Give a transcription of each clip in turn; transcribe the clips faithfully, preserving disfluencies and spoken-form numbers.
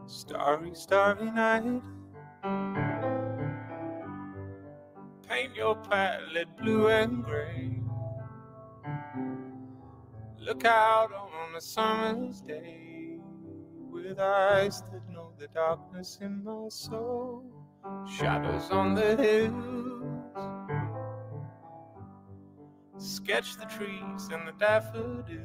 Starry, starry night. Paint your palette blue and gray. Look out on a summer's day with eyes that know the darkness in my soul. Shadows on the hills. Sketch the trees and the daffodils.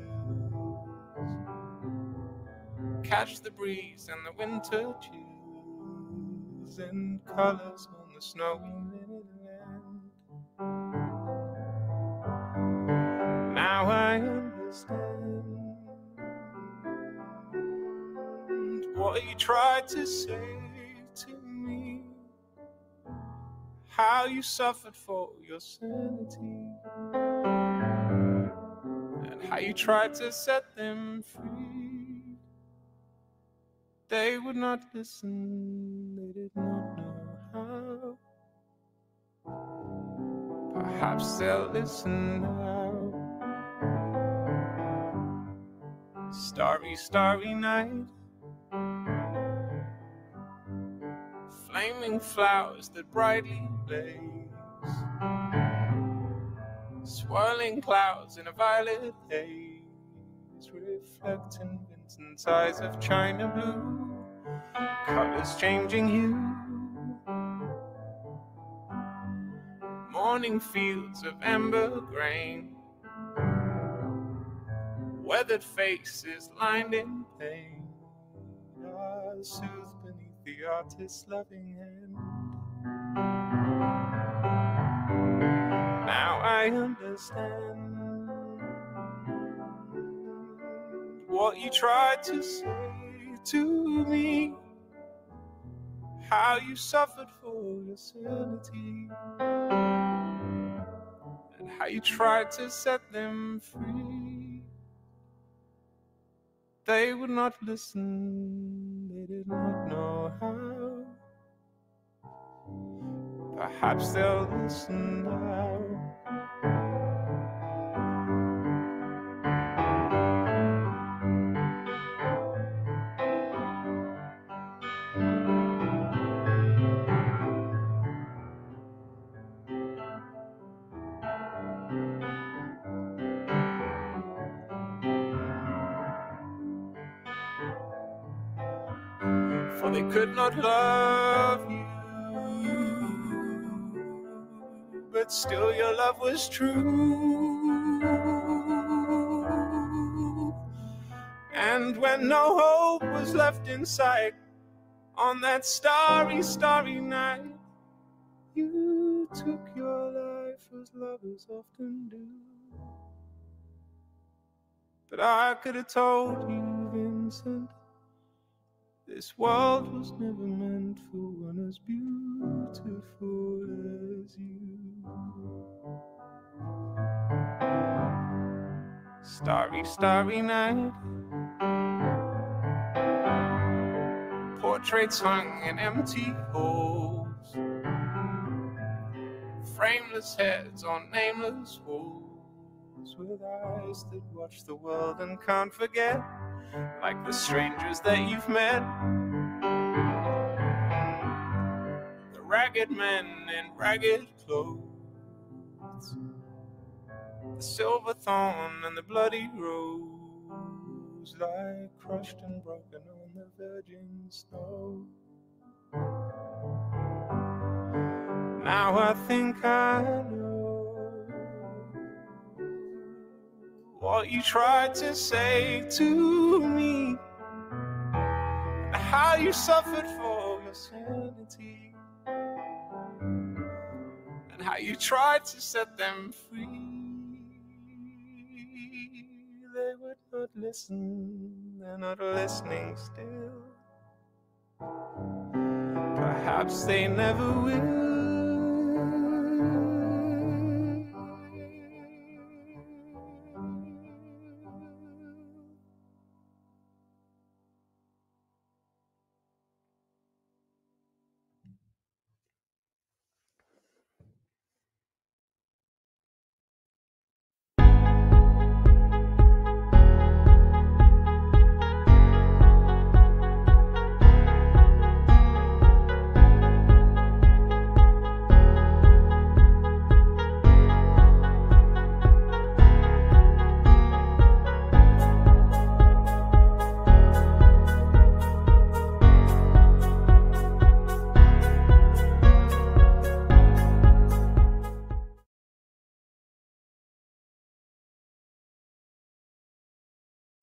Catch the breeze and the winter chills and colors on the snowy linen land. Now I understand what you tried to say to me, how you suffered for your sanity, and how you tried to set them free. They would not listen, they did not know how. Perhaps they'll listen now. Starry, starry night. Flaming flowers that brightly blaze. Swirling clouds in a violet haze, reflecting Vincent's eyes of china blue, colors changing hue. Morning fields of amber grain, weathered faces lined in pain, are soothed beneath the artist's loving hand. Now I understand what you tried to say to me, how you suffered for your sanity, and how you tried to set them free. They would not listen, they did not know how. Perhaps they'll listen now. For they could not love you, but still your love was true. And when no hope was left in sight, on that starry, starry night, you took your life as lovers often do. But I could have told you, Vincent, this world was never meant for one as beautiful as you. Starry, starry night. Portraits hung in empty halls. Frameless heads on nameless walls, with eyes that watch the world and can't forget, like the strangers that you've met. The ragged men in ragged clothes, the silver thorn and the bloody rose lie crushed and broken on the virgin snow. Now I think I know what you tried to say to me, how you suffered for your sanity, and how you tried to set them free. They would not listen, they're not listening still. Perhaps they never will.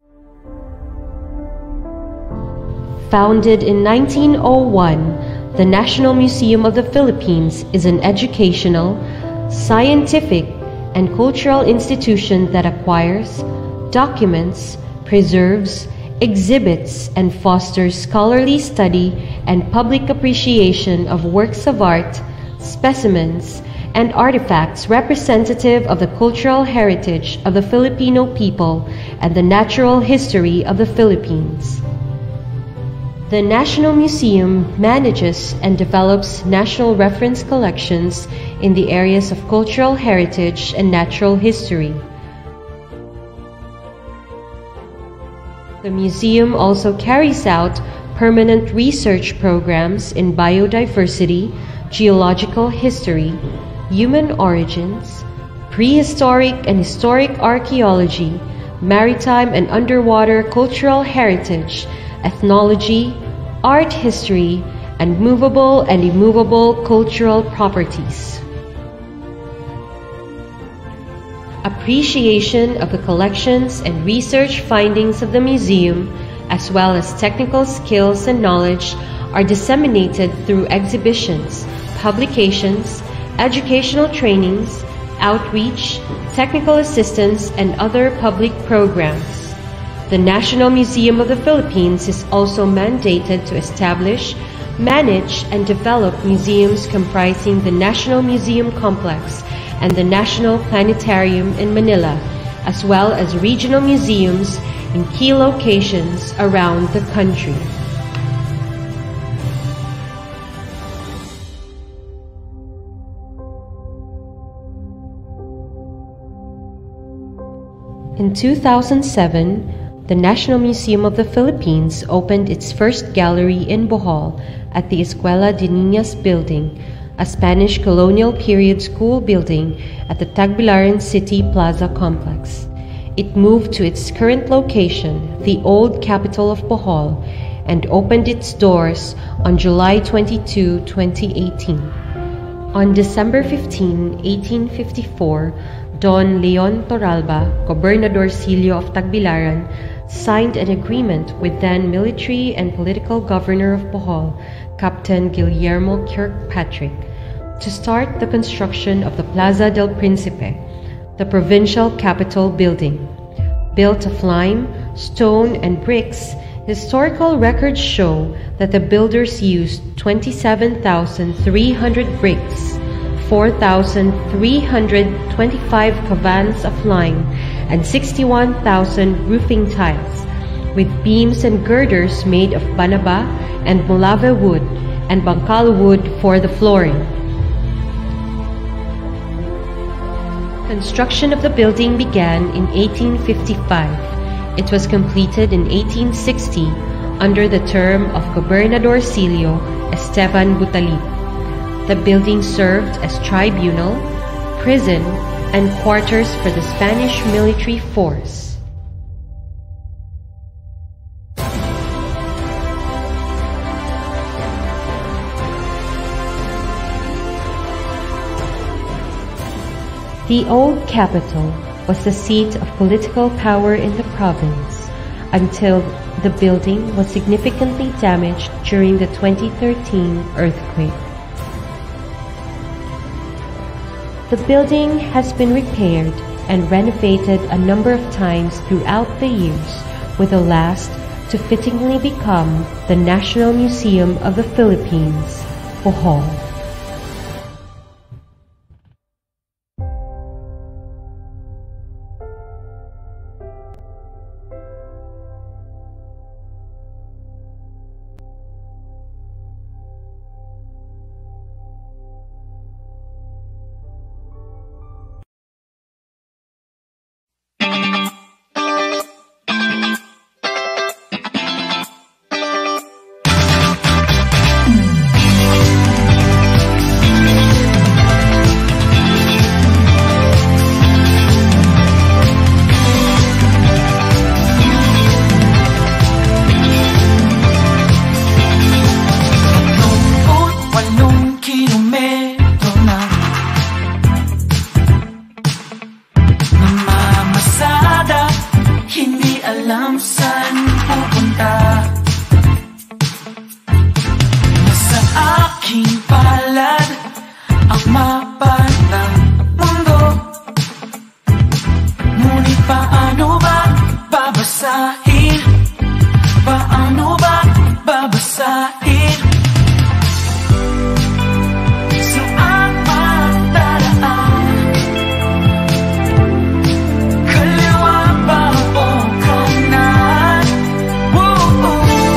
Founded in nineteen oh one, the National Museum of the Philippines is an educational, scientific, and cultural institution that acquires, documents, preserves, exhibits, and fosters scholarly study and public appreciation of works of art, specimens, and artifacts representative of the cultural heritage of the Filipino people and the natural history of the Philippines. The National Museum manages and develops national reference collections in the areas of cultural heritage and natural history. The museum also carries out permanent research programs in biodiversity, geological history, human origins, prehistoric and historic archaeology, maritime and underwater cultural heritage, ethnology, art history, and movable and immovable cultural properties. Appreciation of the collections and research findings of the museum, as well as technical skills and knowledge, are disseminated through exhibitions, publications, educational trainings, outreach, technical assistance, and other public programs. The National Museum of the Philippines is also mandated to establish, manage, and develop museums comprising the National Museum Complex and the National Planetarium in Manila, as well as regional museums in key locations around the country. In two thousand seven, the National Museum of the Philippines opened its first gallery in Bohol at the Escuela de Niñas building, a Spanish colonial period school building at the Tagbilaran City Plaza complex. It moved to its current location, the old capital of Bohol, and opened its doors on July twenty-second, twenty eighteen. On December fifteenth, eighteen fifty-four, Don Leon Torralba, Gobernadorcillo of Tagbilaran, signed an agreement with then military and political governor of Bohol, Captain Guillermo Kirkpatrick, to start the construction of the Plaza del Principe, the provincial capital building. Built of lime, stone, and bricks, historical records show that the builders used twenty-seven thousand three hundred bricks, four thousand three hundred twenty-five cavans of lime, and sixty-one thousand roofing tiles, with beams and girders made of banaba and mulave wood and bangkal wood for the flooring. Construction of the building began in eighteen fifty-five. It was completed in eighteen sixty under the term of Gobernadorcillo Esteban Butalib. The building served as tribunal, prison, and quarters for the Spanish military force. The old capital was the seat of political power in the province until the building was significantly damaged during the twenty thirteen earthquake. The building has been repaired and renovated a number of times throughout the years, with the last to fittingly become the National Museum of the Philippines, Bohol. babasahin? Paano ba babasahin? Saan mataraan? Kaliwa ba o kanan? Woo!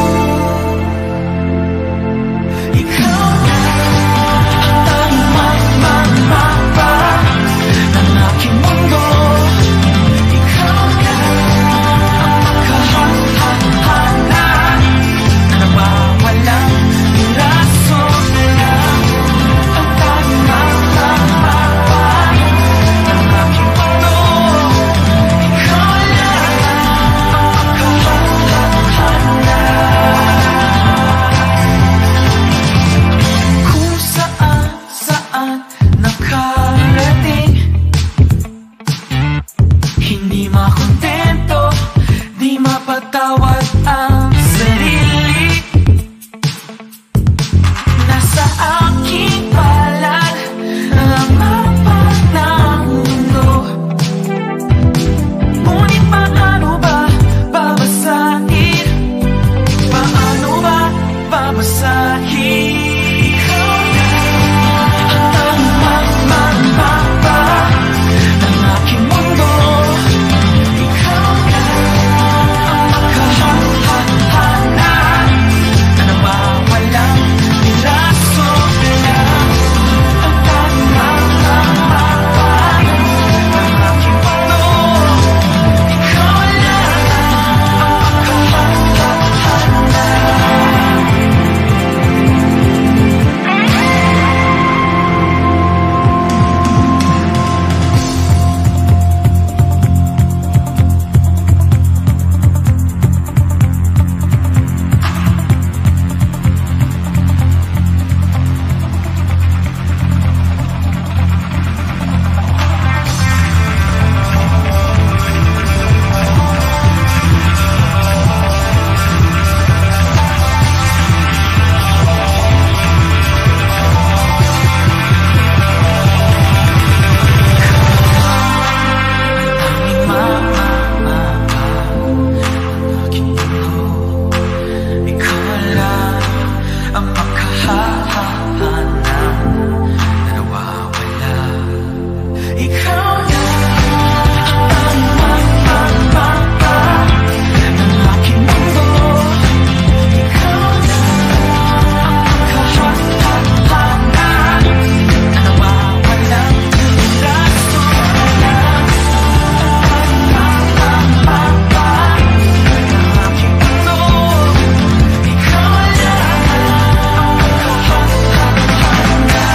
Ikaw na ang magmamapa ng aking mundo. Ikaw na ang makahahana na nawawalang piraso lang. Ang magmamapa ng aking mundo. Ikaw na ang makahahana. Kung saan saan nakarating, hindi makontento, di mapatawad ang sarili. Nasa aking palad ang mapa ng mundo. Ngunit paano ba babasahin? Paano ba babasahin? Ikaw na ang magmamapa ng aking mundo. Ikaw na ang makahahana na nawawalang piraso lang. Ang magmamapa ng aking mundo. Ikaw na ang makahahana. Ikaw lang ang makahahana na nawawala. Ikaw na ang magmamapa ng aking mundo. Ikaw na ang makahahana na nawawalang piraso lang. Magmamapa ng aking mundo. Ikaw na ang makahahana.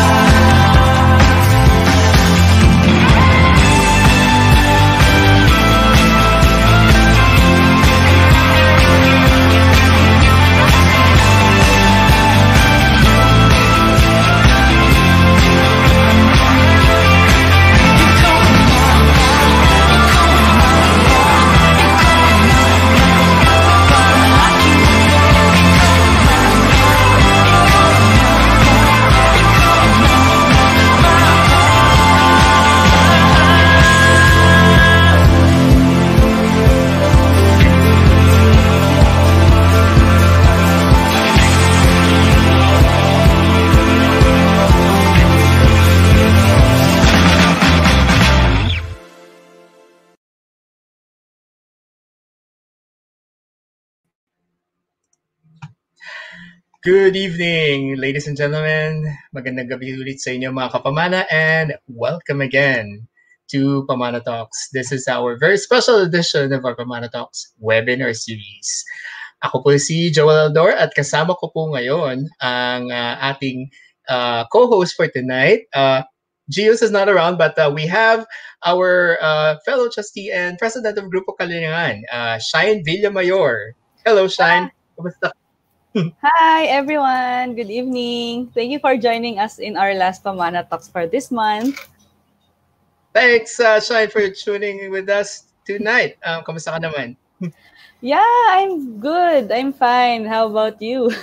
Good evening, ladies and gentlemen. Magandang gabi ulit sa inyo mga kapamana, and welcome again to Pamana Talks. This is our very special edition of our Pamana Talks webinar series. Ako po si Joel Aldor at kasama ko po ngayon ang uh, ating uh, co-host for tonight. Uh, Gios is not around, but uh, we have our uh, fellow trustee and president of Grupo Kalinangan, uh, Shine Villamayor. Hello, Shine. Kumusta? Hi, everyone. Good evening. Thank you for joining us in our last Pamana Talks for this month. Thanks, uh, Shine, for tuning with us tonight. Um, kamusta ka naman? Yeah, I'm good. I'm fine. How about you?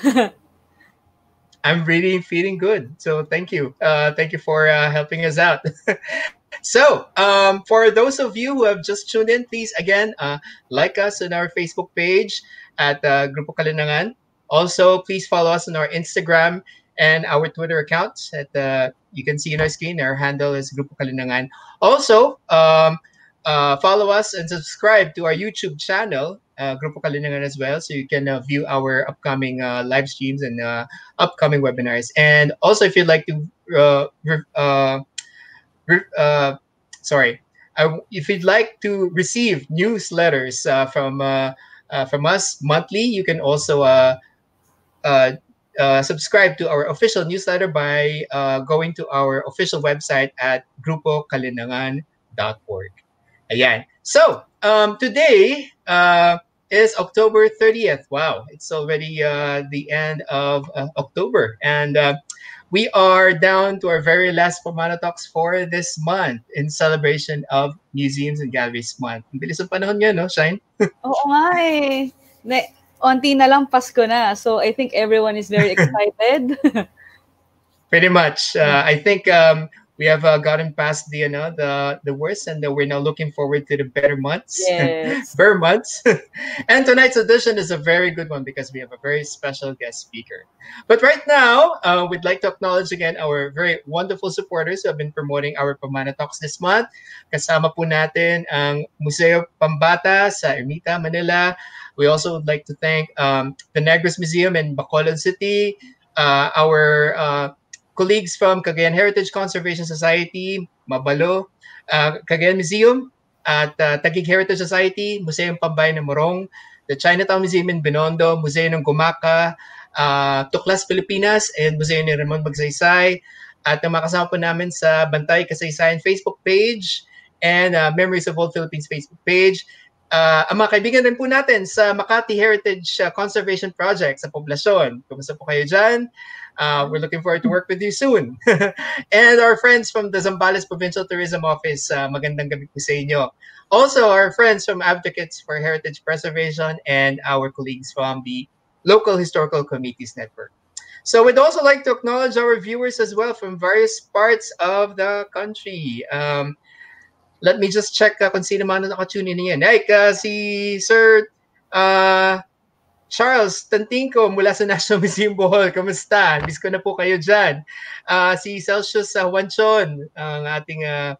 I'm really feeling good. So thank you. Uh, thank you for uh, helping us out. So, um, for those of you who have just tuned in, please again uh, like us on our Facebook page at uh, Grupo Kalinangan. Also, please follow us on our Instagram and our Twitter accounts. At uh, you can see on our screen, our handle is Grupo Kalinangan. Also, um, uh, follow us and subscribe to our YouTube channel, uh, Grupo Kalinangan as well, so you can uh, view our upcoming uh, live streams and uh, upcoming webinars. And also, if you'd like to uh, re- uh, uh, sorry, I, if you'd like to receive newsletters uh, from uh, uh, from us monthly, you can also uh, uh, uh, subscribe to our official newsletter by uh, going to our official website at grupo kalinangan dot org. Ayan. So, um, today uh, is October thirtieth. Wow, it's already uh, the end of uh, October. And uh, we are down to our very last Pamana Talks for this month in celebration of Museums and Galleries Month. Ang bilis ang panahon nga, no, Shine? Oo nga eh. Ne, onti na lang Pasko na. So I think everyone is very excited. Pretty much. Uh, I think um, we have uh, gotten past the you know the the worst, and uh, we're now looking forward to the better months, Yes. better months. And tonight's edition is a very good one because we have a very special guest speaker. But right now, uh, we'd like to acknowledge again our very wonderful supporters who have been promoting our Pamana Talks this month. Kasama po natin ang Museo Pambata sa Ermita, Manila. We also would like to thank um, the Negros Museum in Bacolod City, uh, our uh, colleagues from Cagayan Heritage Conservation Society, Mabalo, uh, Cagayan Museum, at uh, Taguig Heritage Society, Museo Pambay ng Morong, the Chinatown Museum in Binondo, Museo ng Gumaka, uh, Tuklas Pilipinas, and Museo ni Ramon Magsaysay, at ang mga kasama po namin sa Bantay Kasaysayan Facebook page, and uh, Memories of Old Philippines Facebook page. Uh, ang mga kaibigan rin po natin sa Makati Heritage uh, Conservation Project sa Poblacion. Kumusta po kayo dyan? Uh, we're looking forward to work with you soon. And our friends from the Zambales Provincial Tourism Office, uh, magandang gabi po sa inyo. Also, our friends from Advocates for Heritage Preservation and our colleagues from the Local Historical Committees Network. So we'd also like to acknowledge our viewers as well from various parts of the country. Um, let me just check uh, kung sino man nakatune in yan. Like, uh, si Sir uh, Charles Tantingko mula sa National Museum Bohol. Kamusta? Miss ko na po kayo dyan. Uh, si Celsius uh, Wanchon, ang ating uh,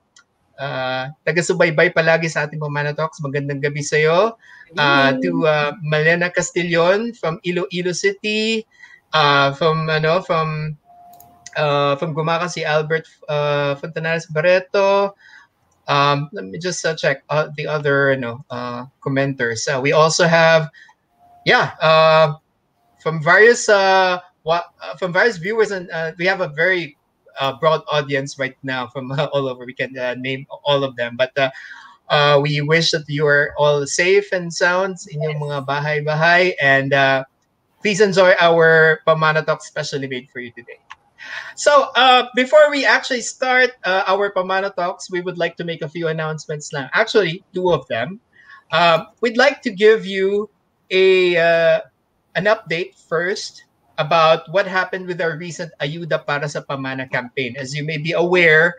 uh, taga-subaybay palagi sa ating Pamana Talks. Magandang gabi sa iyo. Uh, to uh, Malena Castillon from Iloilo City. Uh, from, ano, from, uh, from Gumaka, si Albert uh, Fontanales Barreto. Um, let me just uh, check uh, the other, you know, uh, commenters. Uh, we also have, yeah, uh, from various uh, what, uh, from various viewers, and uh, we have a very uh, broad audience right now from uh, all over. We can uh, name all of them, but uh, uh, we wish that you are all safe and sound in yung mga bahay-bahay, and uh, please enjoy our Pamana Talk specially made for you today. So, uh, before we actually start uh, our Pamana Talks, we would like to make a few announcements now. Actually, two of them. Uh, we'd like to give you a uh, an update first about what happened with our recent Ayuda para sa Pamana campaign. As you may be aware,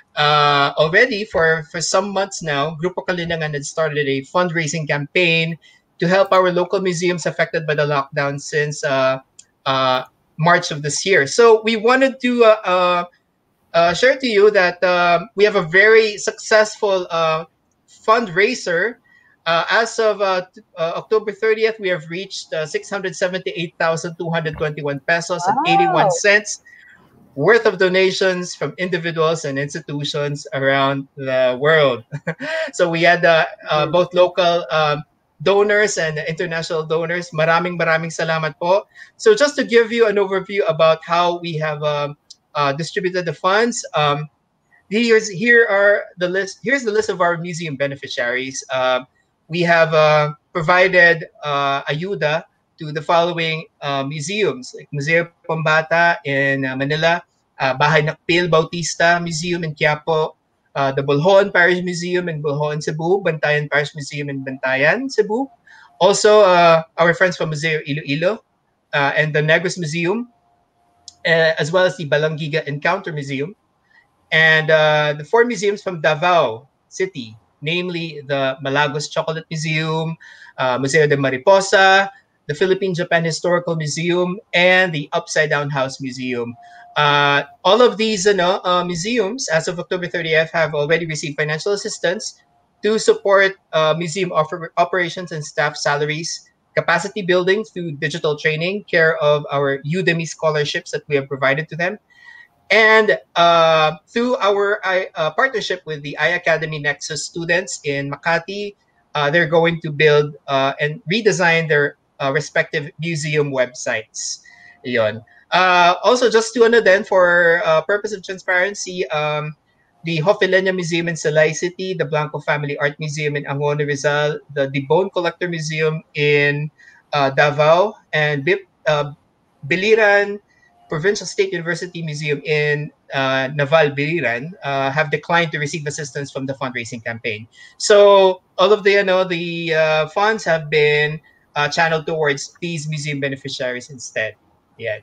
uh, already for, for some months now, Grupo Kalinangan had started a fundraising campaign to help our local museums affected by the lockdown since uh, uh, March of this year. So we wanted to uh, uh, uh, share to you that um, we have a very successful uh, fundraiser. Uh, as of uh, t- uh, October thirtieth, we have reached uh, six hundred seventy-eight thousand two hundred twenty-one pesos and eighty-one cents worth of donations from individuals and institutions around the world. So we had uh, uh, both local um, donors and international donors. Maraming maraming salamat po. So just to give you an overview about how we have um, uh, distributed the funds, um, here's here are the list. Here's the list of our museum beneficiaries. Uh, we have uh, provided uh, ayuda to the following uh, museums, like Museo Pambata in uh, Manila, uh, Bahay Nakpil Bautista Museum in Quiapo, uh, the Bolhon Parish Museum in Bolhon, Cebu, Bantayan Parish Museum in Bantayan, Cebu. Also, uh, our friends from Museo Iloilo uh, and the Negros Museum, uh, as well as the Balangiga Encounter Museum. and uh, the four museums from Davao City, namely the Malagos Chocolate Museum, uh, Museo de Mariposa, the Philippine-Japan Historical Museum, and the Upside Down House Museum. Uh, all of these you know, uh, museums, as of October thirtieth, have already received financial assistance to support uh, museum offer- operations and staff salaries, capacity building through digital training, care of our Udemy scholarships that we have provided to them, and uh, through our I, uh, partnership with the iAcademy Nexus students in Makati, uh, they're going to build uh, and redesign their uh, respective museum websites. Yon. Uh, also, just to ano then, for uh, purpose of transparency, um, the Hofilenia Museum in Salay City, the Blanco Family Art Museum in Angono Rizal, the, the Bone Collector Museum in uh, Davao, and Bip, uh, Biliran Provincial State University Museum in uh, Naval, Biliran, uh, have declined to receive assistance from the fundraising campaign. So all of the, you know, the uh, funds have been uh, channeled towards these museum beneficiaries instead. Yeah.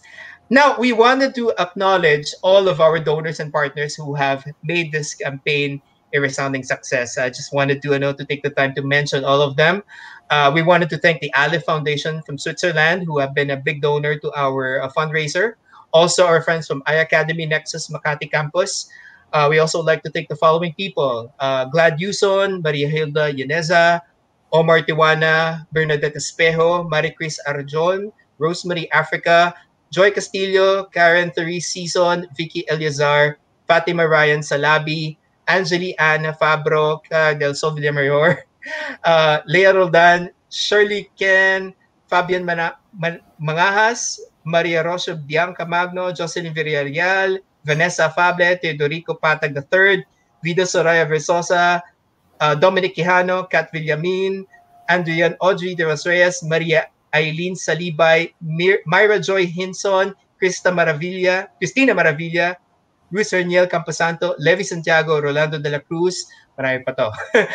Now, we wanted to acknowledge all of our donors and partners who have made this campaign a resounding success. I just wanted to, you know, to take the time to mention all of them. Uh, we wanted to thank the Aleph Foundation from Switzerland, who have been a big donor to our uh, fundraiser. Also, our friends from iAcademy Nexus Makati Campus. Uh, we also like to thank the following people: uh, Glad Yuson, Maria Hilda Yaneza, Omar Tiwana, Bernadette Espejo, Marie Chris Arjon, Rosemary Africa, Joy Castillo, Karen Therese Season, Vicky Eliazar, Fatima Ryan Salabi, Angeli Ana Fabro, Ca del Sol Villamayor, uh, Lea Roldan, Shirley Ken, Fabian Mana- Man- Mangahas, Maria Rosa Bianca Magno, Jocelyn Villarreal, Vanessa Fable, Teodorico Patag the third, Vida Soraya Versosa, uh, Dominic Quijano, Kat Villamin, Andrian Audrey de los Reyes, Maria Eileen Salibay, Mir- Myra Joy Hinson, Krista Maravilla, Christina Maravilla, Luis Reniel Camposanto, Levi Santiago, Rolando de la Cruz, marami pa to.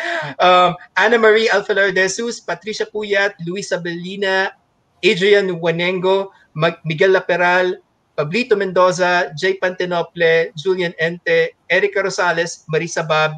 um, Ana Marie Alfalar de Jesus, Patricia Puyat, Luisa Belina, Adrian Wanengo, Mag- Miguel Laperal, Pablito Mendoza, Jay Pantenople, Julian Ente, Erica Rosales, Marisa Bab,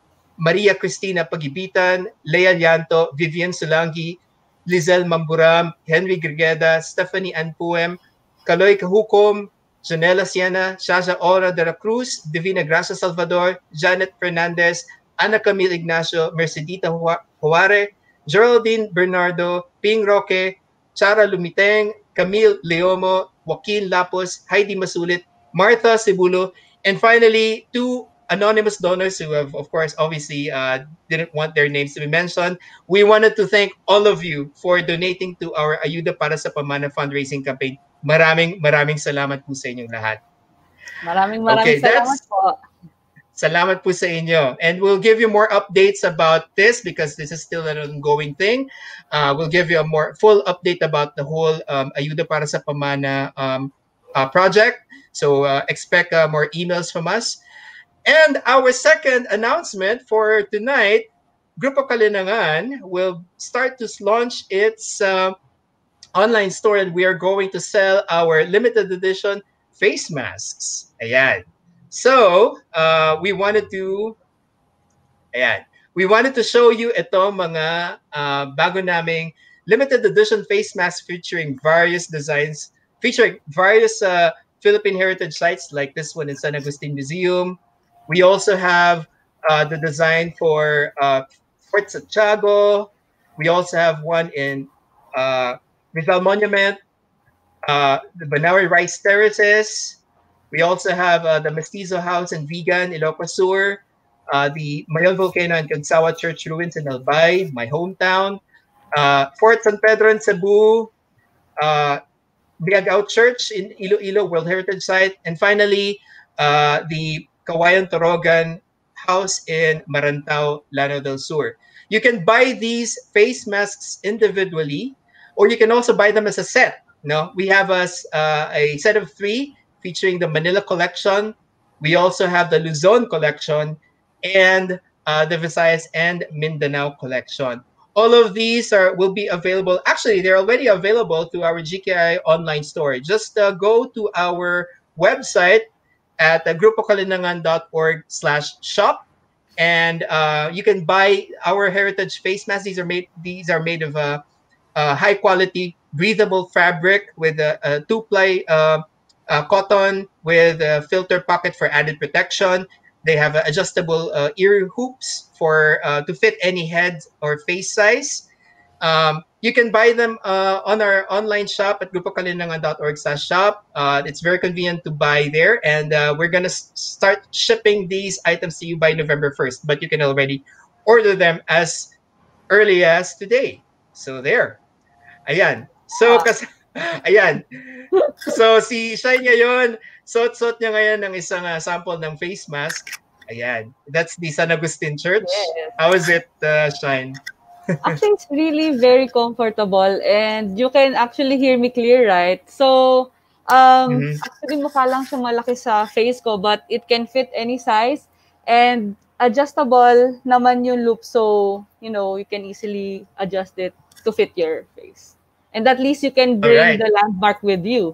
Maria Cristina Pagibitan, Lea Llanto, Vivian Sulangi, Lizelle Mamburam, Henry Grigeda, Stephanie Anpuem, Kaloy Kahukom, Janela Siena, Shasha Ora de la Cruz, Divina Gracia Salvador, Janet Fernandez, Ana Camille Ignacio, Mercedita Juare, Geraldine Bernardo, Ping Roque, Chara Lumiteng, Camille Leomo, Joaquin Lapos, Heidi Masulit, Martha Cebulo, and finally, two anonymous donors who have, of course, obviously uh, didn't want their names to be mentioned. We wanted to thank all of you for donating to our Ayuda para sa Pamana fundraising campaign. Maraming maraming salamat po sa inyong lahat. Maraming maraming Okay, salamat that's po. salamat po sa inyo. And we'll give you more updates about this because this is still an ongoing thing. Uh, we'll give you a more full update about the whole um, Ayuda para sa Pamana um, uh, project. So uh, expect uh, more emails from us. And our second announcement for tonight, Grupo Kalinangan will start to launch its uh, online store, and we are going to sell our limited edition face masks. Ayan. So, uh, we wanted to Ayan. We wanted to show you ito mga uh, bago naming limited edition face masks featuring various designs, featuring various uh, Philippine heritage sites like this one in San Agustin Museum. We also have uh, the design for uh, Fort Santiago. We also have one in uh, Rizal Monument, uh, the Banawi Rice Terraces. We also have uh, the Mestizo House in Vigan, Ilocos Sur, uh, the Mayon Volcano and Consawa Church ruins in Albay, my hometown, uh, Fort San Pedro in Cebu, uh, Biagao Church in Iloilo, World Heritage Site, and finally, uh, the Kawayan Torogan House in Marantao, Lanao del Sur. You can buy these face masks individually, or you can also buy them as a set. No, we have a, uh, a set of three featuring the Manila collection. We also have the Luzon collection and uh, the Visayas and Mindanao collection. All of these are will be available. Actually, they're already available through our G K I online store. Just uh, go to our website at uh, grupo kalinangan dot org slash shop. And uh, you can buy our heritage face masks. These are made. These are made of a, a high quality, breathable fabric with a, a two ply uh, uh, cotton with a filter pocket for added protection. They have uh, adjustable uh, ear hoops for uh, to fit any head or face size. Um, you can buy them uh, on our online shop at grupo kalinangan dot org slash shop. Uh, it's very convenient to buy there. And uh, we're going to s- start shipping these items to you by November first. But you can already order them as early as today. So there. Ayan. So, kas ayan. So, si Shine ngayon, suot-suot niya ngayon ng isang uh, sample ng face mask. Ayan. That's the San Agustin Church. Yes. How is it, uh, Shine? Actually, it's really very comfortable and you can actually hear me clear, right? So, um, Mhm. actually mukha lang siya malaki sa face ko but it can fit any size and adjustable naman yung loop so, you know, you can easily adjust it to fit your face. And at least you can bring Alright. the landmark with you.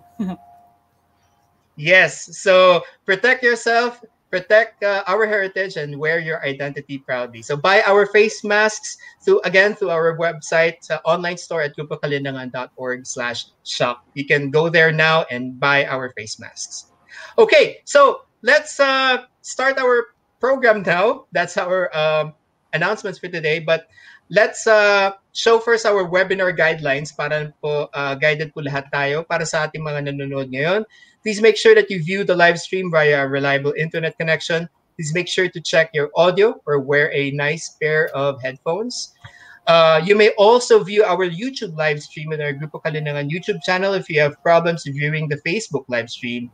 Yes. So protect yourself, protect uh, our heritage, and wear your identity proudly. So buy our face masks through again through our website uh, online store at grupo kalinangan dot org slash shop. You can go there now and buy our face masks. Okay, so let's uh, start our program now. That's our um, announcements for today. But let's uh, show first our webinar guidelines para po uh, guided po lahat tayo para sa ating mga nanonood ngayon. Please make sure that you view the live stream via a reliable internet connection. Please make sure to check your audio or wear a nice pair of headphones. Uh, you may also view our YouTube live stream in our Grupo Kalinangan YouTube channel if you have problems viewing the Facebook live stream.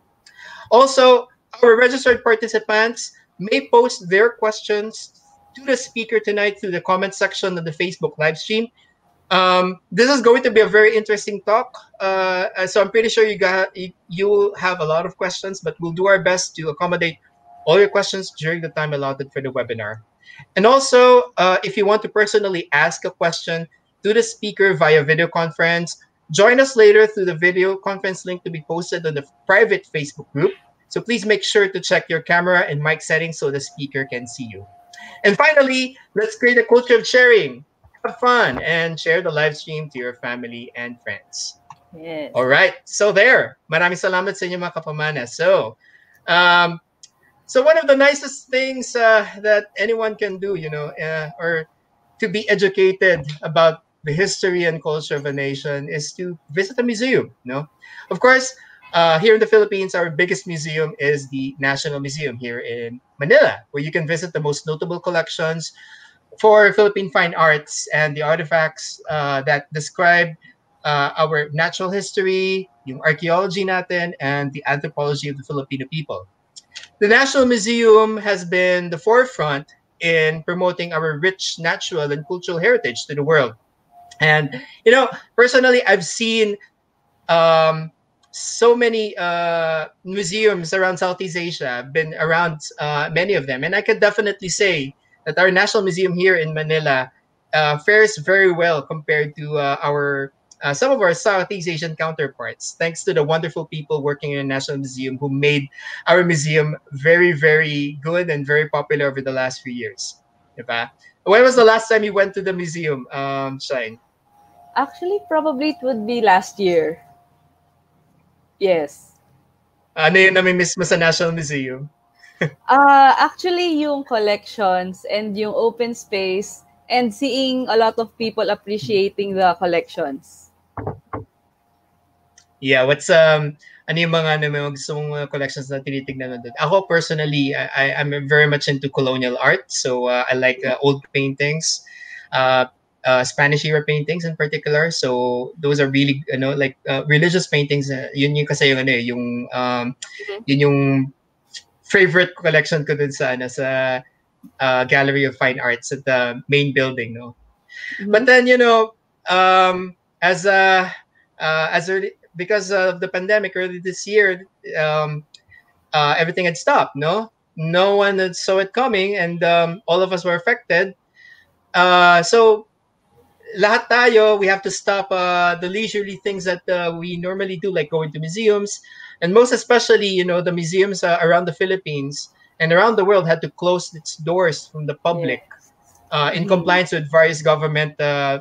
Also, our registered participants may post their questions to the speaker tonight through the comment section of the Facebook live stream. Um, this is going to be a very interesting talk. Uh, so I'm pretty sure you got you, you have a lot of questions, but we'll do our best to accommodate all your questions during the time allotted for the webinar. And also, uh, if you want to personally ask a question to the speaker via video conference, join us later through the video conference link to be posted on the private Facebook group. So please make sure to check your camera and mic settings so the speaker can see you. And finally, let's create a culture of sharing. Have fun and share the live stream to your family and friends. Yes. All right. So there. Maraming salamat sa inyo mga kapamana. So, um, so one of the nicest things uh, that anyone can do, you know, uh, or to be educated about the history and culture of a nation is to visit a museum. You know, of course, uh, here in the Philippines, our biggest museum is the National Museum here in Manila, where you can visit the most notable collections for Philippine fine arts and the artifacts uh, that describe uh, our natural history, yung archaeology natin, and the anthropology of the Filipino people. The National Museum has been the forefront in promoting our rich natural and cultural heritage to the world. And, you know, personally, I've seen um, so many uh, museums around Southeast Asia, been around uh, many of them. And I can definitely say that our National Museum here in Manila uh, fares very well compared to uh, our uh, some of our Southeast Asian counterparts, thanks to the wonderful people working in the National Museum who made our museum very, very good and very popular over the last few years. Diba? When was the last time you went to the museum, um, Shine? Actually, probably it would be last year. Yes. Ano yung nami-miss mo sa National Museum? Uh, actually, yung collections and yung open space and seeing a lot of people appreciating the collections. Yeah, what's um ano yung mga ano mga gusto mong uh, collections na tinitingnan mo doon? Ako personally, I, I I'm very much into colonial art, so uh, I like uh, old paintings, uh, uh, Spanish era paintings in particular. So those are really you know like uh, religious paintings. Uh, yun yung kasi yung ano eh, yung um yun yung favorite collection ko dun sa ano sa uh, Gallery of Fine Arts at the main building, no. Mhm. But then you know, um, as a uh, as early because of the pandemic early this year, um, uh, everything had stopped. No, no one had saw it coming, and um, all of us were affected. Uh, so lahat tayo, we have to stop uh, the leisurely things that uh, we normally do, like going to museums, And most especially, you know, the museums uh, around the Philippines and around the world had to close its doors from the public Yes. uh, in Mhm. compliance with various government uh,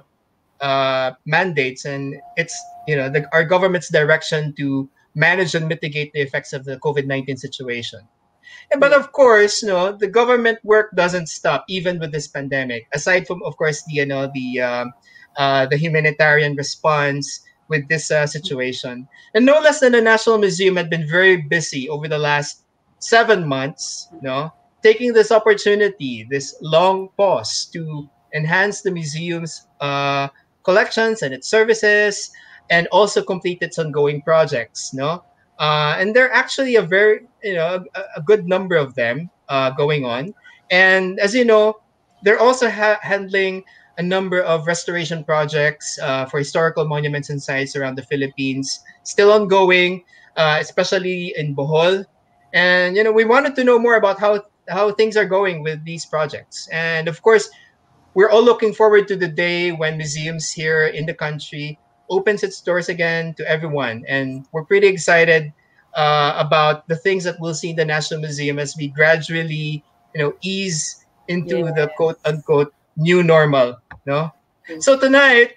uh, mandates. And it's, you know, the, our government's direction to manage and mitigate the effects of the COVID nineteen situation. And, but Yeah. of course, no, the government work doesn't stop even with this pandemic. Aside from, of course, the you know the um, uh, the humanitarian response with this uh, situation, and no less than the National Museum had been very busy over the last seven months. No, taking this opportunity, this long pause to enhance the museum's uh, collections and its services, and also complete its ongoing projects. No, uh, and there are actually a very you know a, a good number of them uh, going on. And as you know, they're also ha- handling a number of restoration projects uh, for historical monuments and sites around the Philippines, still ongoing, uh, especially in Bohol. And you know, we wanted to know more about how how things are going with these projects. And of course, we're all looking forward to the day when museums here in the country opens its doors again to everyone, and we're pretty excited uh, about the things that we'll see in the National Museum as we gradually, you know, ease into the quote Yes. unquote new normal. No, so tonight,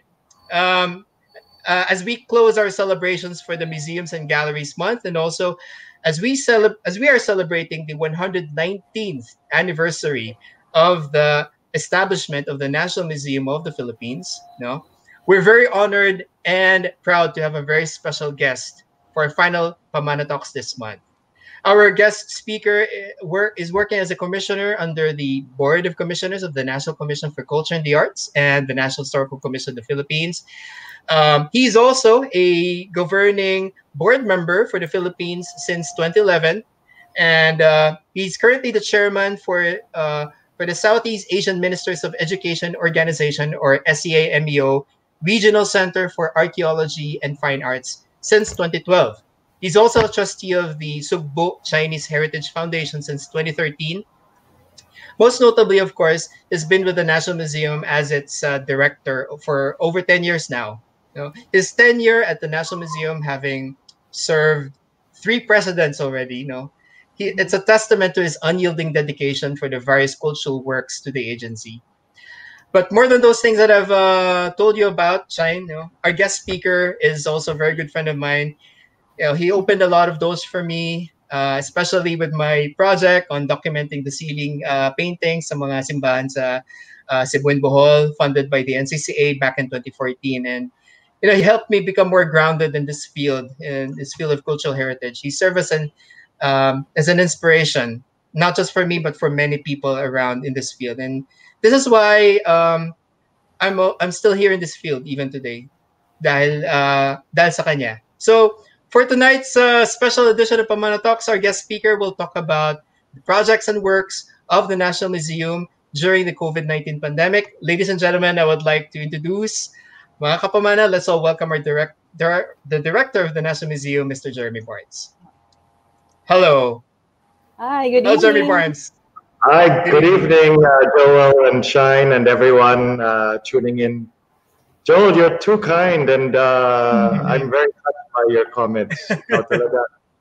um, uh, as we close our celebrations for the Museums and Galleries Month, and also as we celeb- as we are celebrating the one hundred nineteenth anniversary of the establishment of the National Museum of the Philippines, no, we're very honored and proud to have a very special guest for our final Pamana Talks this month. Our guest speaker eh, work, is working as a commissioner under the Board of Commissioners of the National Commission for Culture and the Arts and the National Historical Commission of the Philippines. Um, he's also a governing board member for the Philippines since twenty eleven, and uh, he's currently the chairman for uh, for the Southeast Asian Ministers of Education Organization, or S E A M E O, Regional Center for Archaeology and Fine Arts since twenty twelve. He's also a trustee of the Sugbo Chinese Heritage Foundation since twenty thirteen. Most notably, of course, has been with the National Museum as its uh, director for over ten years now. You know, his tenure at the National Museum, having served three presidents already, you know, he, it's a testament to his unyielding dedication for the various cultural works to the agency. But more than those things that I've uh, told you about, Shine, you know, our guest speaker is also a very good friend of mine. You know, he opened a lot of doors for me, uh, especially with my project on documenting the ceiling uh, paintings sa mga simbahan sa uh, Cebu and Bohol, funded by the N C C A back in twenty fourteen. And you know, he helped me become more grounded in this field, in this field of cultural heritage. He served as an um, as an inspiration, not just for me, but for many people around in this field. And this is why um, I'm I'm still here in this field even today, dahil uh, dahil sa kanya. So for tonight's uh, special edition of Pamana Talks, our guest speaker will talk about the projects and works of the National Museum during the COVID nineteen pandemic. Ladies and gentlemen, I would like to introduce mga kapamana. Let's all welcome our direct, dir- the director of the National Museum, Mister Jeremy Barnes. Hello. Hi, good Hello, Jeremy evening. Barnes. Hi, Good good evening. evening, uh, Joel and Shine and everyone uh, tuning in. Joel, you're too kind, and uh, I'm very touched by your comments. No, talaga.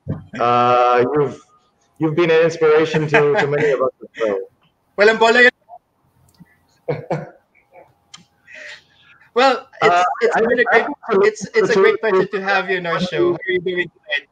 Uh, you've you've been an inspiration to, to many of us as well. Walang bola yan. Well, it's Uh, it's I, been a I, great I it's it's a great pleasure to have you in our show. How are you doing tonight?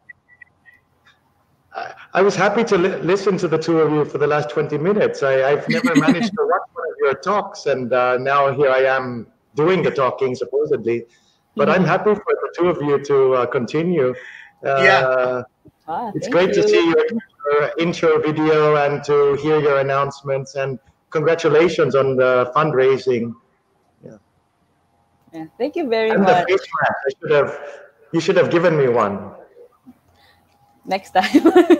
I was happy to li- listen to the two of you for the last twenty minutes. I, I've never managed to watch one of your talks, and uh, now here I am doing the talking, supposedly. But I'm happy for the two of you to uh, continue. Uh, Yeah. Ah, It's thank great to you. see your, your intro video and to hear your announcements, and congratulations on the fundraising. Yeah, thank you very And the much. face mask. I should have you should have given me one. Next time.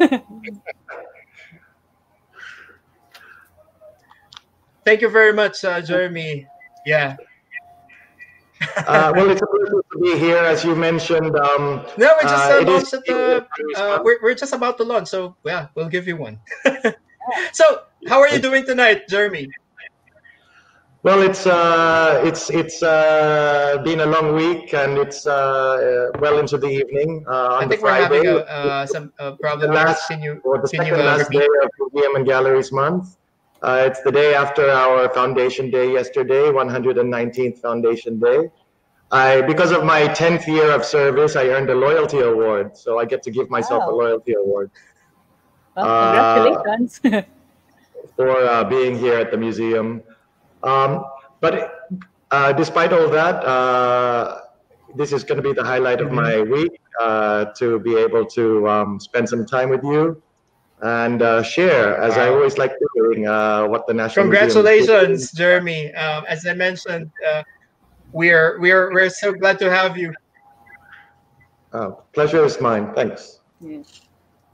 Thank you very much, uh, Jeremy. Yeah. Uh, well, it's a pleasure to be here, as you mentioned. Um, No, we just uh, uh, it is launched at the. Uh, we're we're just about to launch, so yeah, we'll give you one. So, how are you doing tonight, Jeremy? Well, it's uh, it's it's uh, been a long week, and it's uh, well into the evening uh, I on the think we're having Friday. a uh, some uh, The problem here. last Can you or the can you second uh, last repeat? day of Museum and Galleries Month. Uh, it's the day after our Foundation Day yesterday, one hundred nineteenth Foundation Day. I, because of my tenth year of service, I earned a loyalty award, so I get to give myself a Wow. loyalty award Well, uh, congratulations. for uh, being here at the museum. Um, but uh, despite all that, uh, this is going to be the highlight of Mhm. my week, uh, to be able to um, spend some time with you and uh, share, as I Wow. always like doing, uh, what the National Museum is doing. Congratulations, Jeremy. Um, as I mentioned, uh, we're we're we're so glad to have you. Uh, pleasure is mine. Thanks. Yes.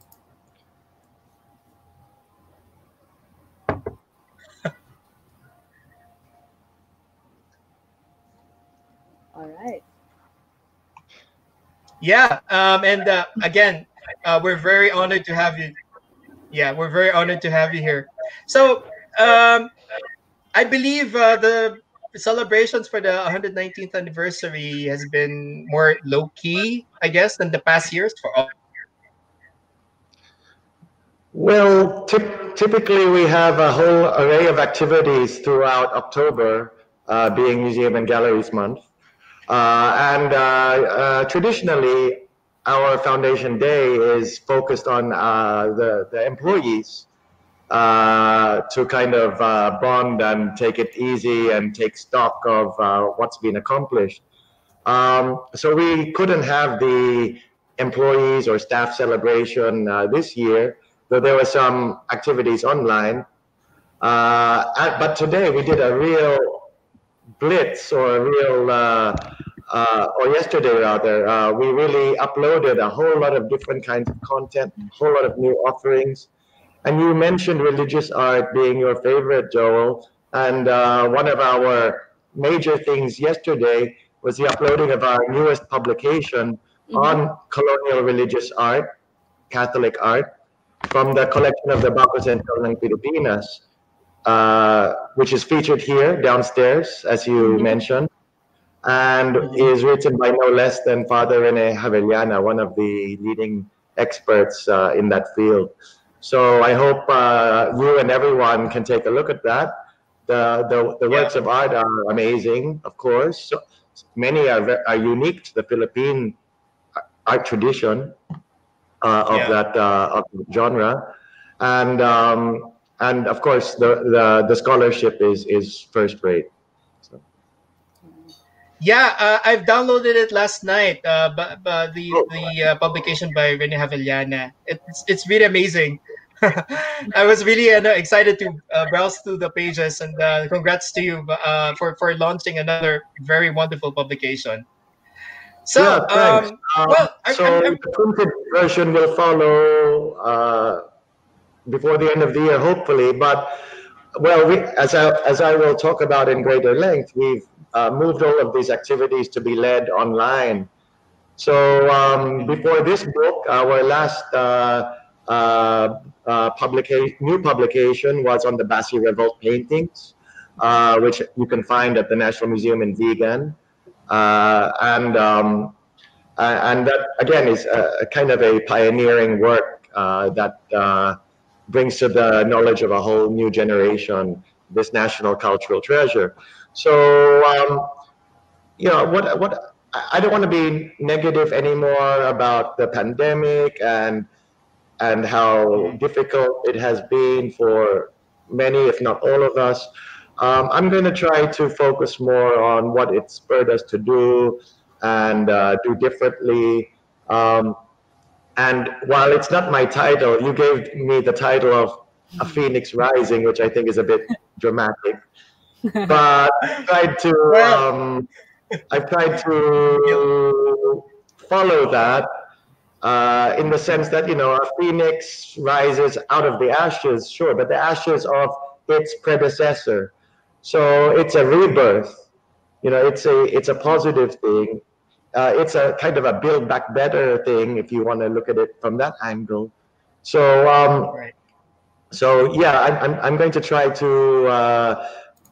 All right. Yeah. Um, and uh, again, uh, we're very honored to have you. Yeah, we're very honored to have you here. So, um, I believe uh, the celebrations for the one hundred nineteenth anniversary has been more low key, I guess, than the past years for all. Well, typ- typically we have a whole array of activities throughout October, uh, being Museum and Galleries Month. Uh, and uh, uh, traditionally, our Foundation Day is focused on uh, the, the employees uh, to kind of uh, bond and take it easy and take stock of uh, what's been accomplished. Um, so we couldn't have the employees or staff celebration uh, this year, though there were some activities online. Uh, and- but today we did a real blitz or a real, uh, uh, or yesterday rather, uh, we really uploaded a whole lot of different kinds of content, a whole lot of new offerings. And you mentioned religious art being your favorite, Joel. And uh, one of our major things yesterday was the uploading of our newest publication on colonial religious art, Catholic art, from the collection of the Bangko Sentral ng Pilipinas, uh, which is featured here downstairs, as you mentioned, and is written by no less than Father Rene Javellana, one of the leading experts uh, in that field. So I hope uh, you and everyone can take a look at that. The, the, the Yeah. works of art are amazing, of course. So many are, ve- are unique to the Philippine art tradition uh, of Yeah. that uh, of the genre, and um, and of course the, the the scholarship is is first rate. So, Yeah, uh, I've downloaded it last night. Uh, but, but the oh, the uh, publication by Rene Javellana, it's it's really amazing. I was really uh, excited to uh, browse through the pages, and uh, congrats to you uh, for for launching another very wonderful publication. yeah, So, thanks. um, Um, well, I'm, so I'm, I'm the printed version will follow uh, before the end of the year, hopefully. But well, we, as I as I will talk about in greater length, we've uh, moved all of these activities to be led online. So um, before this book, our last uh, uh, uh, publication, new publication was on the Basi Revolt paintings, uh, which you can find at the National Museum in Vigan, uh, and um, uh, and that again is a, a kind of a pioneering work uh, that uh, brings to the knowledge of a whole new generation this national cultural treasure. So. Um, you know what what I don't want to be negative anymore about the pandemic and and how difficult it has been for many, if not all of us. Um, I'm going to try to focus more on what it spurred us to do and uh, do differently. Um, and while it's not my title, you gave me the title of A Phoenix Rising, which I think is a bit dramatic. But I tried to well, um, I've tried yeah, to follow that uh, in the sense that, you know, a phoenix rises out of the ashes, sure, but the ashes of its predecessor. So it's a rebirth. You know, it's a it's a positive thing. Uh, it's a kind of a build back better thing if you want to look at it from that angle. So um, right. so yeah, I'm I'm, I'm going to try to uh,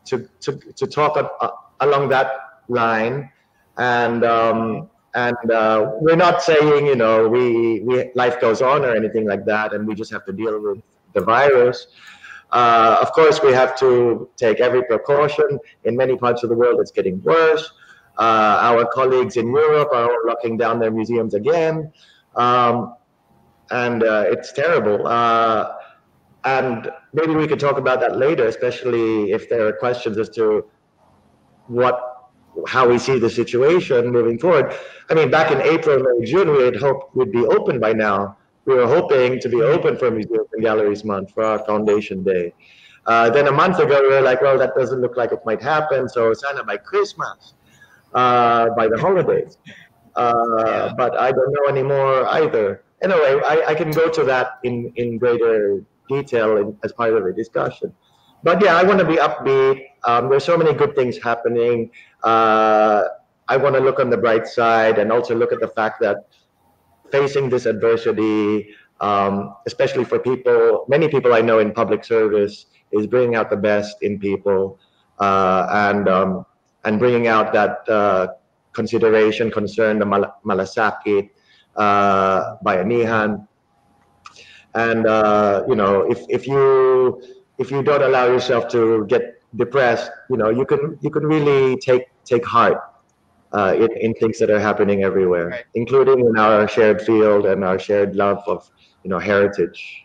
to to to talk uh, along that line, and um, and uh, we're not saying, you know, we we life goes on or anything like that, and we just have to deal with the virus. Uh, of course, we have to take every precaution. In many parts of the world, it's getting worse. Uh, our colleagues in Europe are locking down their museums again, um, and uh, it's terrible. Uh, and maybe we could talk about that later, especially if there are questions as to what, how we see the situation moving forward. I mean, back in April, May, June, we had hoped we'd be open by now. We were hoping to be open for Museums and Galleries Month, for our Foundation Day. Uh, then a month ago, we were like, well, that doesn't look like it might happen, so sana by Christmas, uh, by the holidays. Uh, yeah. But I don't know anymore either. Anyway, I, I can go to that in, in greater detail in, as part of the discussion. But yeah, I want to be upbeat. Um, there's so many good things happening. Uh, I want to look on the bright side and also look at the fact that facing this adversity, um, especially for people, many people I know in public service, is bringing out the best in people, uh, and um, and bringing out that uh, consideration, concern, the mal malasakit, uh, bayanihan, and uh, you know, if if you if you don't allow yourself to get depressed, you know, you can you can really take take heart. Uh, in, in things that are happening everywhere, right, including in our shared field and our shared love of, you know, heritage.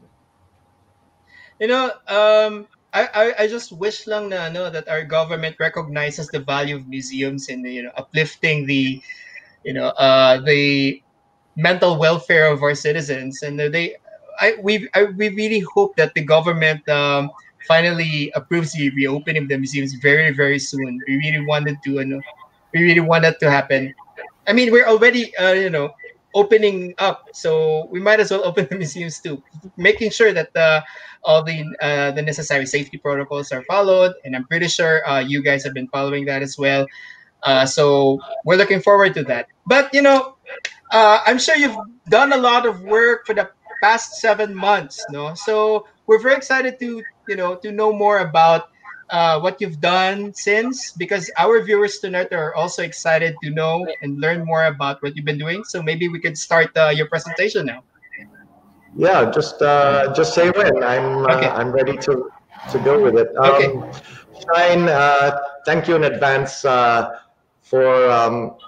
You know, um, I, I, I just wish lang na, no, that our government recognizes the value of museums in, you know, uplifting the, you know, uh, the mental welfare of our citizens, and they, I we I, we really hope that the government um, finally approves the reopening of the museums very very soon. We really wanted to, you know, we really want that to happen. I mean, we're already, uh, you know, opening up, so we might as well open the museums too, making sure that uh, all the uh, the necessary safety protocols are followed. And I'm pretty sure uh, you guys have been following that as well. Uh, so we're looking forward to that. But you know, uh, I'm sure you've done a lot of work for the past seven months, no? So we're very excited to, you know, to know more about Uh, what you've done since, because our viewers tonight are also excited to know and learn more about what you've been doing. So maybe we could start uh, your presentation now. Yeah, just uh, just say when. I'm uh, okay. I'm ready to to go with it. Um, okay. Shine, uh, thank you in advance uh, for um,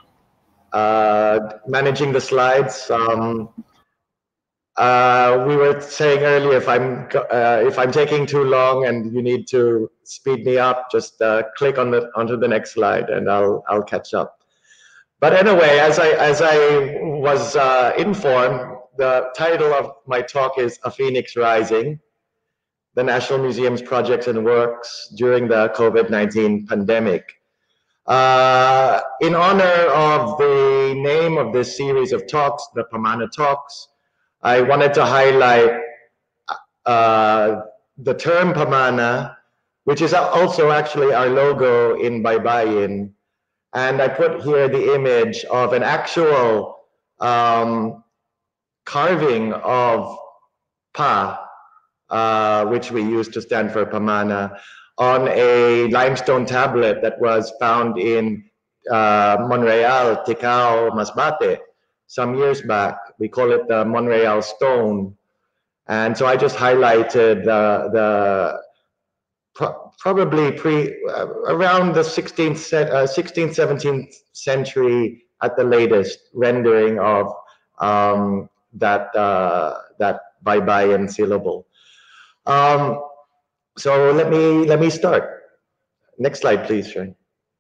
uh, managing the slides. Um, Uh, we were saying earlier, if I'm uh, if I'm taking too long and you need to speed me up, just uh, click on the onto the next slide, and I'll I'll catch up. But anyway, as I as I was uh, informed, the title of my talk is "A Phoenix Rising: The National Museum's Projects and Works During the COVID nineteen Pandemic." Uh, in honor of the name of this series of talks, the Pamana Talks, I wanted to highlight uh, the term Pamana, which is also actually our logo in Baybayin. And I put here the image of an actual um, carving of Pa, uh, which we use to stand for Pamana, on a limestone tablet that was found in uh, Monreal, Ticao, Masbate, some years back. We call it the Monreal Stone. And so I just highlighted uh, the pro probably pre uh, around the sixteenth, uh, sixteenth, seventeenth century at the latest rendering of um, that uh, that Baybayin syllable. Um, so let me let me start. Next slide, please, Shane.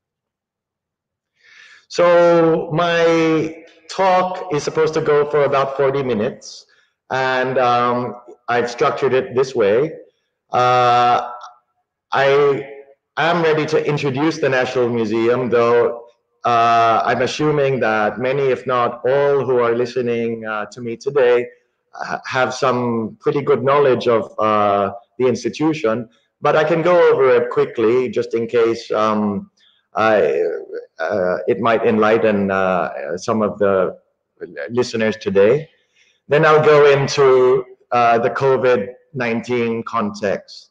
So my talk is supposed to go for about forty minutes, and um, I've structured it this way. Uh, I am ready to introduce the National Museum, though uh, I'm assuming that many, if not all, who are listening uh, to me today uh, have some pretty good knowledge of uh, the institution, but I can go over it quickly just in case um, I, uh, it might enlighten uh, some of the listeners today. Then I'll go into uh, the COVID nineteen context.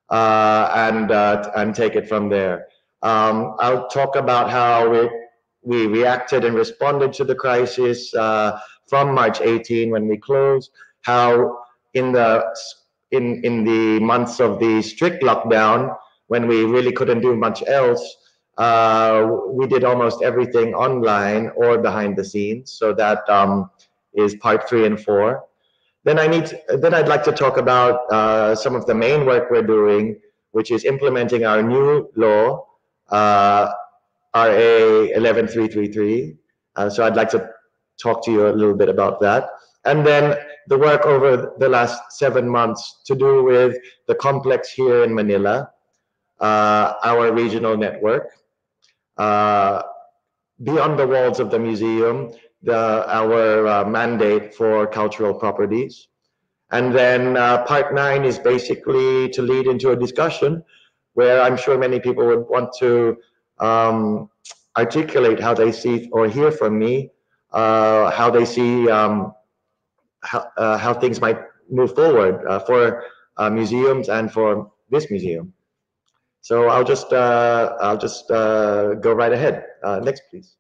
uh, and uh, and take it from there. Um, I'll talk about how we we reacted and responded to the crisis uh, from March eighteenth when we closed. How in the in in the months of the strict lockdown, when we really couldn't do much else, uh, we did almost everything online or behind the scenes. So that um, is part three and four. Then I need. To, then I'd like to talk about uh, some of the main work we're doing, which is implementing our new law, uh, R A eleven three thirty-three. Uh, so I'd like to talk to you a little bit about that, and then the work over the last seven months to do with the complex here in Manila, uh, our regional network, uh, beyond the walls of the museum, the, our uh, mandate for cultural properties. And then uh, part nine is basically to lead into a discussion where I'm sure many people would want to um, articulate how they see or hear from me, uh, how they see um, how, uh, how things might move forward uh, for uh, museums and for this museum. So I'll just uh, I'll just uh, go right ahead. Uh, next, please.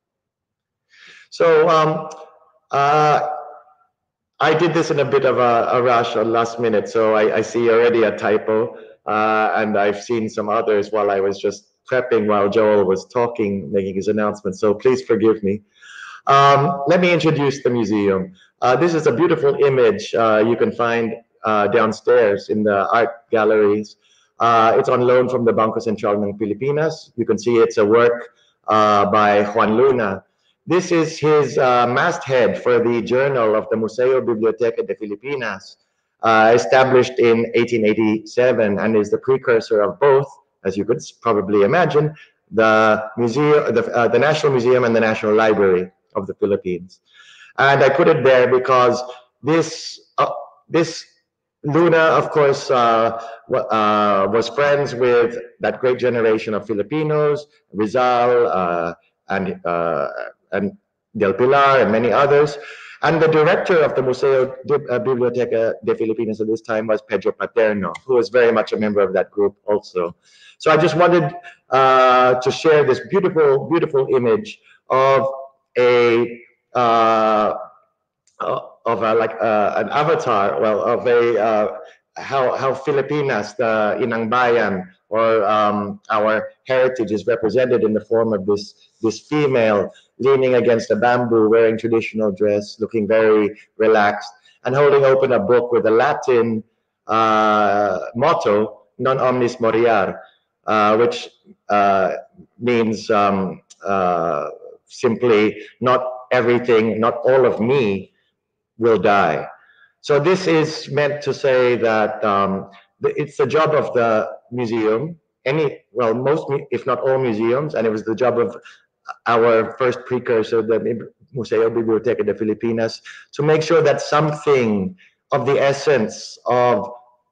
So um, uh, I did this in a bit of a, a rush or last minute. So I, I see already a typo, uh, and I've seen some others while I was just prepping while Joel was talking, making his announcement. So please forgive me. Um, let me introduce the museum. Uh, this is a beautiful image uh, you can find uh, downstairs in the art galleries. Uh, it's on loan from the Bangko Sentral ng Pilipinas. You can see it's a work uh, by Juan Luna. This is his uh, masthead for the Journal of the Museo Biblioteca de Filipinas, uh, established in eighteen eighty-seven, and is the precursor of both, as you could probably imagine, the museum, the, uh, the National Museum and the National Library of the Philippines. And I put it there because this uh, this Luna, of course, uh, uh, was friends with that great generation of Filipinos, Rizal, uh, and uh, and Del Pilar, and many others. And the director of the Museo de, uh, Biblioteca de Filipinas at this time was Pedro Paterno, who was very much a member of that group also. So I just wanted uh, to share this beautiful, beautiful image of a uh, of a, like uh, an avatar, well, of a uh, how how Filipinas, the Inang Bayan, or um, our heritage is represented in the form of this this female leaning against a bamboo, wearing traditional dress, looking very relaxed, and holding open a book with a Latin uh, motto, "Non omnis moriar," uh, which uh, means um, uh, simply not everything, not all of me will die. So this is meant to say that um, it's the job of the museum, any, well, most, if not all museums, and it was the job of our first precursor, the Museo Biblioteca de Filipinas, to make sure that something of the essence of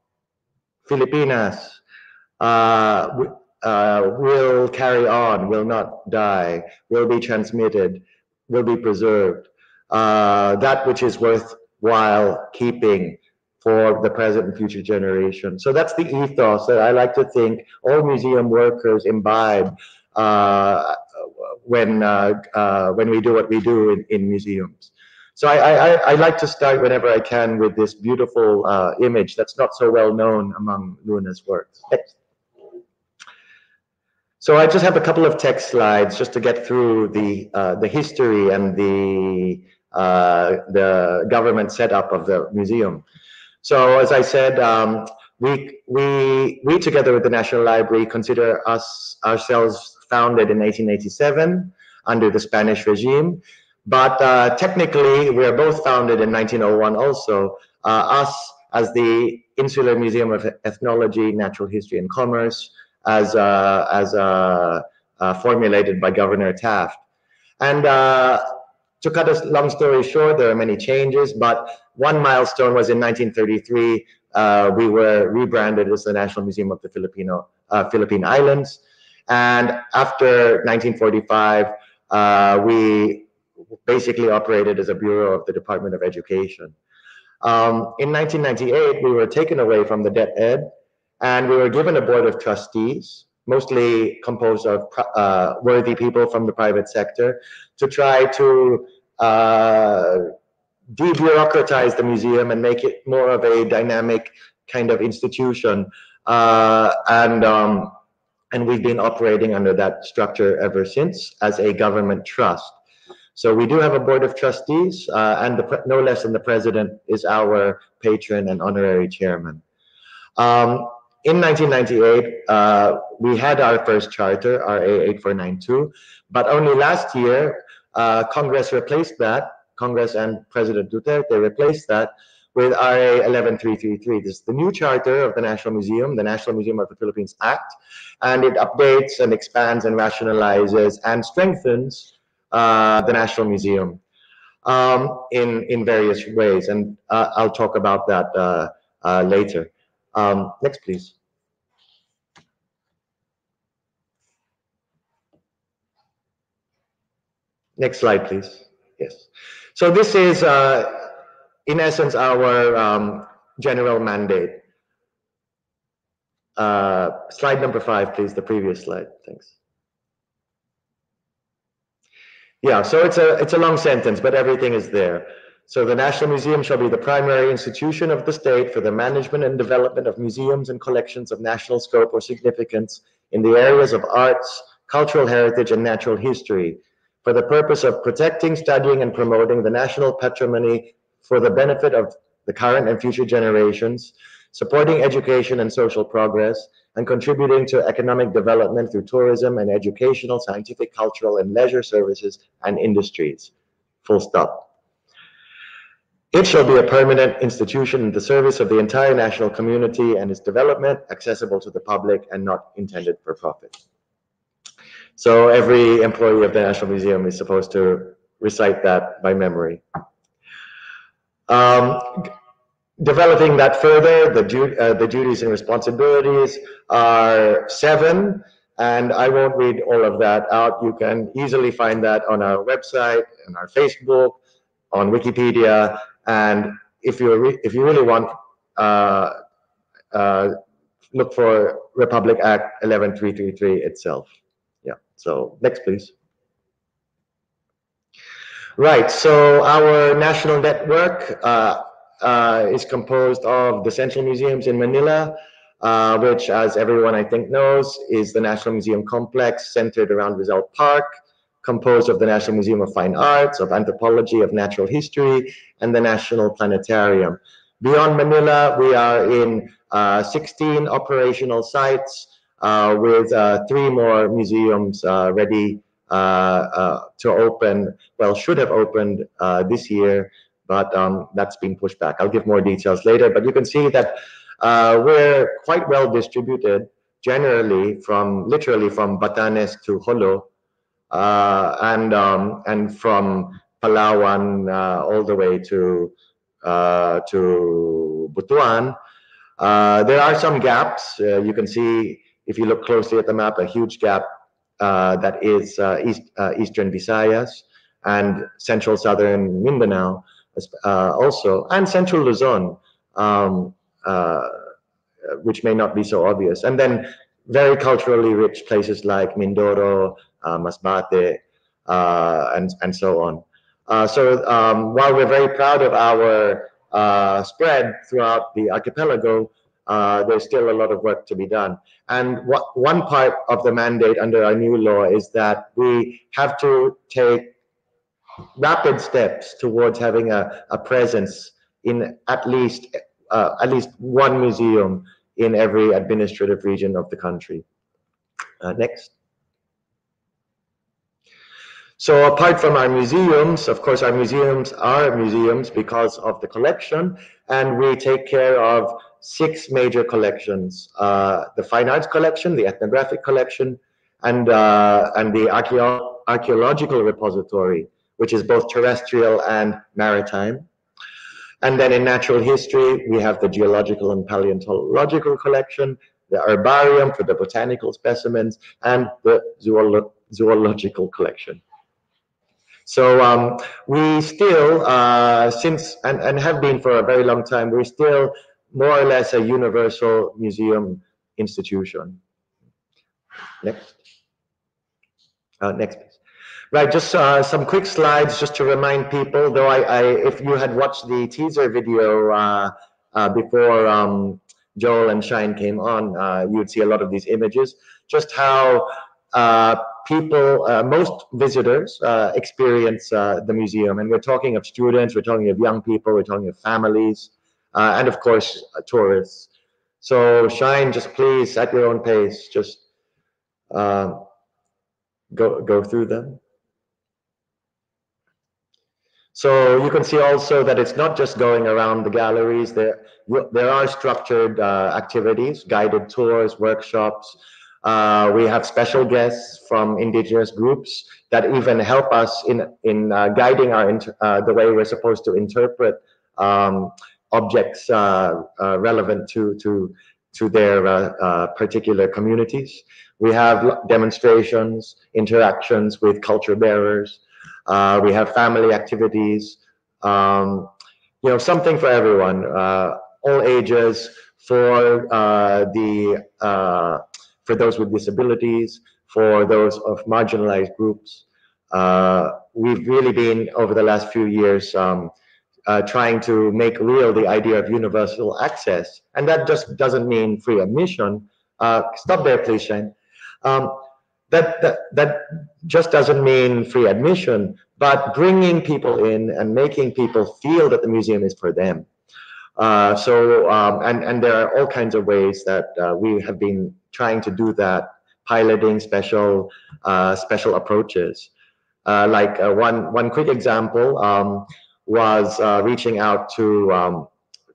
Filipinas uh, uh, will carry on, will not die, will be transmitted, will be preserved. Uh, that which is worthwhile keeping for the present and future generation. So that's the ethos that I like to think all museum workers imbibe uh, when uh, uh, when we do what we do in, in museums. So I, I, I like to start whenever I can with this beautiful uh, image that's not so well known among Luna's works. Next. So I just have a couple of text slides just to get through the uh, the history and the uh, the government setup of the museum. So as I said, um, we we we together with the National Library consider us ourselves founded in eighteen eighty-seven under the Spanish regime, but uh, technically we are both founded in nineteen oh one also. Uh, us as the Insular Museum of Ethnology, Natural History and Commerce, as uh, as uh, uh, formulated by Governor Taft. And uh, to cut a long story short, there are many changes, but one milestone was in nineteen thirty-three. Uh, we were rebranded as the National Museum of the Filipino uh, Philippine Islands, and after nineteen forty-five, uh, we basically operated as a bureau of the Department of Education. Um, in nineteen ninety-eight, we were taken away from the D E P Ed, And we were given a board of trustees, mostly composed of uh, worthy people from the private sector, to try to uh, de-bureaucratize the museum and make it more of a dynamic kind of institution. Uh, and um, and we've been operating under that structure ever since as a government trust. So we do have a board of trustees, uh, and the, no less than the president is our patron and honorary chairman. Um, in nineteen ninety-eight, uh, we had our first charter, R A eight four nine two, but only last year, uh, Congress replaced that, Congress and President Duterte replaced that with R A eleven three three three. This is the new charter of the National Museum, the National Museum of the Philippines Act, and it updates and expands and rationalizes and strengthens uh, the National Museum um, in, in various ways. And uh, I'll talk about that uh, uh, later. Um, next, please. Next slide, please. Yes. So this is, uh, in essence, our um, general mandate. Uh, slide number five, please, the previous slide. Thanks. Yeah, so it's a, it's a long sentence, but everything is there. So the National Museum shall be the primary institution of the state for the management and development of museums and collections of national scope or significance in the areas of arts, cultural heritage, and natural history, for the purpose of protecting, studying, and promoting the national patrimony for the benefit of the current and future generations, supporting education and social progress, and contributing to economic development through tourism and educational, scientific, cultural, and leisure services and industries. Full stop. It shall be a permanent institution in the service of the entire national community and its development, accessible to the public and not intended for profit. So every employee of the National Museum is supposed to recite that by memory. Um, developing that further, the, du uh, the duties and responsibilities are seven, and I won't read all of that out. You can easily find that on our website, on our Facebook, on Wikipedia, and if you re if you really want, uh, uh, look for Republic Act eleven three three three itself. Yeah. So next, please. Right. So our national network uh, uh, is composed of the central museums in Manila, uh, which, as everyone I think knows, is the National Museum Complex centered around Rizal Park, composed of the National Museum of Fine Arts, of Anthropology, of Natural History, and the National Planetarium. Beyond Manila, we are in uh, sixteen operational sites uh, with uh, three more museums uh, ready uh, uh, to open, well, should have opened uh, this year, but um, that's been pushed back. I'll give more details later, but you can see that uh, we're quite well distributed generally from, literally from Batanes to Jolo, Uh, and um, and from Palawan uh, all the way to uh, to Butuan. Uh, there are some gaps. Uh, you can see, if you look closely at the map, a huge gap uh, that is uh, east uh, eastern Visayas and central southern Mindanao, uh, also, and central Luzon, um, uh, which may not be so obvious. And then very culturally rich places like Mindoro, uh, Masbate, uh, and, and so on. Uh, so um, while we're very proud of our uh, spread throughout the archipelago, uh, there's still a lot of work to be done. And what, one part of the mandate under our new law is that we have to take rapid steps towards having a, a presence in at least, uh, at least one museum in every administrative region of the country. Uh, next. So apart from our museums, of course, our museums are museums because of the collection, and we take care of six major collections. Uh, the Fine Arts Collection, the Ethnographic Collection, and, uh, and the archeo Archaeological Repository, which is both terrestrial and maritime. And then in natural history, we have the Geological and Paleontological Collection, the Herbarium for the botanical specimens, and the Zoolo Zoological Collection. So um, we still, uh, since, and, and have been for a very long time, we're still more or less a universal museum institution. Next. Uh, next, please. Right, just uh, some quick slides just to remind people, though I, I if you had watched the teaser video uh, uh, before um, Joel and Shine came on, uh, you'd see a lot of these images, just how uh, people, uh, most visitors uh, experience uh, the museum. And we're talking of students, we're talking of young people, we're talking of families, uh, and of course, uh, tourists. So Shine, just please, at your own pace, just uh, go, go through them. So you can see also that it's not just going around the galleries. There, there are structured uh, activities, guided tours, workshops. Uh, we have special guests from indigenous groups that even help us in in uh, guiding our inter uh, the way we're supposed to interpret um, objects uh, uh, relevant to to to their uh, uh, particular communities. We have demonstrations, interactions with culture bearers. Uh, we have family activities, um, you know, something for everyone, uh, all ages, for uh, the uh, for those with disabilities, for those of marginalized groups. Uh, we've really been over the last few years um, uh, trying to make real the idea of universal access, and that just doesn't mean free admission. Uh, stop there, please, Shane. Um, That, that, that just doesn't mean free admission, but bringing people in and making people feel that the museum is for them. Uh, so, um, and, and there are all kinds of ways that uh, we have been trying to do that, piloting special, uh, special approaches. Uh, like uh, one, one quick example um, was uh, reaching out to, um,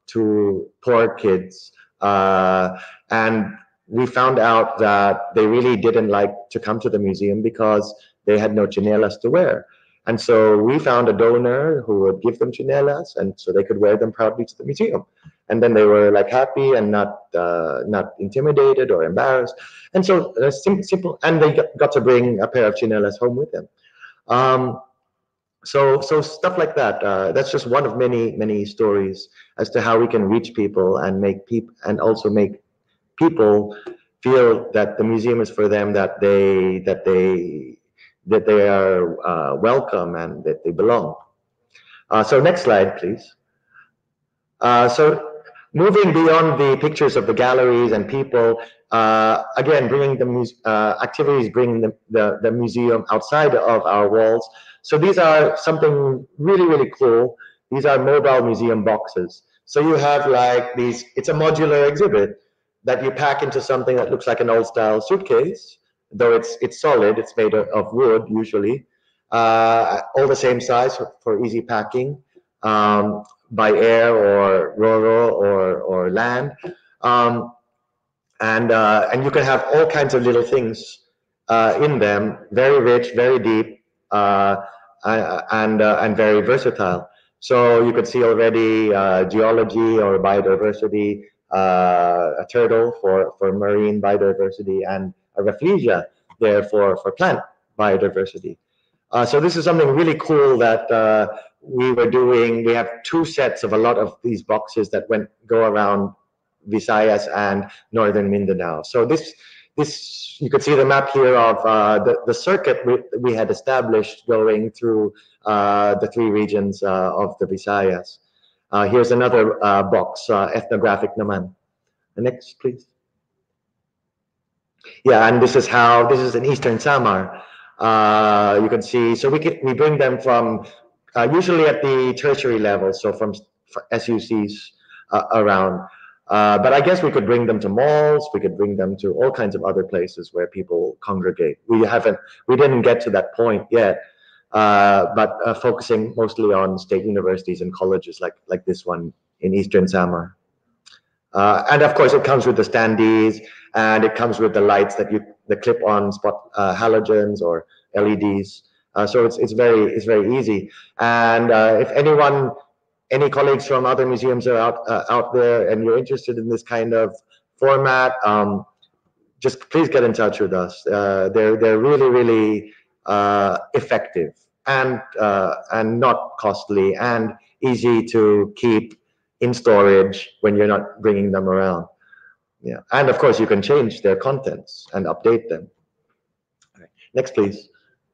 to poor kids. Uh, and we found out that they really didn't like to come to the museum because they had no chinelas to wear. And so we found a donor who would give them chinelas, and so they could wear them proudly to the museum. And then they were like happy and not uh, not intimidated or embarrassed. And so uh, sim simple, and they got, got to bring a pair of chinelas home with them. Um, so so stuff like that. Uh, that's just one of many many stories as to how we can reach people and make people and also make people feel that the museum is for them, that they that they that they are uh, welcome and that they belong. Uh, so next slide, please. Uh, so moving beyond the pictures of the galleries and people, uh, again, bringing the uh, activities, bringing the, the the museum outside of our walls. So these are something really really cool. These are mobile museum boxes. So you have like these. It's a modular exhibit that you pack into something that looks like an old-style suitcase, though it's it's solid. It's made of, of wood usually, uh, all the same size for, for easy packing um, by air or Roro or or land, um, and uh, and you can have all kinds of little things uh, in them, very rich, very deep, uh, and uh, and very versatile. So you could see already uh, geology or biodiversity. Uh, a turtle for, for marine biodiversity, and a rafflesia there for, for plant biodiversity. Uh, so this is something really cool that uh, we were doing. We have two sets of a lot of these boxes that went go around Visayas and northern Mindanao. So this this you could see the map here of uh, the, the circuit we, we had established going through uh, the three regions uh, of the Visayas. Uh, here's another uh, box, uh, ethnographic naman. The next, please. Yeah, and this is how, this is in Eastern Samar. Uh, you can see, so we can, we bring them from, uh, usually at the tertiary level, so from S U Cs uh, around. Uh, but I guess we could bring them to malls, we could bring them to all kinds of other places where people congregate. We haven't, we didn't get to that point yet. Uh, but uh, focusing mostly on state universities and colleges like like this one in Eastern Samar. Uh, and of course, it comes with the standees, and it comes with the lights that you the clip-on spot uh, halogens or L E Ds. Uh, so it's it's very it's very easy. And uh, if anyone, any colleagues from other museums are out uh, out there, and you're interested in this kind of format, um, just please get in touch with us. Uh, they're they're really really. Uh, effective and uh, and not costly and easy to keep in storage when you're not bringing them around. Yeah, and of course you can change their contents and update them. All right. Next, please.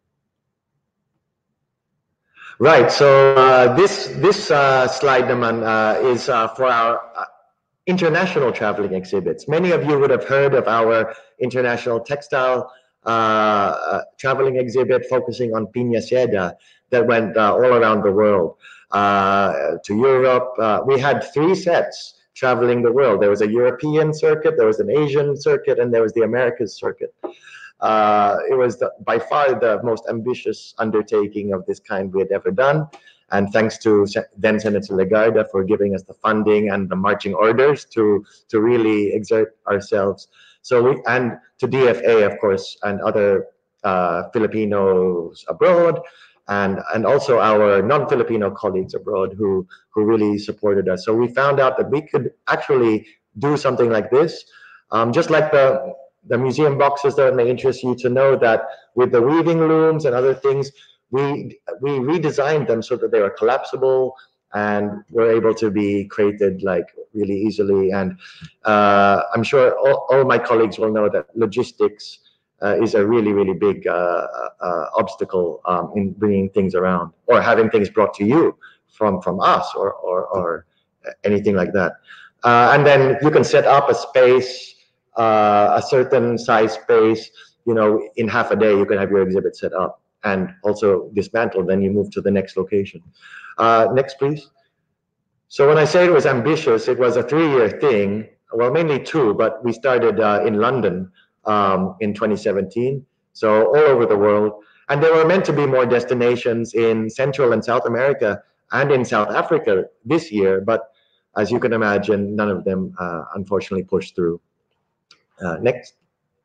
Right. So uh, this this uh, slide, naman, uh, is uh, for our uh, international traveling exhibits. Many of you would have heard of our international textile uh, uh, traveling exhibit focusing on piña seda that went uh, all around the world, uh, to Europe. Uh, we had three sets traveling the world. There was a European circuit, there was an Asian circuit, and there was the Americas circuit. Uh, it was the, by far the most ambitious undertaking of this kind we had ever done. And thanks to then Senator Legarda for giving us the funding and the marching orders to, to really exert ourselves. So we, and to D F A, of course, and other uh, Filipinos abroad, and, and also our non-Filipino colleagues abroad who, who really supported us. So we found out that we could actually do something like this. Um, just like the, the museum boxes that may interest you to know that with the weaving looms and other things, we, we redesigned them so that they were collapsible and were able to be created like really easily. And uh, I'm sure all, all my colleagues will know that logistics Uh, is a really, really big uh, uh, obstacle um, in bringing things around or having things brought to you from from us or or, or anything like that. Uh, and then you can set up a space, uh, a certain size space. You know, in half a day you can have your exhibit set up and also dismantled. Then you move to the next location. Uh, next, please. So when I say it was ambitious, it was a three-year thing. Well, mainly two, but we started uh, in London. Um, in twenty seventeen, so all over the world. And there were meant to be more destinations in Central and South America and in South Africa this year, but as you can imagine, none of them uh, unfortunately pushed through. Uh, next.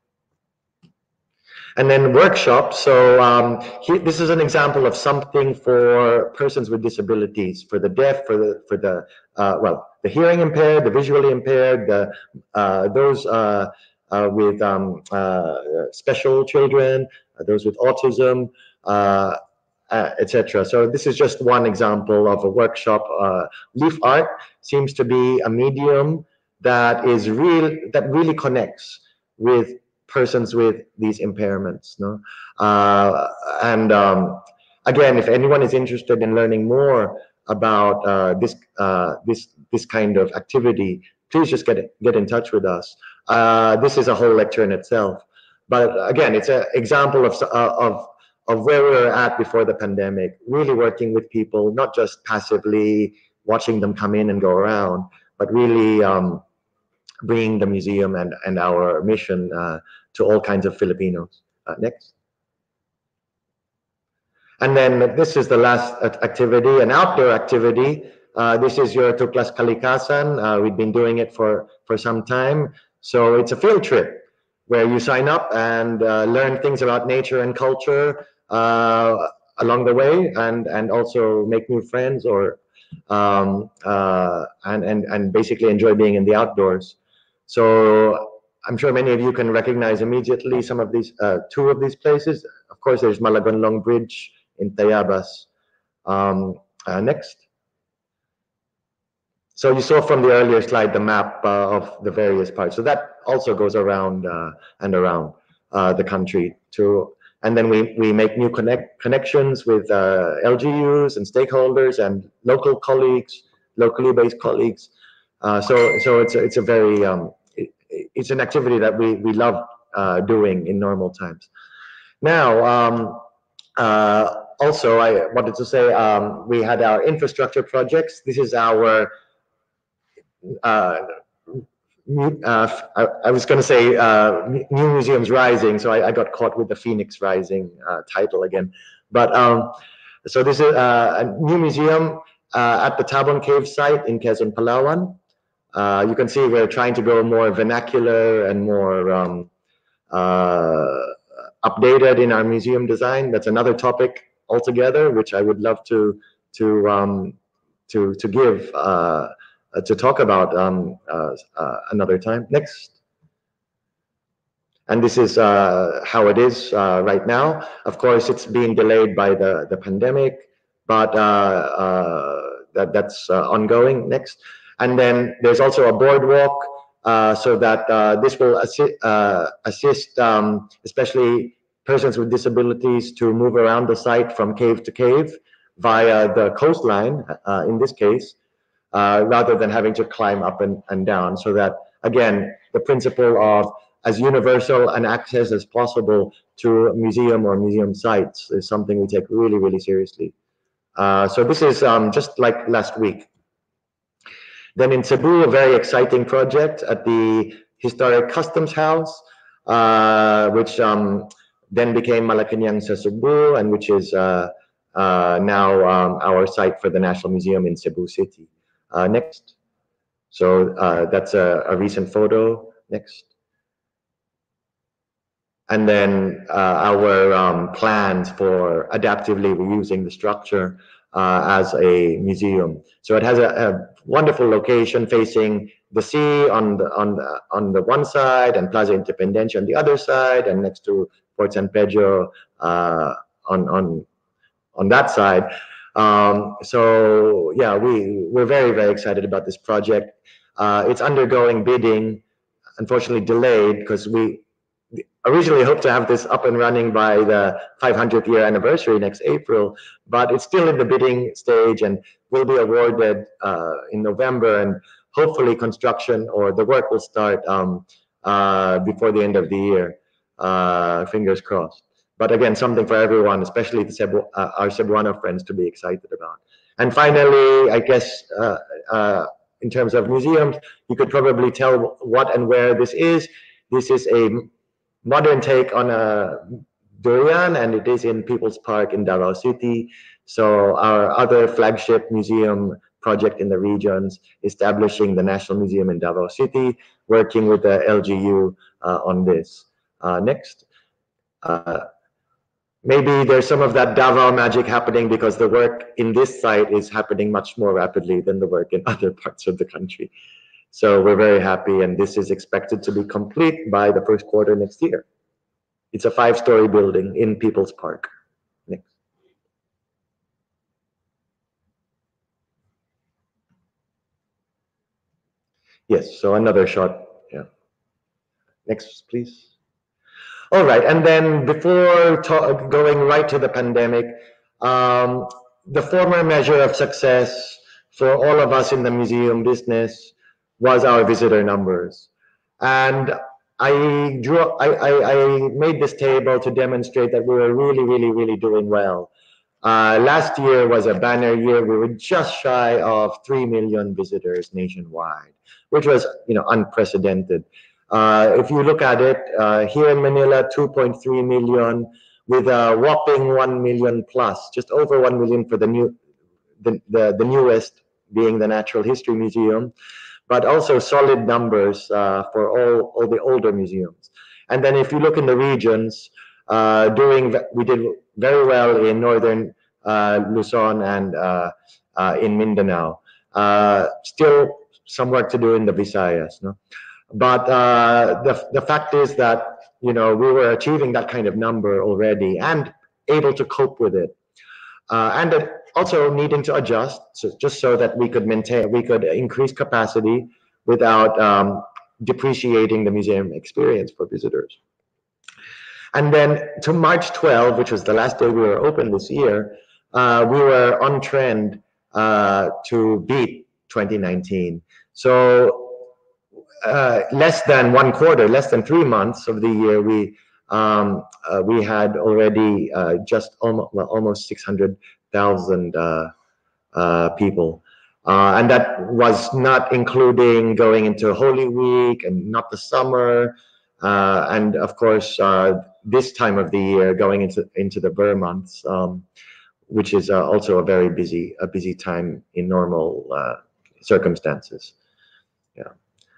And then workshops. So um, here, this is an example of something for persons with disabilities, for the deaf, for the, for the uh, well, the hearing impaired, the visually impaired, the, uh, those uh, Uh, with um, uh, special children, uh, those with autism, uh, uh, et cetera. So this is just one example of a workshop. Uh, leaf art seems to be a medium that is real, that really connects with persons with these impairments. No, uh, and um, again, if anyone is interested in learning more about uh, this uh, this this kind of activity, please just get get in touch with us. Uh, this is a whole lecture in itself, but again, it's an example of uh, of of where we were at before the pandemic. Really working with people, not just passively watching them come in and go around, but really um, bringing the museum and and our mission uh, to all kinds of Filipinos. Uh, next. And then this is the last activity, an outdoor activity. Uh, this is your Tuklas Kalikasan. Uh, we've been doing it for, for some time. So it's a field trip where you sign up and uh, learn things about nature and culture uh, along the way, and, and also make new friends or um, uh, and, and, and basically enjoy being in the outdoors. So I'm sure many of you can recognize immediately some of these, uh, two of these places. Of course, there's Malagonlong Bridge in Tayabas. Um, uh, next. So you saw from the earlier slide the map uh, of the various parts. So that also goes around uh, and around uh, the country too. And then we, we make new connect connections with uh, L G Us and stakeholders and local colleagues, locally based colleagues. Uh, so so it's a, it's a very um, it, it's an activity that we we love uh, doing in normal times. Now um, uh, also I wanted to say um, we had our infrastructure projects. This is our Uh, uh, I, I was going to say uh, New Museums Rising, so I, I got caught with the Phoenix Rising uh, title again. But um, so this is uh, a new museum uh, at the Tabon Cave site in Quezon, Palawan. Uh, you can see we're trying to go more vernacular and more um, uh, updated in our museum design. That's another topic altogether, which I would love to to um, to to give. Uh, Uh, to talk about um, uh, uh, another time. Next. And this is uh, how it is uh, right now. Of course, it's being delayed by the, the pandemic, but uh, uh, that, that's uh, ongoing. Next. And then there's also a boardwalk uh, so that uh, this will assi uh, assist um, especially persons with disabilities to move around the site from cave to cave via the coastline, uh, in this case, uh, rather than having to climb up and, and down. So that, again, the principle of as universal an access as possible to a museum or museum sites is something we take really, really seriously. Uh, so this is um, just like last week. Then in Cebu, a very exciting project at the historic Customs House, uh, which um, then became Malacanang sa Cebu, and which is uh, uh, now um, our site for the National Museum in Cebu City. Uh, next. So uh, that's a, a recent photo. Next. And then uh, our um, plans for adaptively reusing the structure uh, as a museum. So it has a, a wonderful location facing the sea on the on the on the one side, and Plaza Independencia on the other side, and next to Fort San Pedro uh, on on on that side. Um, so yeah, we we're very very excited about this project. Uh, it's undergoing bidding, unfortunately delayed because we originally hoped to have this up and running by the five hundredth year anniversary next April, but it's still in the bidding stage and will be awarded uh, in November, and hopefully construction or the work will start um, uh, before the end of the year. Uh, fingers crossed. But again, something for everyone, especially the Cebu, uh, our Cebuano friends, to be excited about. And finally, I guess uh, uh, in terms of museums, you could probably tell what and where this is. This is a modern take on a durian, and it is in People's Park in Davao City. So our other flagship museum project in the regions, establishing the National Museum in Davao City, working with the L G U uh, on this. Uh, next. Uh, maybe there's some of that Davao magic happening because the work in this site is happening much more rapidly than the work in other parts of the country. So we're very happy, and this is expected to be complete by the first quarter next year. It's a five-story building in People's Park. Next. Yes, so another shot. Yeah. Next, please. All right, and then before going right to the pandemic, um, the former measure of success for all of us in the museum business was our visitor numbers. And I drew, I, I, I made this table to demonstrate that we were really, really, really doing well. Uh, last year was a banner year. We were just shy of three million visitors nationwide, which was, you know, unprecedented. Uh, if you look at it, uh, here in Manila, two point three million, with a whopping one million plus, just over one million for the new, the, the, the newest being the Natural History Museum, but also solid numbers uh, for all, all the older museums. And then if you look in the regions, uh, doing, we did very well in Northern uh, Luzon and uh, uh, in Mindanao. Uh, still some work to do in the Visayas, no? But uh, the, the fact is that, you know, we were achieving that kind of number already and able to cope with it. Uh, and also needing to adjust, so just so that we could maintain, we could increase capacity without um, depreciating the museum experience for visitors. And then to March twelfth, which was the last day we were open this year, uh, we were on trend uh, to beat twenty nineteen. So uh, less than one quarter, less than three months of the year, we um, uh, we had already uh, just almost well, almost six hundred thousand uh, uh, people, uh, and that was not including going into Holy Week and not the summer, uh, and of course uh, this time of the year going into into the Burr months, um, which is uh, also a very busy a busy time in normal uh, circumstances. Yeah.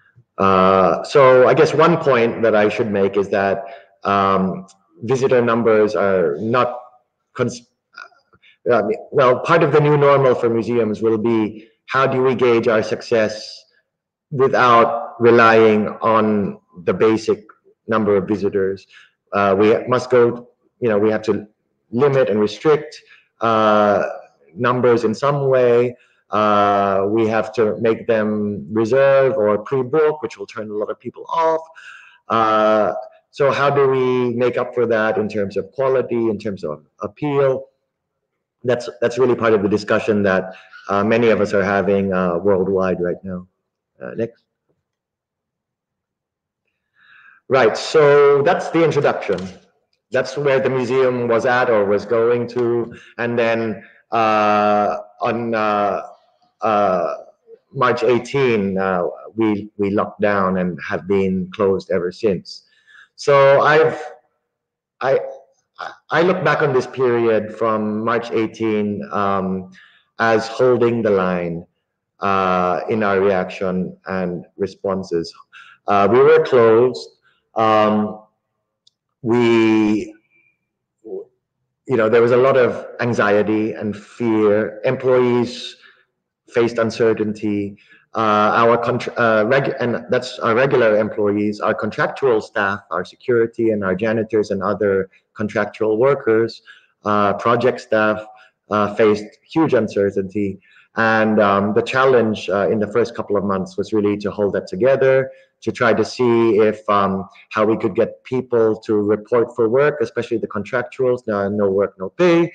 Uh, so I guess one point that I should make is that um, visitor numbers are not, cons uh, well, part of the new normal for museums will be how do we gauge our success without relying on the basic number of visitors. Uh, we must go, you know, we have to limit and restrict uh, numbers in some way. Uh, we have to make them reserve or pre-book, which will turn a lot of people off. Uh, so how do we make up for that in terms of quality, in terms of appeal? That's that's really part of the discussion that uh, many of us are having uh, worldwide right now. Uh, next. Right, so that's the introduction. That's where the museum was at or was going to, and then uh, on uh, uh, March eighteenth, uh, we we locked down and have been closed ever since. So I've I I look back on this period from March eighteenth um, as holding the line uh, in our reaction and responses. Uh, we were closed. Um, we, you know, there was a lot of anxiety and fear. Employees faced uncertainty. Uh, our contra- uh, reg- and that's our regular employees, our contractual staff, our security and our janitors and other contractual workers, uh, project staff uh, faced huge uncertainty. And um, the challenge uh, in the first couple of months was really to hold that together, to try to see if um, how we could get people to report for work, especially the contractuals, no, no work, no pay.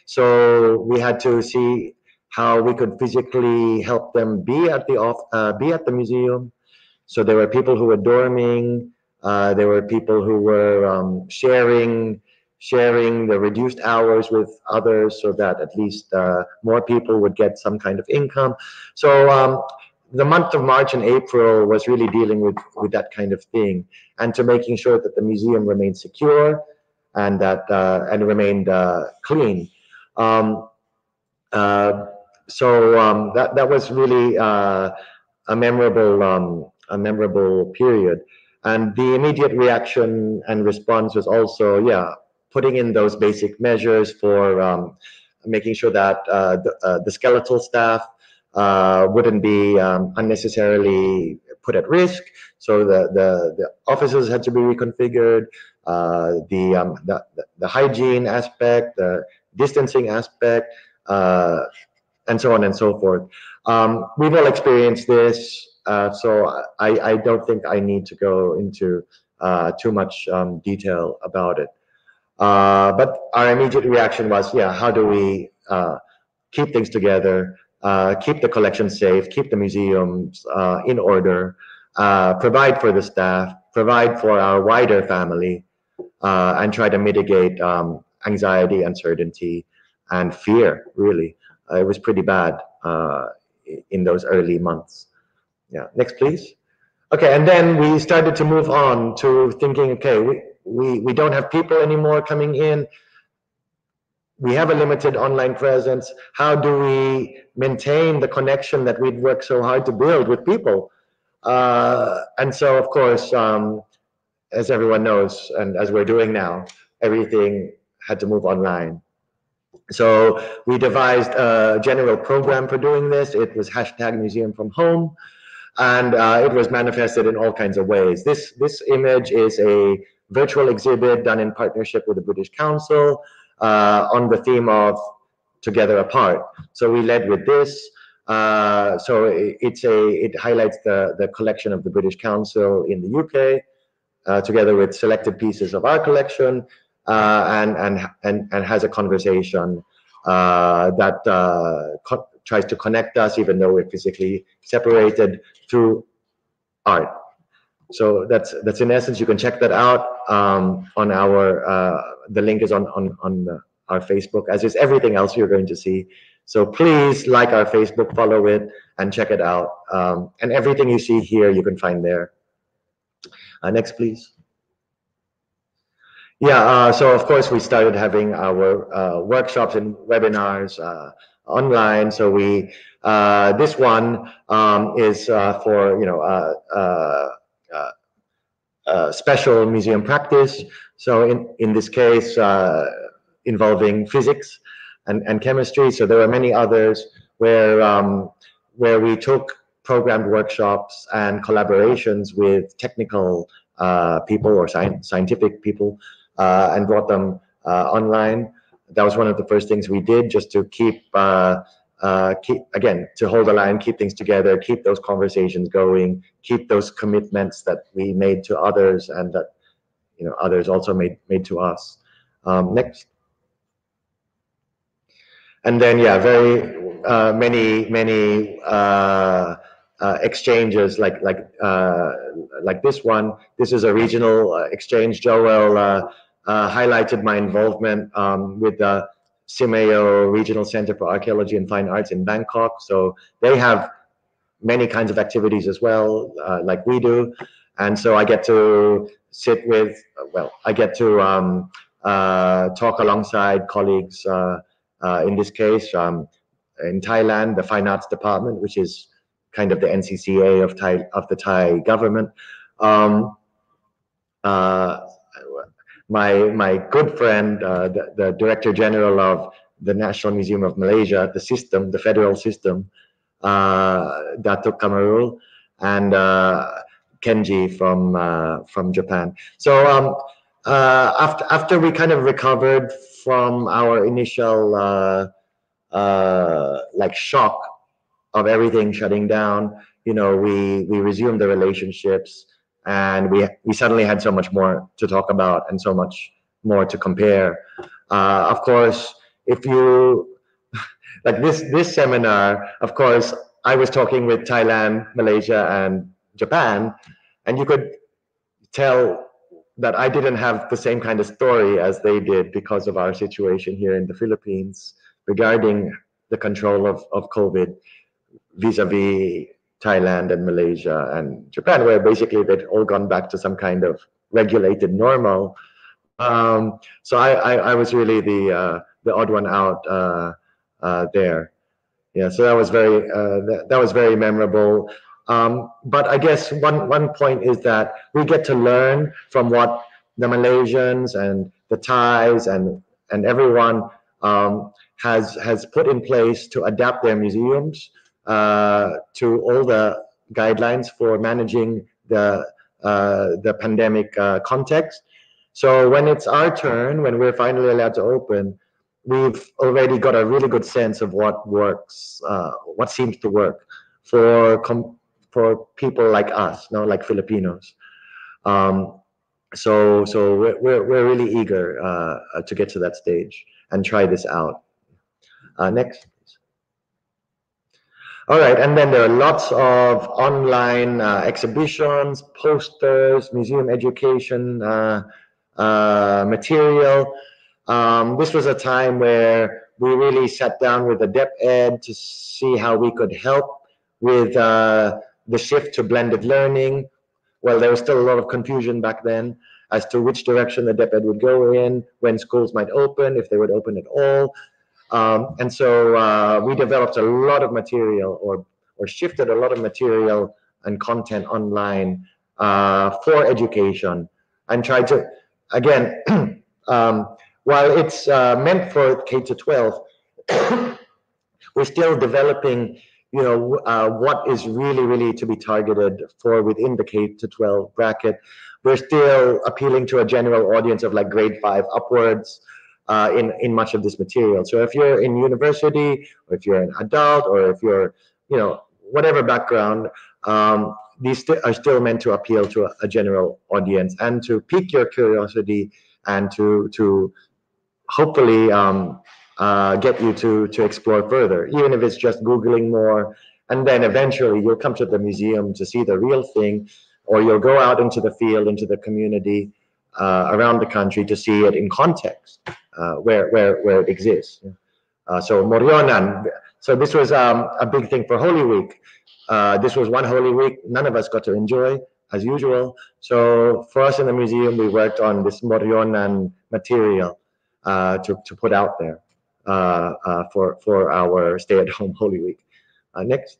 So we had to see how we could physically help them be at the off, uh, be at the museum. So there were people who were dorming. Uh, there were people who were um, sharing sharing the reduced hours with others, so that at least uh, more people would get some kind of income. So um, the month of March and April was really dealing with with that kind of thing, and to making sure that the museum remained secure and that uh, and remained uh, clean. Um, uh, so um, that that was really uh, a memorable um, a memorable period, and the immediate reaction and response was also yeah putting in those basic measures for um, making sure that uh, the, uh, the skeletal staff uh, wouldn't be um, unnecessarily put at risk. So the the, the offices had to be reconfigured. Uh, the, um, the the hygiene aspect, the distancing aspect. Uh, and so on and so forth. Um, we've all experienced this, uh, so I, I don't think I need to go into uh, too much um, detail about it. Uh, but our immediate reaction was, yeah, how do we uh, keep things together, uh, keep the collection safe, keep the museums uh, in order, uh, provide for the staff, provide for our wider family, uh, and try to mitigate um, anxiety, uncertainty, and fear, really. Uh, it was pretty bad uh, in those early months. Yeah, next please. Okay, and then we started to move on to thinking, okay, we, we, we don't have people anymore coming in. We have a limited online presence. How do we maintain the connection that we'd worked so hard to build with people? Uh, and so, of course, um, as everyone knows, and as we're doing now, everything had to move online. So we devised a general program for doing this. It was hashtag museum from home, and uh, it was manifested in all kinds of ways. This, this image is a virtual exhibit done in partnership with the British Council uh, on the theme of Together Apart. So we led with this. Uh, so it, it's a, it highlights the, the collection of the British Council in the U K, uh, together with selected pieces of our collection. Uh, and, and, and, and has a conversation uh, that uh, co tries to connect us, even though we're physically separated, through art. So that's, that's in essence, you can check that out um, on our, uh, the link is on, on, on the, our Facebook, as is everything else you're going to see. So please like our Facebook, follow it, and check it out. Um, and everything you see here, you can find there. Uh, next, please. Yeah, uh, so of course we started having our uh, workshops and webinars uh, online. So we, uh, this one um, is uh, for, you know, uh, uh, uh, uh, special museum practice. So in, in this case, uh, involving physics and, and chemistry. So there are many others where, um, where we took programmed workshops and collaborations with technical uh, people or sci scientific people Uh, and brought them uh, online. That was one of the first things we did, just to keep uh, uh, keep again to hold the line, keep things together, keep those conversations going, keep those commitments that we made to others and that you know others also made made to us. Um, next. And then, yeah, very uh, many, many uh, uh, exchanges like like uh, like this one. This is a regional uh, exchange. Joel uh, uh, highlighted my involvement um, with the Simeo Regional Center for Archaeology and Fine Arts in Bangkok. So they have many kinds of activities as well, uh, like we do. And so I get to sit with, well, I get to um, uh, talk alongside colleagues. Uh, Uh, in this case, um, in Thailand, the Fine Arts Department, which is kind of the N C C A of Thai of the Thai government. Um, uh, my my good friend, uh, the, the Director General of the National Museum of Malaysia, the system, the federal system, uh, Datuk Kamarul, and uh, Kenji from uh, from Japan. So um, uh, after after we kind of recovered from our initial uh, uh, like shock of everything shutting down, you know, we we resumed the relationships, and we we suddenly had so much more to talk about and so much more to compare. Uh, of course, if you like this this seminar, of course, I was talking with Thailand, Malaysia, and Japan, and you could tell that I didn't have the same kind of story as they did because of our situation here in the Philippines regarding the control of, of COVID vis-a-vis Thailand and Malaysia and Japan, where basically they'd all gone back to some kind of regulated normal. Um, so I, I, I was really the uh, the odd one out uh, uh, there. Yeah, so that was very uh, that, that was very memorable. Um, but I guess one, one point is that we get to learn from what the Malaysians and the Thais and, and everyone um, has, has put in place to adapt their museums uh, to all the guidelines for managing the, uh, the pandemic uh, context. So when it's our turn, when we're finally allowed to open, we've already got a really good sense of what works, uh, what seems to work for com for people like us, no, like Filipinos. Um, so so we're, we're, we're really eager uh, to get to that stage and try this out. Uh, next, please. All right, and then there are lots of online uh, exhibitions, posters, museum education uh, uh, material. Um, this was a time where we really sat down with the D E P Ed to see how we could help with uh, the shift to blended learning. Well, there was still a lot of confusion back then as to which direction the D E P Ed would go in, when schools might open, if they would open at all. Um, and so uh, we developed a lot of material or, or shifted a lot of material and content online uh, for education and tried to, again, um, while it's uh, meant for K to twelve, we're still developing you know, uh, what is really, really to be targeted for within the K to twelve bracket. We're still appealing to a general audience of like grade five upwards uh, in, in much of this material. So if you're in university, or if you're an adult, or if you're, you know, whatever background, um, these st are still meant to appeal to a, a general audience and to pique your curiosity and to, to hopefully um, Uh, get you to to explore further, even if it's just Googling more, and then eventually you'll come to the museum to see the real thing, or you'll go out into the field, into the community uh, around the country to see it in context uh, where where where it exists. Uh, so Morionan, so this was um, a big thing for Holy Week. Uh, this was one Holy Week none of us got to enjoy as usual. So for us in the museum, we worked on this Morionan material uh, to to put out there. Uh, uh, for for our stay-at-home Holy Week. Uh, next,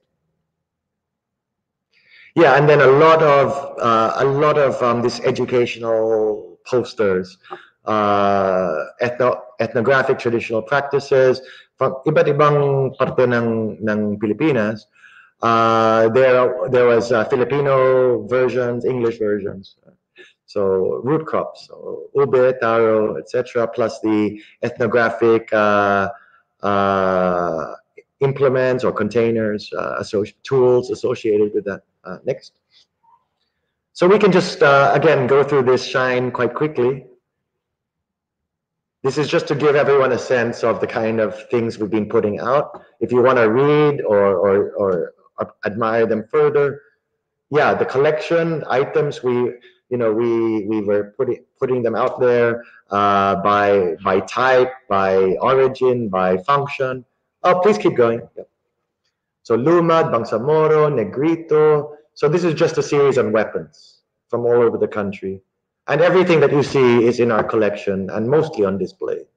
yeah, and then a lot of uh, a lot of um, this educational posters, uh, ethno ethnographic traditional practices from iba't ibang parte ng ng Pilipinas. Uh, there there was uh, Filipino versions, English versions. So root crops, so ube, taro, et cetera, plus the ethnographic uh, uh, implements or containers, uh, associ tools associated with that. Uh, next. So we can just, uh, again, go through this shine quite quickly. This is just to give everyone a sense of the kind of things we've been putting out. If you want to read or, or, or admire them further, yeah, the collection items, we, you know, we, we were putting, putting them out there uh, by, by type, by origin, by function. Oh, please keep going. Yep. So Lumad, Bangsamoro, Negrito. So this is just a series on weapons from all over the country. And everything that you see is in our collection and mostly on display.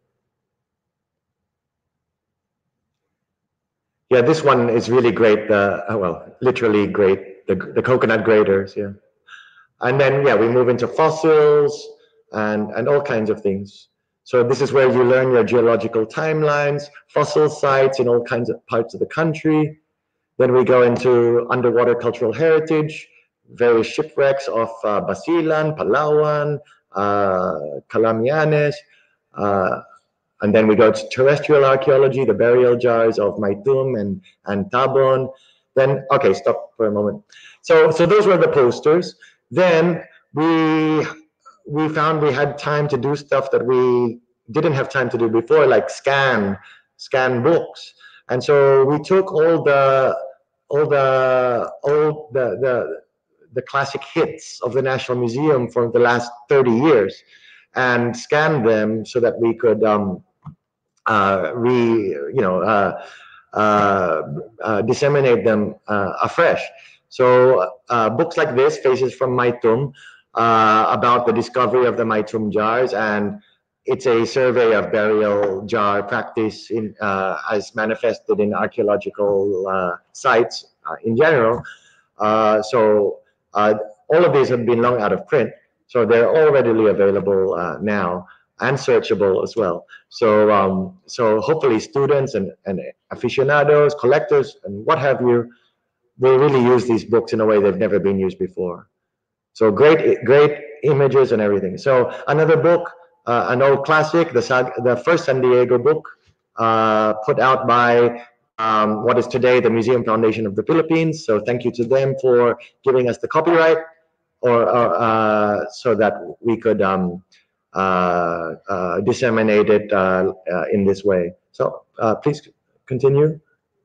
Yeah, this one is really great. Uh, well, literally great. The, the coconut graters, yeah. And then, yeah, we move into fossils and, and all kinds of things. So this is where you learn your geological timelines, fossil sites in all kinds of parts of the country. Then we go into underwater cultural heritage, various shipwrecks of uh, Basilan, Palawan, uh, Calamianes, uh, and then we go to terrestrial archaeology, the burial jars of Maitum and, and Tabon. Then, okay, stop for a moment. So, so those were the posters. Then we, we found we had time to do stuff that we didn't have time to do before, like scan, scan books. And so we took all the, all the, all the, the, the classic hits of the National Museum for the last thirty years and scanned them so that we could um, uh, re, you know, uh, uh, uh, disseminate them uh, afresh. So uh, books like this, Faces from Maitum, uh, about the discovery of the Maitum jars, and it's a survey of burial jar practice in, uh, as manifested in archaeological uh, sites uh, in general. Uh, so uh, all of these have been long out of print, so they're all readily available uh, now and searchable as well. So, um, so hopefully students and, and aficionados, collectors, and what have you, will really use these books in a way they've never been used before. So great, great images and everything. So another book, uh, an old classic, the, the first San Diego book, uh, put out by um, what is today the Museum Foundation of the Philippines. So thank you to them for giving us the copyright, or, or uh, so that we could um, uh, uh, disseminate it uh, uh, in this way. So uh, please continue.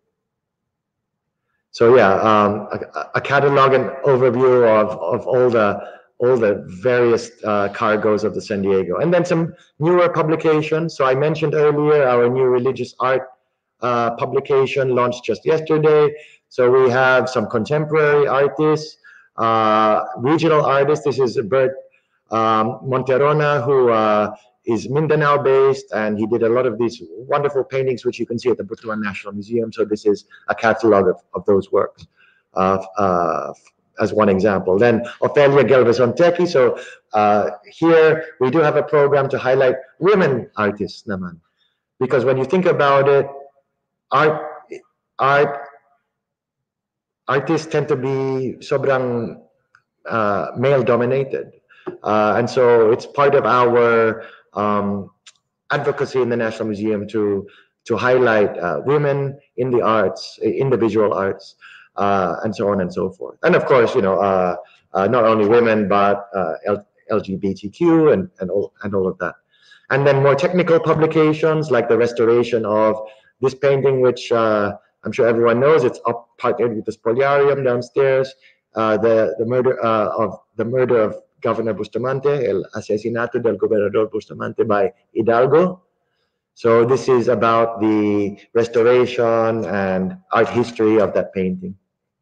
So yeah, um, a, a catalog and overview of, of all the all the various uh, cargoes of the San Diego, and then some newer publications. So I mentioned earlier our new religious art uh, publication launched just yesterday. So we have some contemporary artists, uh, regional artists. This is Bert um, Monterona, who uh, is Mindanao based, and he did a lot of these wonderful paintings, which you can see at the Butuan National Museum. So this is a catalog of, of those works, uh, uh, as one example. Then Ofelia Galvez-Onteki. So uh, here we do have a program to highlight women artists naman, because when you think about it, art, art artists tend to be sobrang uh, male dominated. Uh, and so it's part of our um, advocacy in the National Museum to to highlight uh, women in the arts, in the visual arts, uh, and so on and so forth. And of course, you know, uh, uh, not only women, but uh, L G B T Q and, and, all, and all of that. And then more technical publications like the restoration of this painting, which uh, I'm sure everyone knows. It's up partnered with the Spoliarium downstairs. Uh, the the murder uh, of the murder of Governor Bustamante, El Asesinato del Gobernador Bustamante by Hidalgo. So this is about the restoration and art history of that painting.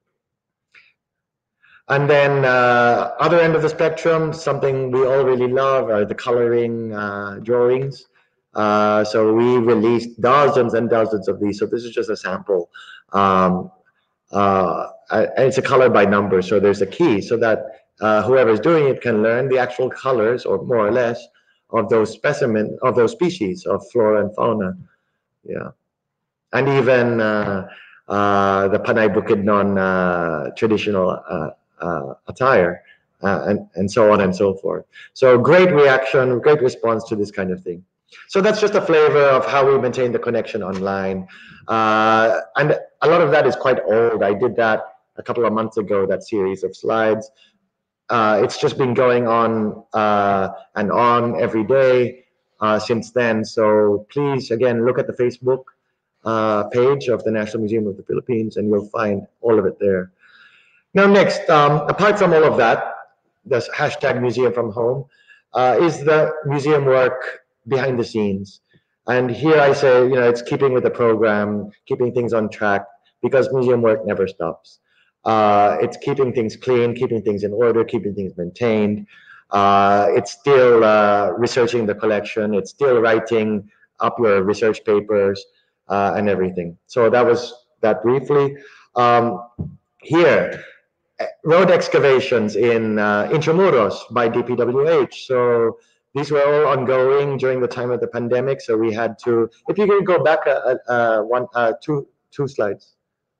And then uh, other end of the spectrum, something we all really love are the coloring uh, drawings. Uh, so we released dozens and dozens of these. So this is just a sample. Um, uh, and it's a color by number. So there's a key so that uh, whoever's doing it can learn the actual colors, or more or less, of those specimen, of those species of flora and fauna. Yeah. And even uh, uh, the Panay Bukidnon uh, traditional uh, uh, attire, uh, and, and so on and so forth. So great reaction, great response to this kind of thing. So that's just a flavor of how we maintain the connection online. Uh, and a lot of that is quite old. I did that a couple of months ago, that series of slides. Uh, it's just been going on uh, and on every day uh, since then. So please, again, look at the Facebook uh, page of the National Museum of the Philippines, and you'll find all of it there. Now, next, um, apart from all of that, this hashtag Museum from Home uh, is the museum work behind the scenes. And here I say, you know, it's keeping with the program, keeping things on track, because museum work never stops. Uh, it's keeping things clean, keeping things in order, keeping things maintained. Uh, it's still uh, researching the collection. It's still writing up your research papers uh, and everything. So that was that briefly. Um, here, road excavations in uh, Intramuros by D P W H. So these were all ongoing during the time of the pandemic. So we had to, if you can go back uh, uh, one, uh, two, two slides.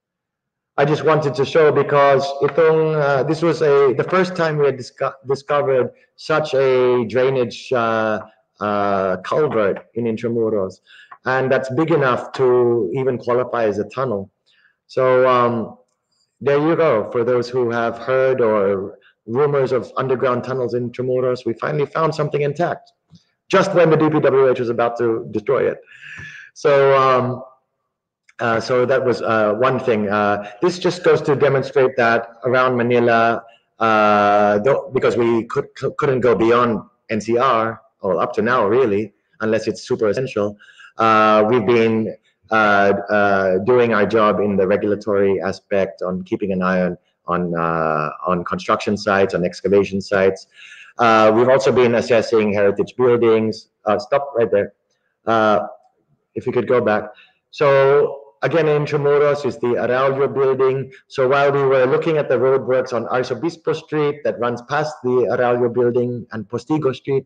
I just wanted to show because itong, uh, this was a the first time we had disco discovered such a drainage uh, uh, culvert in Intramuros, and that's big enough to even qualify as a tunnel. So um, there you go. For those who have heard or rumors of underground tunnels in Intramuros, we finally found something intact, just when the D P W H was about to destroy it. So. Um, Uh, so that was uh, one thing. Uh, this just goes to demonstrate that around Manila, uh, because we could, couldn't go beyond N C R, or up to now really, unless it's super essential, uh, we've been uh, uh, doing our job in the regulatory aspect on keeping an eye on, on, uh, on construction sites, on excavation sites. Uh, we've also been assessing heritage buildings. Uh, stop right there. Uh, if you could go back. So, again, in Intramuros is the Araujo building. So while we were looking at the roadworks on Arzobispo Street that runs past the Araujo building and Postigo Street,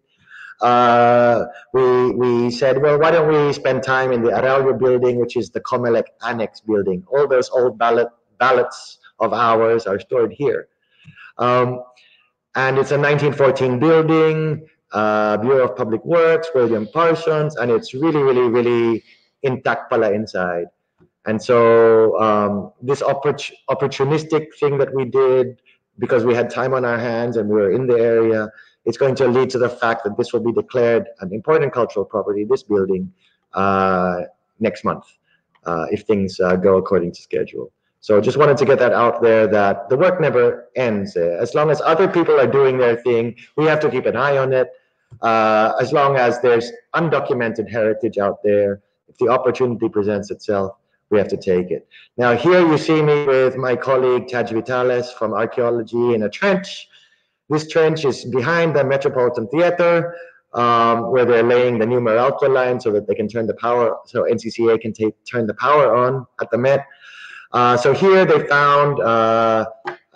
uh, we, we said, well, why don't we spend time in the Araujo building, which is the Comelec Annex building. All those old ballot, ballots of ours are stored here. Um, and it's a nineteen fourteen building, uh, Bureau of Public Works, William Parsons, and it's really, really, really intact pala inside. And so um, this oppor opportunistic thing that we did, because we had time on our hands and we were in the area, it's going to lead to the fact that this will be declared an important cultural property, this building, uh, next month, uh, if things uh, go according to schedule. So just wanted to get that out there, that the work never ends. As long as other people are doing their thing, we have to keep an eye on it. Uh, as long as there's undocumented heritage out there, if the opportunity presents itself, we have to take it. Now here you see me with my colleague Taj Vitales from archaeology in a trench. This trench is behind the Metropolitan Theater, um, where they're laying the new Meralco line so that they can turn the power, so N C C A can take, turn the power on at the Met. Uh, so here they found, uh,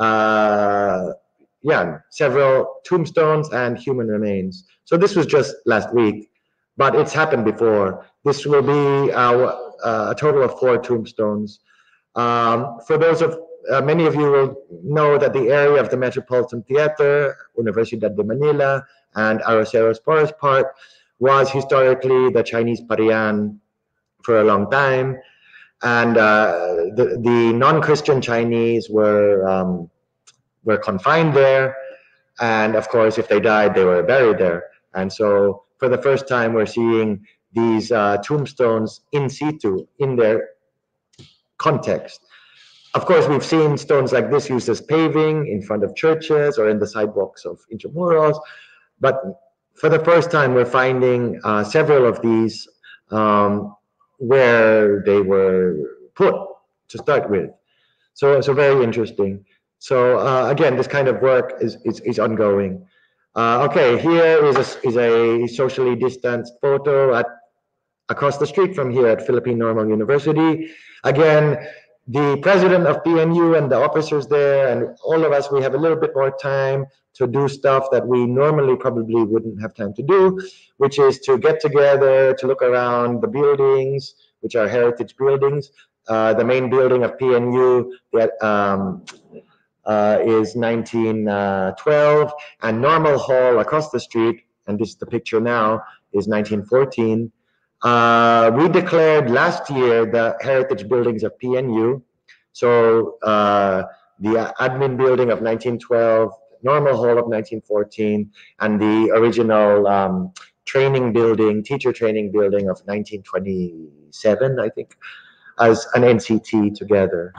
uh, yeah, several tombstones and human remains. So this was just last week, but it's happened before. This will be our Uh, a total of four tombstones. Um, for those of, uh, many of you will know that the area of the Metropolitan Theater, Universidad de Manila, and Aroceros Forest Park was historically the Chinese Parian for a long time. And uh, the, the non-Christian Chinese were, um, were confined there. And of course, if they died, they were buried there. And so for the first time, we're seeing these uh, tombstones in situ, in their context. Of course, we've seen stones like this used as paving in front of churches or in the sidewalks of Intramuros, but for the first time, we're finding uh, several of these um, where they were put to start with. So, so very interesting. So uh, again, this kind of work is, is, is ongoing. Uh, okay, here is a, is a socially distanced photo at across the street from here at Philippine Normal University. Again, the president of P N U and the officers there and all of us, we have a little bit more time to do stuff that we normally probably wouldn't have time to do, which is to get together, to look around the buildings, which are heritage buildings. Uh, the main building of P N U that um, uh, is nineteen twelve, and Normal Hall across the street, and this is the picture now, is nineteen fourteen. Uh, we declared last year the heritage buildings of P N U. So uh, the admin building of nineteen twelve, normal hall of nineteen fourteen, and the original um, training building, teacher training building of nineteen twenty-seven, I think, as an N C T together.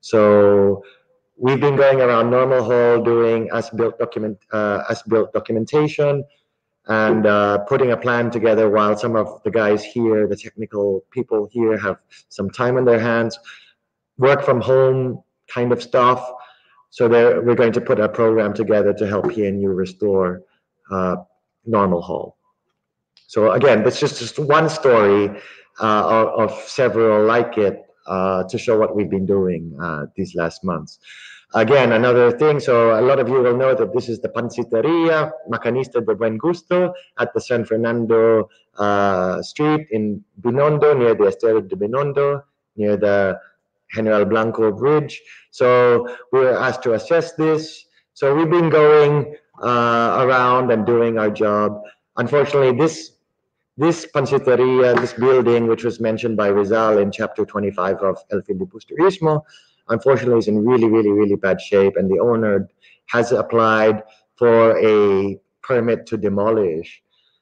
So we've been going around normal hall doing as-built document, uh, as-built documentation, and uh, putting a plan together while some of the guys here, the technical people here, have some time on their hands, work from home kind of stuff. So we're going to put a program together to help P N U restore uh, normal hall. So again, that's just, just one story uh, of, of several like it uh, to show what we've been doing uh, these last months. Again, another thing, so a lot of you will know that this is the Panciteria Macanista de Buen Gusto at the San Fernando uh, Street in Binondo, near the Estero de Binondo, near the General Blanco Bridge. So we were asked to assess this. So we've been going uh, around and doing our job. Unfortunately, this this Panciteria, this building, which was mentioned by Rizal in chapter twenty-five of El Filibusterismo, unfortunately is in really, really, really bad shape, and the owner has applied for a permit to demolish.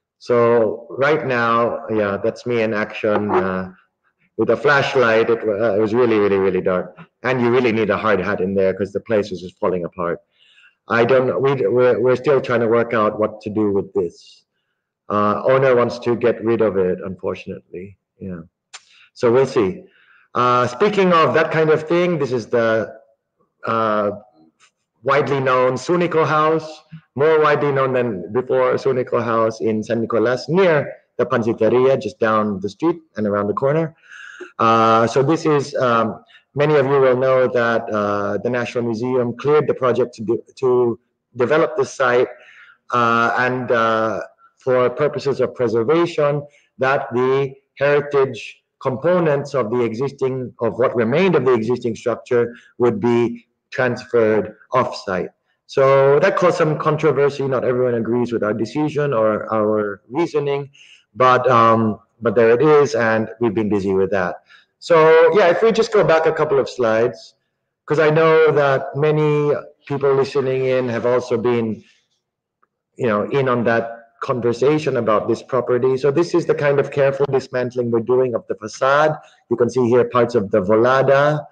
So right now, yeah, that's me in action uh, with a flashlight. It, uh, it was really, really, really dark, and you really need a hard hat in there because the place was just falling apart. I don't know. We, we're, we're still trying to work out what to do with this. Uh, owner wants to get rid of it, unfortunately. Yeah. So we'll see. Uh, speaking of that kind of thing, this is the uh, widely known Sunico House, more widely known than before, Sunico House in San Nicolas, near the Panciteria, just down the street and around the corner. Uh, so this is, um, many of you will know that uh, the National Museum cleared the project to, do, to develop the site uh, and uh, for purposes of preservation, that the heritage components of the existing, of what remained of the existing structure would be transferred off-site. So that caused some controversy. Not everyone agrees with our decision or our reasoning, but um, but there it is, and we've been busy with that. So yeah, if we just go back a couple of slides, because I know that many people listening in have also been, you know, in on that conversation about this property. So this is the kind of careful dismantling we're doing of the facade. You can see here parts of the volada,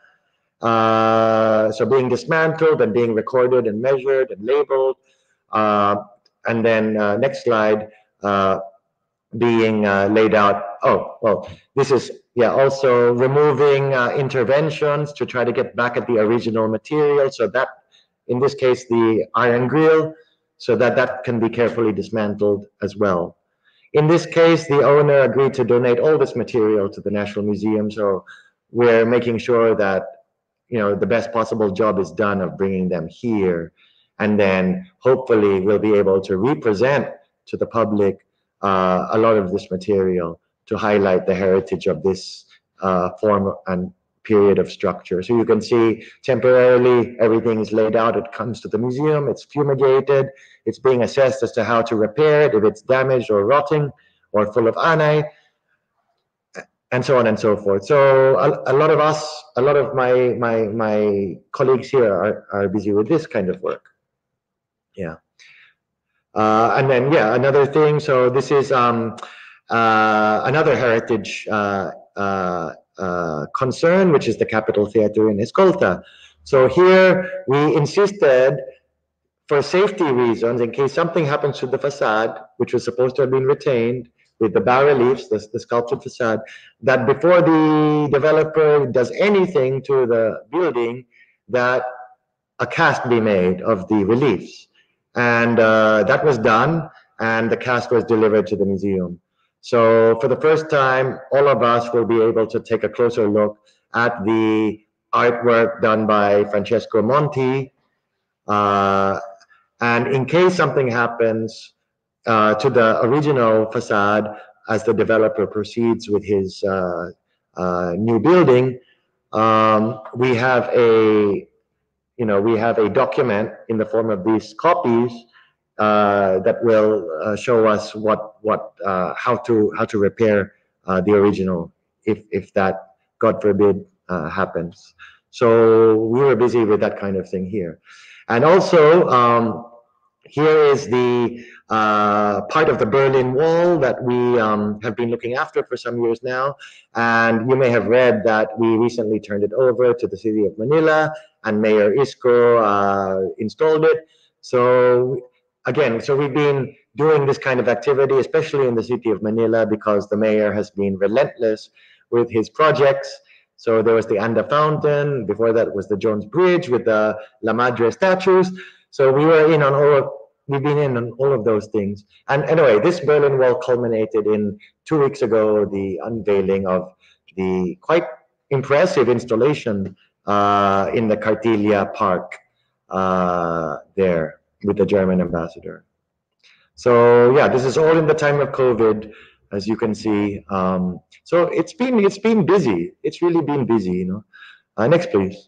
uh, so being dismantled and being recorded and measured and labeled. Uh, and then uh, next slide, uh, being uh, laid out. Oh, well, this is, yeah, also removing uh, interventions to try to get back at the original material. So that, in this case, the iron grill, so that that can be carefully dismantled as well. In this case, the owner agreed to donate all this material to the National Museum, so we're making sure that, you know, the best possible job is done of bringing them here, and then hopefully we'll be able to represent to the public uh, a lot of this material to highlight the heritage of this uh, form and period of structure. So you can see temporarily everything is laid out. It comes to the museum, it's fumigated, it's being assessed as to how to repair it, if it's damaged or rotting or full of anay, and so on and so forth. So a, a lot of us, a lot of my my my colleagues here are, are busy with this kind of work. Yeah. Uh, and then, yeah, another thing. So this is um, uh, another heritage uh, uh, uh, concern, which is the Capitol Theater in Escolta. So here we insisted, for safety reasons, in case something happens to the facade, which was supposed to have been retained with the bas-reliefs, the, the sculptured facade, that before the developer does anything to the building, that a cast be made of the reliefs. And uh, that was done, and the cast was delivered to the museum. So for the first time, all of us will be able to take a closer look at the artwork done by Francesco Monti. Uh, and in case something happens uh, to the original facade as the developer proceeds with his uh, uh, new building, um, we have a, you know, we have a document in the form of these copies uh, that will uh, show us what what uh, how to how to repair uh, the original if if that, God forbid, uh, happens. So we were busy with that kind of thing here, and also um, here is the uh, part of the Berlin Wall that we um, have been looking after for some years now. And you may have read that we recently turned it over to the city of Manila, and Mayor Isko uh, installed it. So again, so we've been doing this kind of activity, especially in the city of Manila, because the mayor has been relentless with his projects. So there was the Anda Fountain. Before that was the Jones Bridge with the La Madre statues. So we were in on all of, we've been in on all of those things. And anyway, this Berlin Wall culminated in two weeks ago, the unveiling of the quite impressive installation uh, in the Cartilia Park uh, there with the German ambassador. So yeah, this is all in the time of COVID, as you can see. Um, so it's been it's been busy. It's really been busy, you know. Uh, next, please.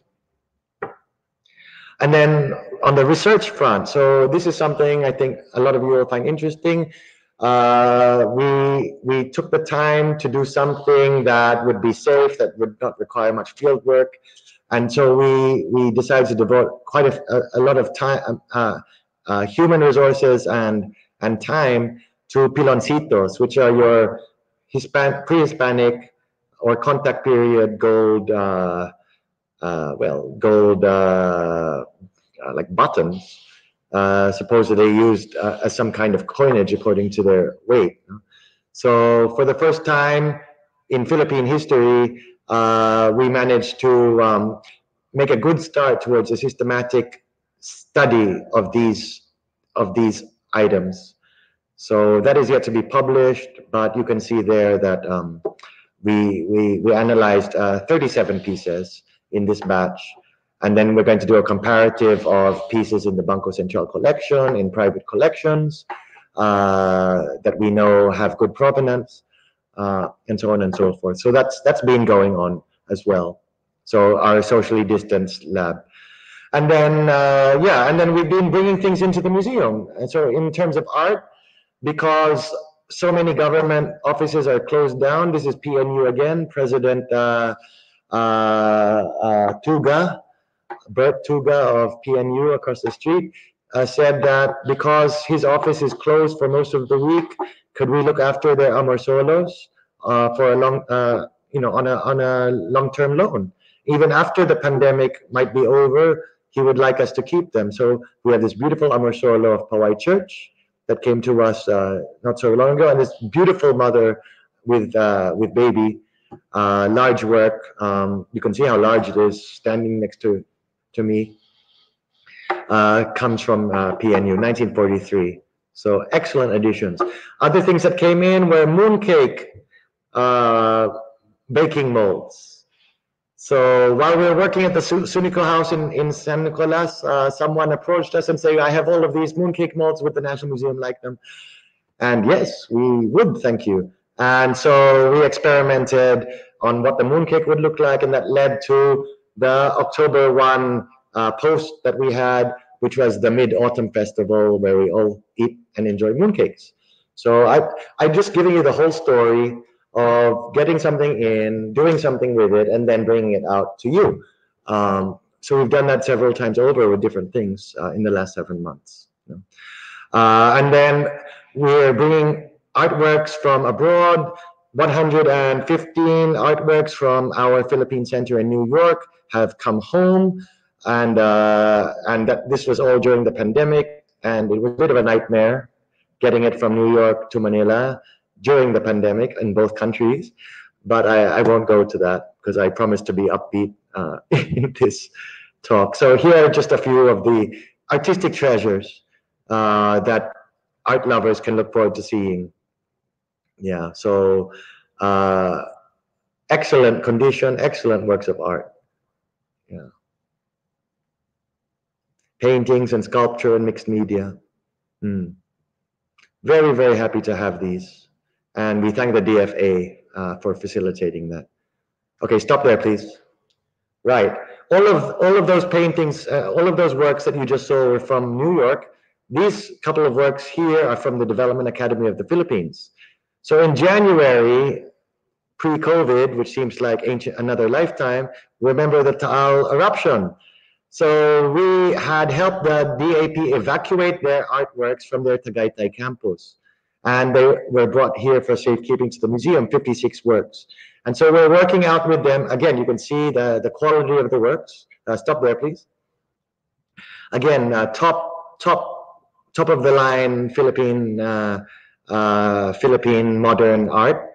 And then on the research front, so this is something I think a lot of you will find interesting. Uh, we we took the time to do something that would be safe, that would not require much field work, and so we we decided to devote quite a, a, a lot of time, uh, uh, human resources and and time to piloncitos, which are your Hispan pre-Hispanic or contact period gold. Uh, Uh, well, gold uh, uh, like buttons, uh, supposedly used uh, as some kind of coinage according to their weight. So for the first time in Philippine history, uh, we managed to um, make a good start towards a systematic study of these of these items. So that is yet to be published, but you can see there that um, we we we analyzed uh, thirty-seven pieces in this batch, and then we're going to do a comparative of pieces in the Bangko Central collection, in private collections uh, that we know have good provenance, uh, and so on and so forth. So that's that's been going on as well. So our socially distanced lab, and then uh, yeah, and then we've been bringing things into the museum. And so in terms of art, because so many government offices are closed down, this is P N U again, President uh, Uh, uh, Tuga, Bert Tuga of P N U across the street, uh, said that because his office is closed for most of the week, could we look after their amorsolos uh, for a long, uh, you know, on a on a long-term loan? Even after the pandemic might be over, he would like us to keep them. So we have this beautiful amorsolo of Pawai Church that came to us uh, not so long ago, and this beautiful mother with uh, with baby. Uh, large work. Um, you can see how large it is standing next to to me. Uh, comes from uh, P N U, nineteen forty-three. So excellent additions. Other things that came in were mooncake uh, baking molds. So while we were working at the Su Sunico House in, in San Nicolas, uh, someone approached us and said, I have all of these mooncake molds, would the National Museum like them? And yes, we would, thank you. And so we experimented on what the mooncake would look like, and that led to the October first uh, post that we had, which was the Mid-Autumn Festival, where we all eat and enjoy mooncakes. So I, I'm just giving you the whole story of getting something in, doing something with it, and then bringing it out to you. Um, so we've done that several times over with different things uh, in the last seven months. You know? uh, and then we're bringing artworks from abroad. One hundred fifteen artworks from our Philippine Center in New York have come home, and uh, and that this was all during the pandemic, and it was a bit of a nightmare getting it from New York to Manila during the pandemic in both countries. But I, I won't go to that because I promised to be upbeat uh, in this talk. So here are just a few of the artistic treasures uh, that art lovers can look forward to seeing. Yeah, so uh, excellent condition, excellent works of art. Yeah, paintings and sculpture and mixed media. Mm. Very, very happy to have these, and we thank the D F A uh, for facilitating that. Okay, stop there, please. Right, all of all of those paintings, uh, all of those works that you just saw were from New York. these couple of works here are from the Development Academy of the Philippines. So in January, pre-COVID, which seems like ancient another lifetime, remember the Taal eruption. So we had helped the D A P evacuate their artworks from their Tagaytay campus. And they were brought here for safekeeping to the museum, fifty-six works. And so we're working out with them. Again, you can see the, the quality of the works. Uh, stop there, please. Again, uh, top, top, top of the line Philippine, uh, uh, Philippine modern art.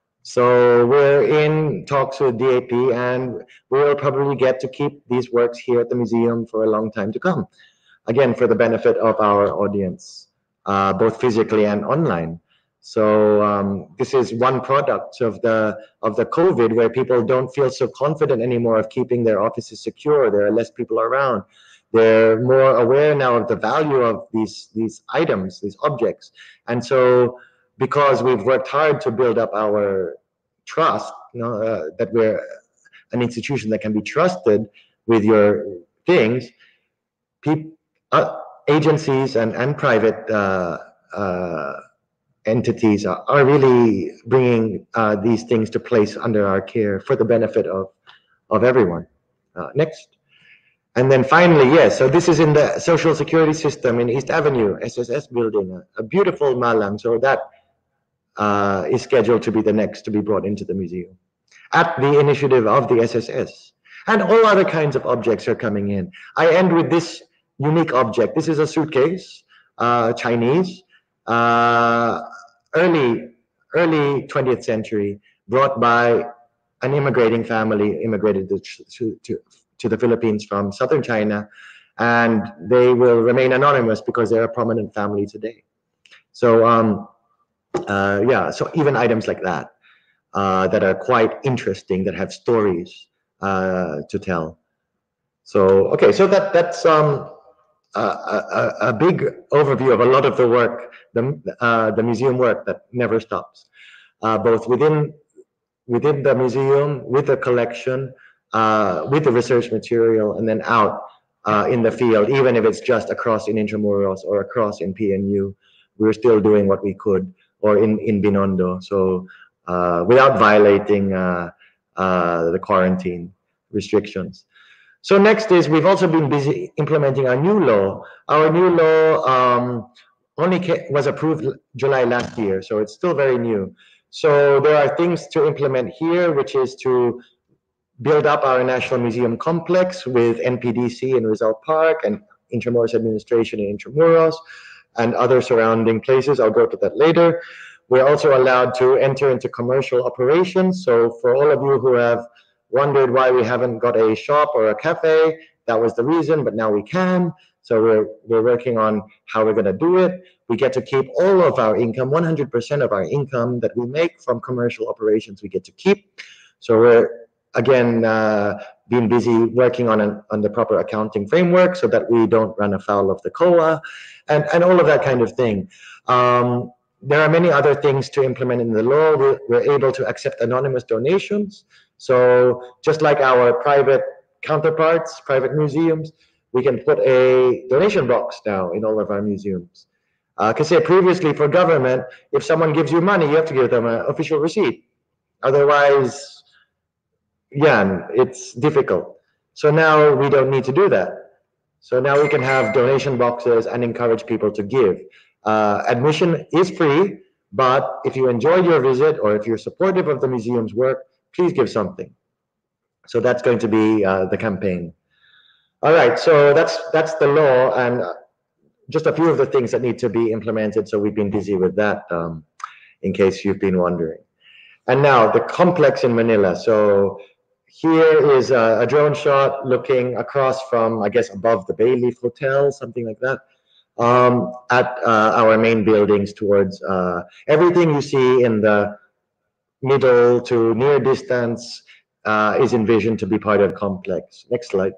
So we're in talks with D A P, and we will probably get to keep these works here at the museum for a long time to come. Again, for the benefit of our audience, uh, both physically and online. So um, this is one product of the of the COVID, where people don't feel so confident anymore of keeping their offices secure. There are less people around. They're more aware now of the value of these these items, these objects, and so, because we've worked hard to build up our trust, you know, uh, that we're an institution that can be trusted with your things, people, uh, agencies and, and private uh, uh, entities are, are really bringing uh, these things to place under our care for the benefit of, of everyone. Uh, next. And then finally, yes, so this is in the Social Security System in East Avenue, S S S building, a, a beautiful malang. So that uh, is scheduled to be the next to be brought into the museum at the initiative of the S S S. And all other kinds of objects are coming in. I end with this unique object. This is a suitcase, uh, Chinese, uh, early, early twentieth century, brought by an immigrating family, immigrated to, to, to, to the Philippines from southern China, and they will remain anonymous because they're a prominent family today. So, um, uh, yeah, so even items like that, uh, that are quite interesting, that have stories uh, to tell. So, okay, so that that's um, a, a, a big overview of a lot of the work, the, uh, the museum work that never stops, uh, both within, within the museum, with the collection, uh, with the research material, and then out uh, in the field, even if it's just across in Intramuros or across in P N U, we're still doing what we could, or in, in Binondo, so uh, without violating uh, uh, the quarantine restrictions. So next is, we've also been busy implementing our new law. Our new law um, only was approved July last year, so it's still very new. So there are things to implement here, which is to build up our National Museum complex with N P D C in Rizal Park and Intramuros Administration in Intramuros and other surrounding places. I'll go to that later. We're also allowed to enter into commercial operations. So for all of you who have wondered why we haven't got a shop or a cafe, that was the reason, but now we can. So we're, we're working on how we're going to do it. We get to keep all of our income, one hundred percent of our income that we make from commercial operations, we get to keep. So we're, again, uh, being busy working on, an, on the proper accounting framework so that we don't run afoul of the C O A and, and all of that kind of thing. Um, there are many other things to implement in the law. We're, we're able to accept anonymous donations. So just like our private counterparts, private museums, we can put a donation box now in all of our museums. Because uh, previously for government, if someone gives you money, you have to give them an official receipt. Otherwise, yeah, it's difficult. So now we don't need to do that. So now we can have donation boxes and encourage people to give. Uh, admission is free, but if you enjoyed your visit or if you're supportive of the museum's work, please give something. So that's going to be uh, the campaign. All right, so that's that's the law, and just a few of the things that need to be implemented. So we've been busy with that, um, in case you've been wondering. And now the complex in Manila. So here is a, a drone shot looking across from, I guess, above the Bayleaf Hotel, something like that, um, at uh, our main buildings towards uh, everything you see in the middle to near distance uh, is envisioned to be part of the complex. Next slide.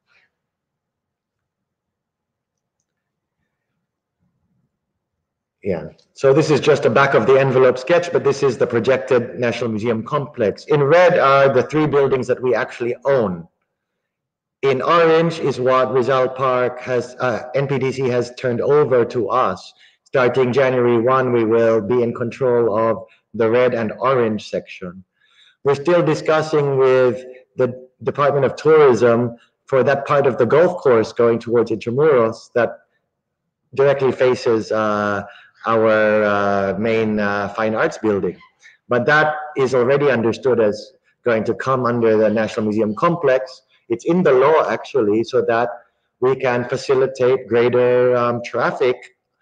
Yeah, so this is just a back of the envelope sketch, but this is the projected National Museum complex. In red are the three buildings that we actually own In orange is what Rizal Park has, uh, N P D C has turned over to us. Starting January first, we will be in control of the red and orange section. We're still discussing with the Department of Tourism for that part of the golf course going towards Intramuros that directly faces uh, our uh, main uh, fine arts building. But that is already understood as going to come under the National Museum complex. It's in the law actually, so that we can facilitate greater um, traffic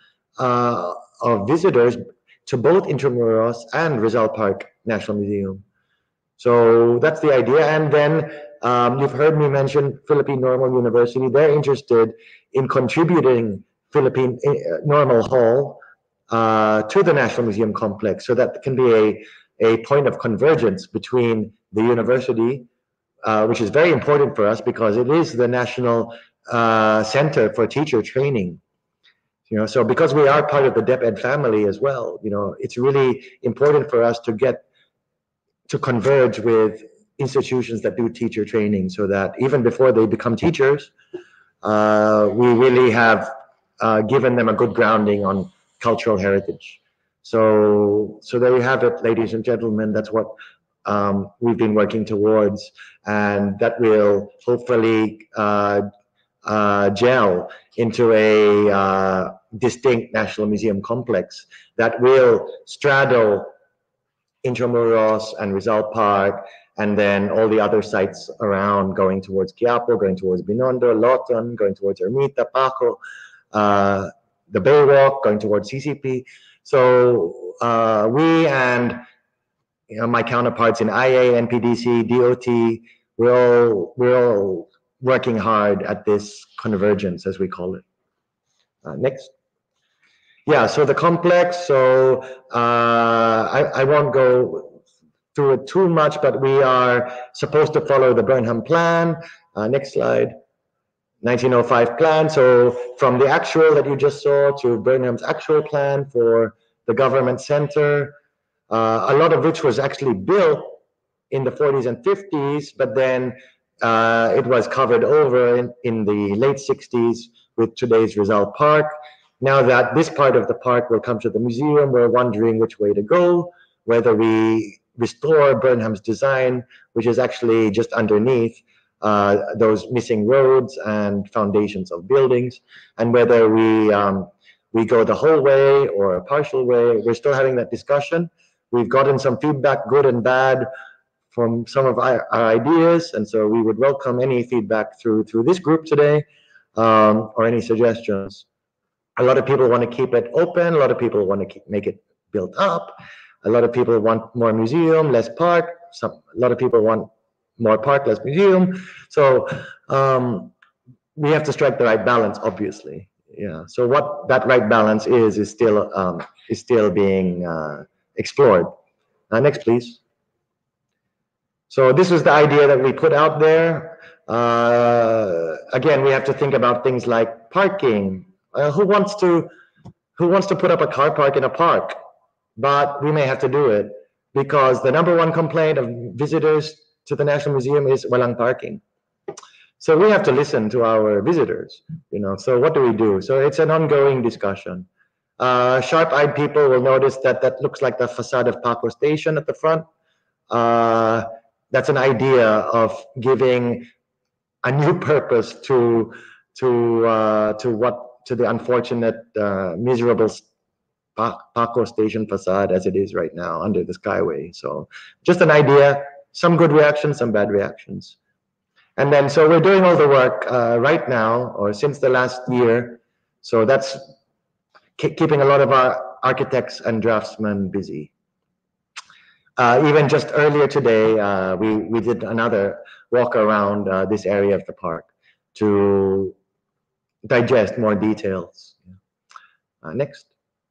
uh, of visitors to both Intramuros and Rizal Park National Museum. So that's the idea. And then um, you've heard me mention Philippine Normal University. They're interested in contributing Philippine uh, Normal Hall uh, to the National Museum complex, so that can be a, a point of convergence between the university, uh, which is very important for us because it is the national uh, center for teacher training. You know, so because we are part of the DepEd family as well, you know, it's really important for us to get to converge with institutions that do teacher training, so that even before they become teachers, uh, we really have uh, given them a good grounding on cultural heritage. So, so there you have it, ladies and gentlemen. That's what um, we've been working towards, and that will hopefully uh, uh, gel into a uh, distinct National Museum complex that will straddle Intramuros and Rizal Park, and then all the other sites around, going towards Quiapo, going towards Binondo, Loton, going towards Ermita, Paco, uh, the Baywalk, going towards C C P. So uh, we and you know, my counterparts in I A, N P D C, D O T, we're all, we're all working hard at this convergence, as we call it. Uh, next. Yeah, so the complex, so uh, I, I won't go through it too much, but we are supposed to follow the Burnham Plan. Uh, next slide. nineteen oh five plan. So from the actual that you just saw to Burnham's actual plan for the government center, uh, a lot of which was actually built in the forties and fifties, but then uh, it was covered over in, in the late sixties with today's Rizal Park. Now that this part of the park will come to the museum, we're wondering which way to go, whether we restore Burnham's design, which is actually just underneath uh, those missing roads and foundations of buildings, and whether we, um, we go the whole way or a partial way. We're still having that discussion. We've gotten some feedback, good and bad, from some of our, our ideas, and so we would welcome any feedback through, through this group today, um, or any suggestions. A lot of people want to keep it open. A lot of people want to keep, make it built up. A lot of people want more museum, less park. Some, a lot of people want more park, less museum. So um, we have to strike the right balance, obviously. Yeah. So what that right balance is is still um, is still being uh, explored. Uh, next, please. So this is the idea that we put out there. Uh, again, we have to think about things like parking. Uh, who wants to who wants to put up a car park in a park? But we may have to do it because the number one complaint of visitors to the National Museum is walang parking. So we have to listen to our visitors, you know. So what do we do? So it's an ongoing discussion. Uh, sharp-eyed people will notice that that looks like the facade of Paco Station at the front. Uh, that's an idea of giving a new purpose to to uh, to what. to the unfortunate, uh, miserable Paco Station facade as it is right now under the Skyway. So just an idea, some good reactions, some bad reactions. And then, so we're doing all the work uh, right now, or since the last year. So that's keeping a lot of our architects and draftsmen busy. Uh, even just earlier today, uh, we, we did another walk around uh, this area of the park to digest more details. Uh, next.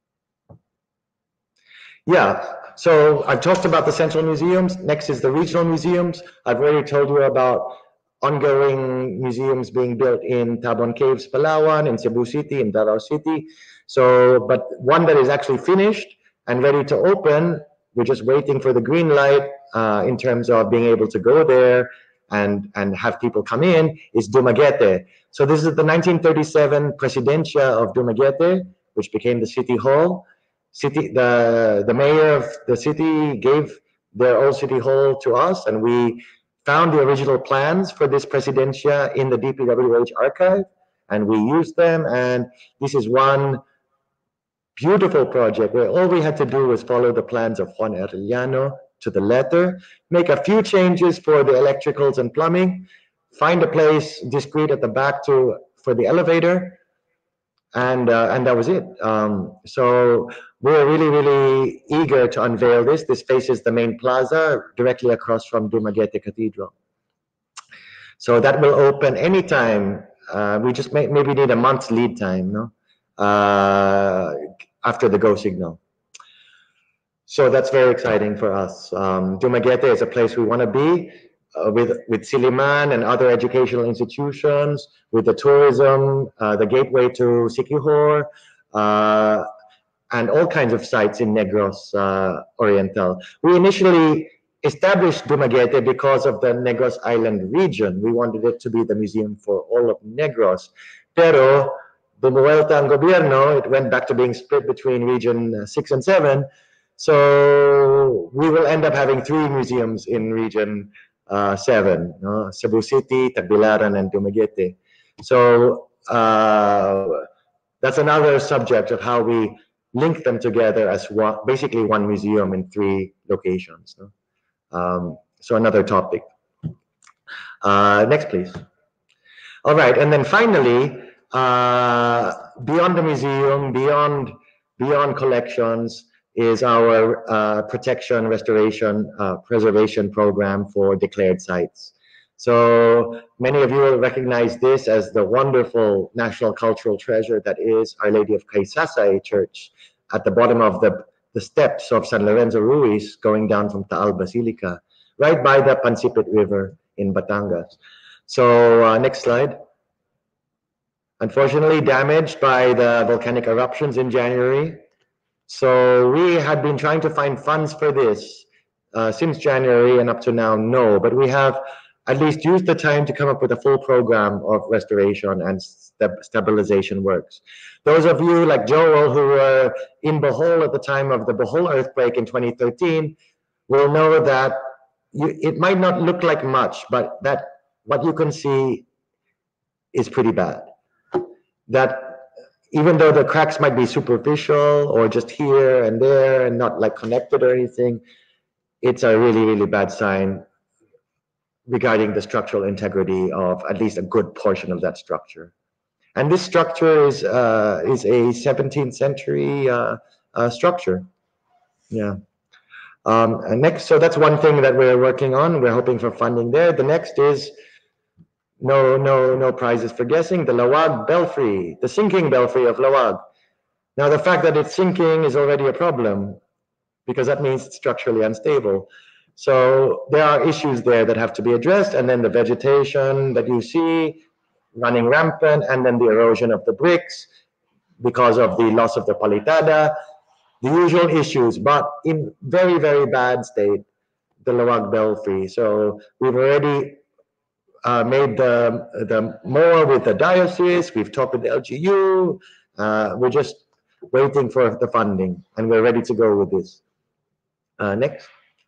Yeah, so I've talked about the central museums. Next is the regional museums. I've already told you about ongoing museums being built in Tabon Caves, Palawan, in Cebu City, in Davao City. So, but one that is actually finished and ready to open, we're just waiting for the green light uh, in terms of being able to go there and, and have people come in is Dumaguete. So this is the nineteen thirty-seven Presidencia of Dumaguete, which became the city hall. City, the, the mayor of the city gave their old city hall to us, and we found the original plans for this Presidencia in the D P W H archive, and we used them, and this is one beautiful project where all we had to do was follow the plans of Juan Arellano to the letter, make a few changes for the electricals and plumbing, find a place discreet at the back to for the elevator, and uh, and that was it. Um, so we're really, really eager to unveil this. This faces the main plaza directly across from Dumaguete Cathedral. So that will open anytime. Uh, we just may, maybe need a month's lead time, no? Uh, after the go signal. So that's very exciting for us. Um, Dumaguete is a place we want to be uh, with, with Siliman and other educational institutions, with the tourism, uh, the gateway to Siquijor, uh, and all kinds of sites in Negros uh, Oriental. We initially established Dumaguete because of the Negros Island region. We wanted it to be the museum for all of Negros. Pero, bumuelta ang gobierno, it went back to being split between region uh, six and seven. So we will end up having three museums in region uh, seven, no? Cebu City, Tagbilaran, and Dumaguete. So uh, that's another subject of how we link them together as one, basically one museum in three locations. No? Um, so another topic. Uh, next, please. All right, and then finally, uh, beyond the museum, beyond beyond collections, is our uh, protection, restoration, uh, preservation program for declared sites. So many of you will recognize this as the wonderful national cultural treasure that is Our Lady of Kaysasay Church at the bottom of the, the steps of San Lorenzo Ruiz going down from Taal Basilica, right by the Pansipit River in Batangas. So uh, next slide. Unfortunately damaged by the volcanic eruptions in January. So we had been trying to find funds for this uh, since January and up to now, no. But we have at least used the time to come up with a full program of restoration and st stabilization works. Those of you like Joel who were in Bohol at the time of the Bohol earthquake in twenty thirteen will know that you, it might not look like much, but that what you can see is pretty bad. That even though the cracks might be superficial or just here and there and not like connected or anything, it's a really, really bad sign regarding the structural integrity of at least a good portion of that structure. And this structure is uh, is a seventeenth century uh, uh, structure. Yeah. Um, and next, so that's one thing that we're working on. We're hoping for funding there. The next is No, no, no prizes for guessing. The Lawag Belfry, the sinking belfry of Lawag. Now, the fact that it's sinking is already a problem because that means it's structurally unstable. So there are issues there that have to be addressed, and then the vegetation that you see running rampant, and then the erosion of the bricks because of the loss of the palitada, the usual issues, but in very, very bad state, the Lawag Belfry. So we've already Uh, made the the more with the diocese. We've talked with the L G U. Uh, we're just waiting for the funding, and we're ready to go with this. Uh, next,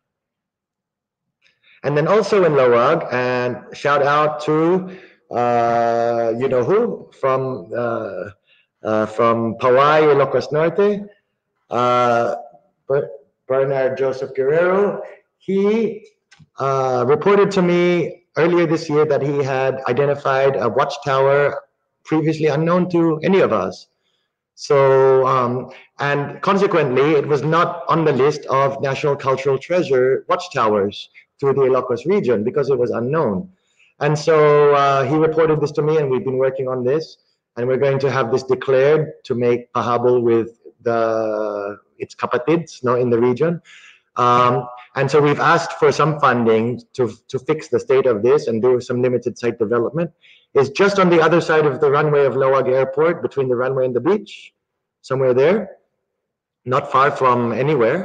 and then also in Lawag, and shout out to uh, you know who from uh, uh, from Paway, Ilocos Norte, uh, Bernard Joseph Guerrero. He uh, reported to me earlier this year that he had identified a watchtower previously unknown to any of us. So, um, and consequently, it was not on the list of National Cultural Treasure watchtowers through the Ilocos region because it was unknown. And so uh, he reported this to me, and we've been working on this, and we're going to have this declared to make pahabol with the its kapatids no, in the region. Um, and so we've asked for some funding to, to fix the state of this and do some limited site development. It's just on the other side of the runway of Lawag Airport, between the runway and the beach, somewhere there, not far from anywhere.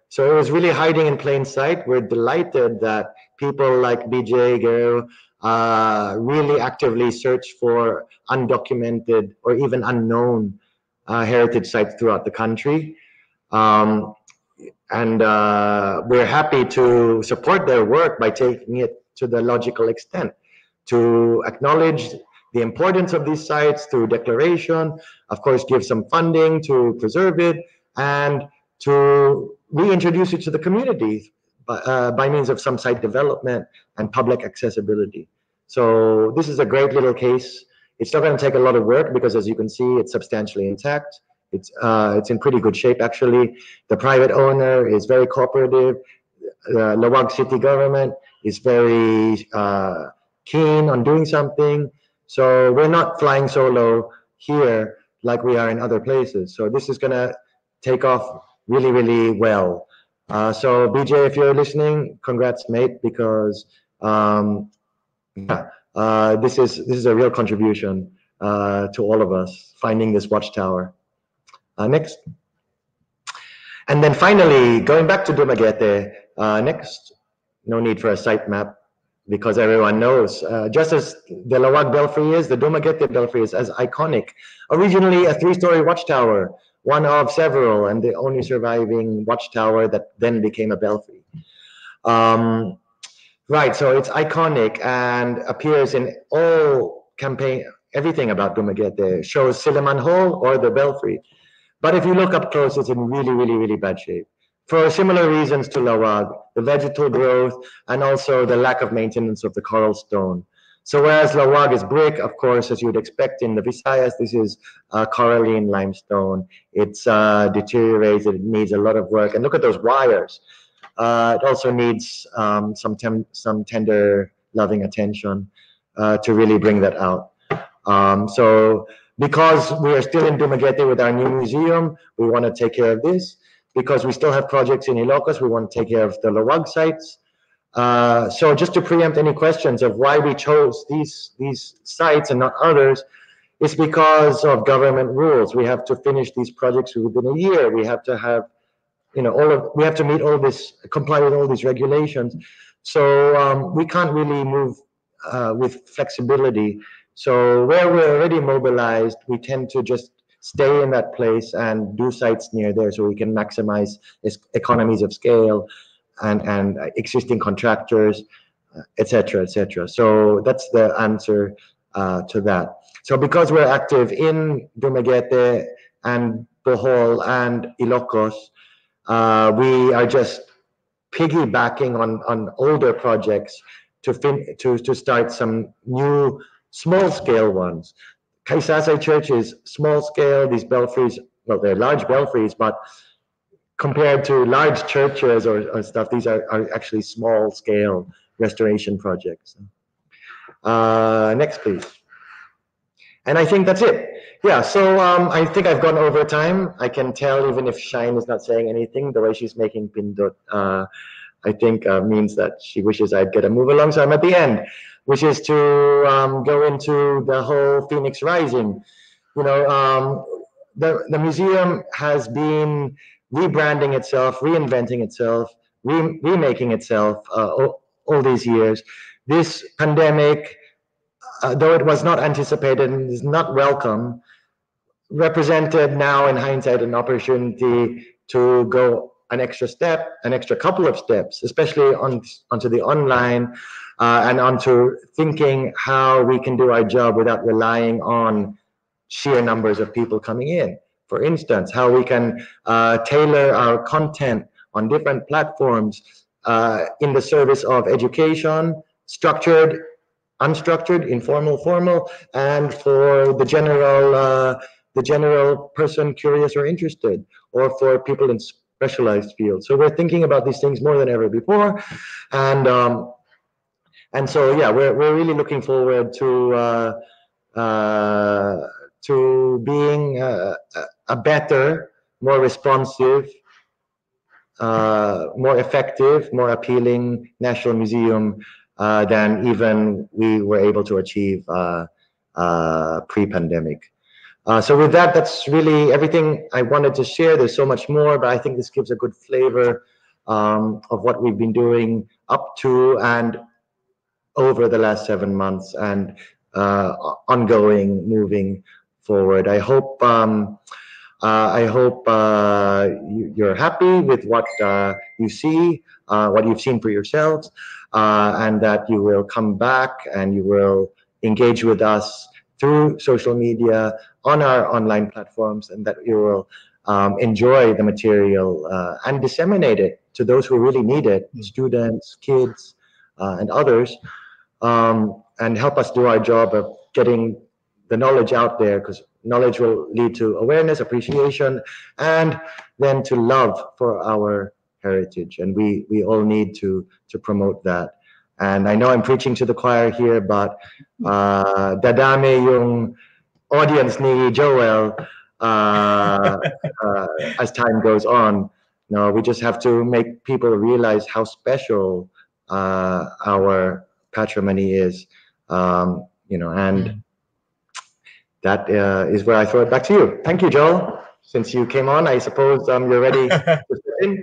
So it was really hiding in plain sight. We're delighted that people like B J Guerrero uh, really actively search for undocumented or even unknown uh, heritage sites throughout the country. Um, and uh, we're happy to support their work by taking it to the logical extent, to acknowledge the importance of these sites through declaration, of course, give some funding to preserve it, and to reintroduce it to the community by, uh, by means of some site development and public accessibility. So this is a great little case. It's not going to take a lot of work because, as you can see, it's substantially intact. It's uh, it's in pretty good shape, actually. The private owner is very cooperative. The Lawag city government is very uh, keen on doing something. So we're not flying solo here like we are in other places. So this is going to take off really, really well. Uh, so B J, if you're listening, congrats, mate, because um, yeah, uh, this is this is a real contribution uh, to all of us finding this watchtower. Uh, next. And then finally, going back to Dumaguete, uh, next, no need for a site map because everyone knows, uh, just as the Lawag Belfry is, the Dumaguete Belfry is as iconic. Originally a three-story watchtower, one of several, and the only surviving watchtower that then became a belfry. Um, right, so it's iconic and appears in all campaign, everything about Dumaguete, shows Silliman Hall or the belfry. But if you look up close, it's in really, really, really bad shape. For similar reasons to Lawag, the vegetal growth and also the lack of maintenance of the coral stone. So whereas Lawag is brick, of course, as you would expect in the Visayas, this is uh, coralline limestone. It's uh, deteriorated, it needs a lot of work. And look at those wires. Uh, it also needs um, some, tem some tender, loving attention uh, to really bring that out. Um, so, because we are still in Dumaguete with our new museum, we want to take care of this. Because we still have projects in Ilocos, we want to take care of the Lawag sites. Uh, so just to preempt any questions of why we chose these, these sites and not others, is because of government rules. We have to finish these projects within a year. We have to have, you know, all of, we have to meet all this, comply with all these regulations. So um, we can't really move uh, with flexibility. So where we're already mobilized, we tend to just stay in that place and do sites near there so we can maximize economies of scale and, and existing contractors, et cetera, et cetera. So that's the answer uh, to that. So because we're active in Dumaguete and Bohol and Ilocos, uh, we are just piggybacking on, on older projects to, fin to, to start some new small-scale ones. Kaisasay Church is small-scale. These belfries, well, they're large belfries, but compared to large churches or, or stuff, these are, are actually small-scale restoration projects. Uh, next, please. And I think that's it. Yeah, so um, I think I've gone over time. I can tell even if Shine is not saying anything, the way she's making pindot, uh, I think uh, means that she wishes I'd get a move along. So I'm at the end, which is to um, go into the whole Phoenix Rising. You know, um, the, the museum has been rebranding itself, reinventing itself, re remaking itself uh, all, all these years. This pandemic, uh, though it was not anticipated and is not welcome, represented now in hindsight an opportunity to go an extra step, an extra couple of steps, especially on onto the online uh, and onto thinking how we can do our job without relying on sheer numbers of people coming in. For instance, how we can uh, tailor our content on different platforms uh, in the service of education, structured, unstructured, informal, formal, and for the general uh, the general person curious or interested, or for people in specialized fields. So we're thinking about these things more than ever before, and um, and so yeah, we're we're really looking forward to uh, uh, to being a, a better, more responsive, uh, more effective, more appealing national museum uh, than even we were able to achieve uh, uh, pre-pandemic. Uh, so with that, that's really everything I wanted to share. There's so much more, but I think this gives a good flavor um, of what we've been doing up to and over the last seven months and uh, ongoing, moving forward. I hope um, uh, I hope uh, you, you're happy with what uh, you see, uh, what you've seen for yourselves, uh, and that you will come back and you will engage with us through social media on our online platforms, and that you will um, enjoy the material uh, and disseminate it to those who really need it, students, kids, uh, and others, um, and help us do our job of getting the knowledge out there, because knowledge will lead to awareness, appreciation, and then to love for our heritage. And we, we all need to, to promote that. And I know I'm preaching to the choir here, but uh, dadami yung audience ni Joel uh, uh, as time goes on. No, we just have to make people realize how special uh, our patrimony is, um, you know, and that uh, is where I throw it back to you. Thank you, Joel. Since you came on, I suppose um, you're ready to sit in.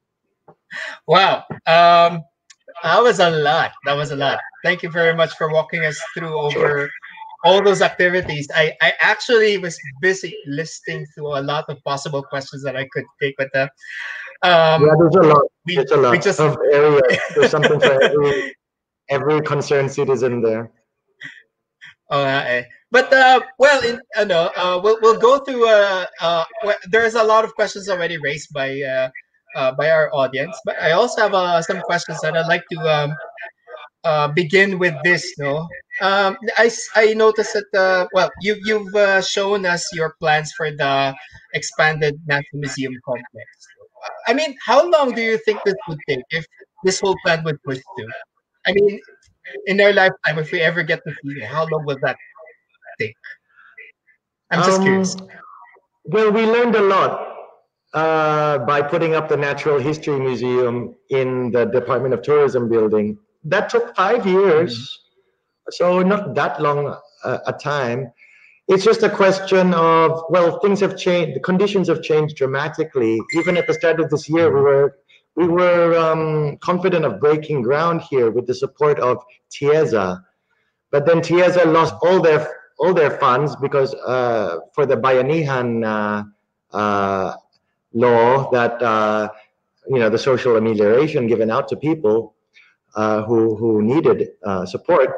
Wow. Um, that was a lot. That was a lot. Thank you very much for walking us through over all those activities. I, I actually was busy listing through a lot of possible questions that I could take, but uh, um, yeah, there's a lot. We, there's a lot we just, of areas. There's something for every, every concerned citizen there. Oh, uh, but uh, well, in, uh, no, uh, we'll we'll go through. Uh, uh, well, there's a lot of questions already raised by uh, uh, by our audience, but I also have uh, some questions that I'd like to um, uh, begin with. This, no, um, I I noticed that uh, well, you you've uh, shown us your plans for the expanded National Museum complex. I mean, how long do you think this would take if this whole plan would push through? I mean, in our lifetime, if we ever get to see it, how long will that take? I'm just um, curious. Well, we learned a lot uh, by putting up the Natural History Museum in the Department of Tourism building. That took five years, mm-hmm. so not that long a, a time. It's just a question of, well, things have changed. The conditions have changed dramatically. Even at the start of this year, we were we were um, confident of breaking ground here with the support of TIEZA, but then TIEZA lost all their all their funds because uh, for the Bayanihan uh, uh, law that uh, you know, the social amelioration given out to people uh, who who needed uh, support.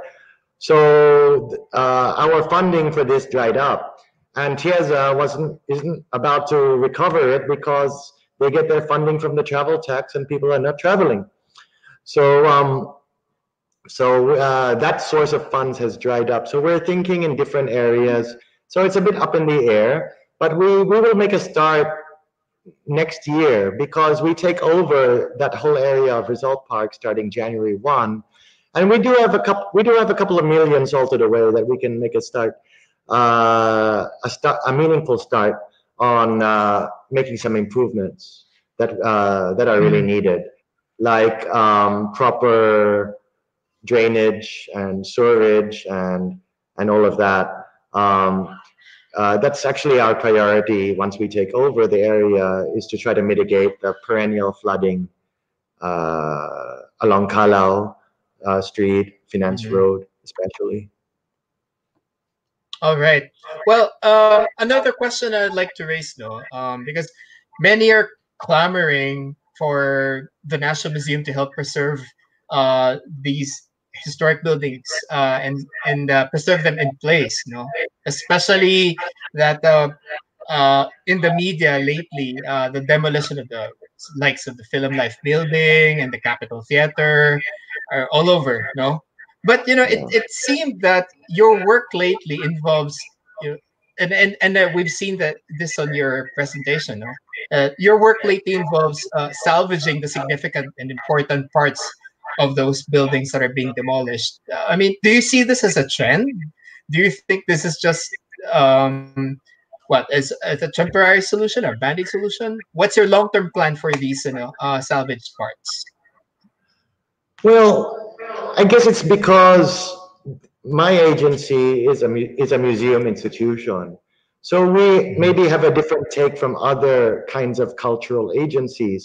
So uh, our funding for this dried up, and TIEZA wasn't isn't about to recover it because they get their funding from the travel tax, and people are not traveling. So um, so uh, that source of funds has dried up. So we're thinking in different areas. So it's a bit up in the air, but we we will make a start next year because we take over that whole area of Result Park starting January first. And we do have a couple. We do have a couple of million salted away that we can make a start, uh, a start, a meaningful start on uh, making some improvements that uh, that are really needed, like um, proper drainage and sewerage and and all of that. Um, uh, that's actually our priority once we take over the area, is to try to mitigate the perennial flooding uh, along Calao Uh, Street, Finance mm-hmm. Road, especially. All right. Well, uh, another question I'd like to raise, though, um, because many are clamoring for the National Museum to help preserve uh, these historic buildings uh, and and uh, preserve them in place. You know, especially that uh, uh, in the media lately, uh, the demolition of the likes of the Film Life building and the Capitol Theater are all over, no? But you know, it, it seemed that your work lately involves, you know, and and and uh, we've seen that this on your presentation, no? Uh, your work lately involves uh, salvaging the significant and important parts of those buildings that are being demolished. Uh, I mean, do you see this as a trend? Do you think this is just um, what is, is a temporary solution or band-aid solution? What's your long-term plan for these, you know, uh, salvaged parts? Well, I guess it's because my agency is a is a museum institution, so we maybe have a different take from other kinds of cultural agencies.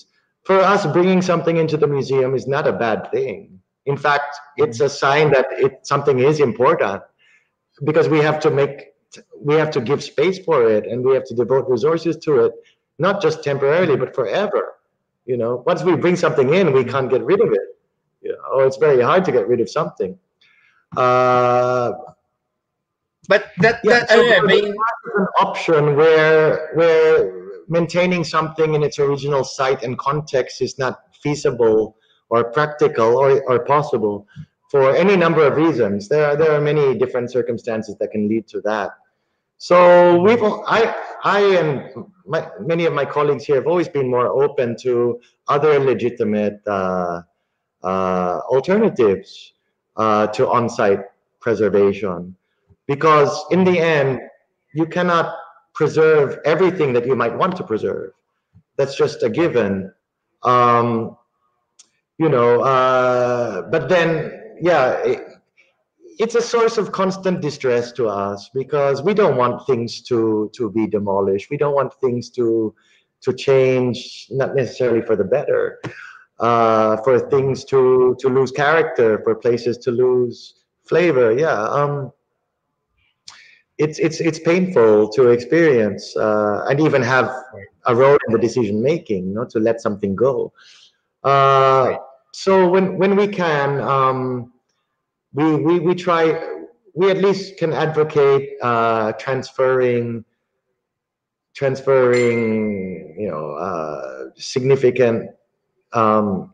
for us, bringing something into the museum is not a bad thing. In fact, it's a sign that it something is important, because we have to make we have to give space for it, and we have to devote resources to it, not just temporarily but forever. You know, once we bring something in, we can't get rid of it. You know, or it's very hard to get rid of something. Uh, But that, yeah, that so I there's mean, an option where where maintaining something in its original site and context is not feasible or practical or, or possible for any number of reasons. There are there are many different circumstances that can lead to that. So we've I I and my, many of my colleagues here have always been more open to other legitimate uh, uh, alternatives uh, to on-site preservation, because in the end you cannot preserve everything that you might want to preserve. That's just a given. Um, you know, uh, but then, yeah, it, it's a source of constant distress to us, because we don't want things to to be demolished. We don't want things to to change, not necessarily for the better, uh, for things to to lose character, for places to lose flavor. Yeah. Um, it's it's it's painful to experience uh, and even have a role in the decision making, you know, to let something go. Uh, so when when we can, um, we, we we try. We at least can advocate uh, transferring transferring you know uh, significant um,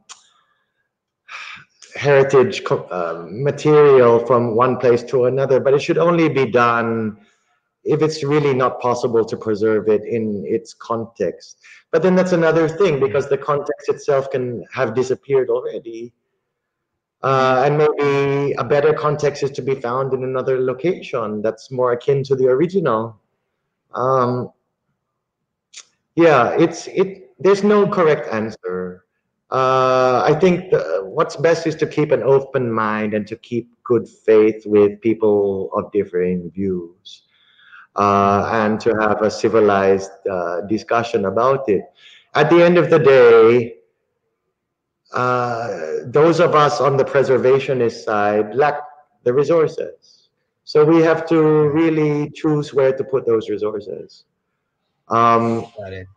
heritage uh, material from one place to another, but it should only be done if it's really not possible to preserve it in its context. But then that's another thing, because the context itself can have disappeared already. Uh, and maybe a better context is to be found in another location that's more akin to the original. Um, yeah, it's it. There's no correct answer. Uh, I think the, what's best is to keep an open mind and to keep good faith with people of differing views. Uh, and to have a civilized uh, discussion about it. At the end of the day, uh, those of us on the preservationist side lack the resources. So we have to really choose where to put those resources. Um, got it.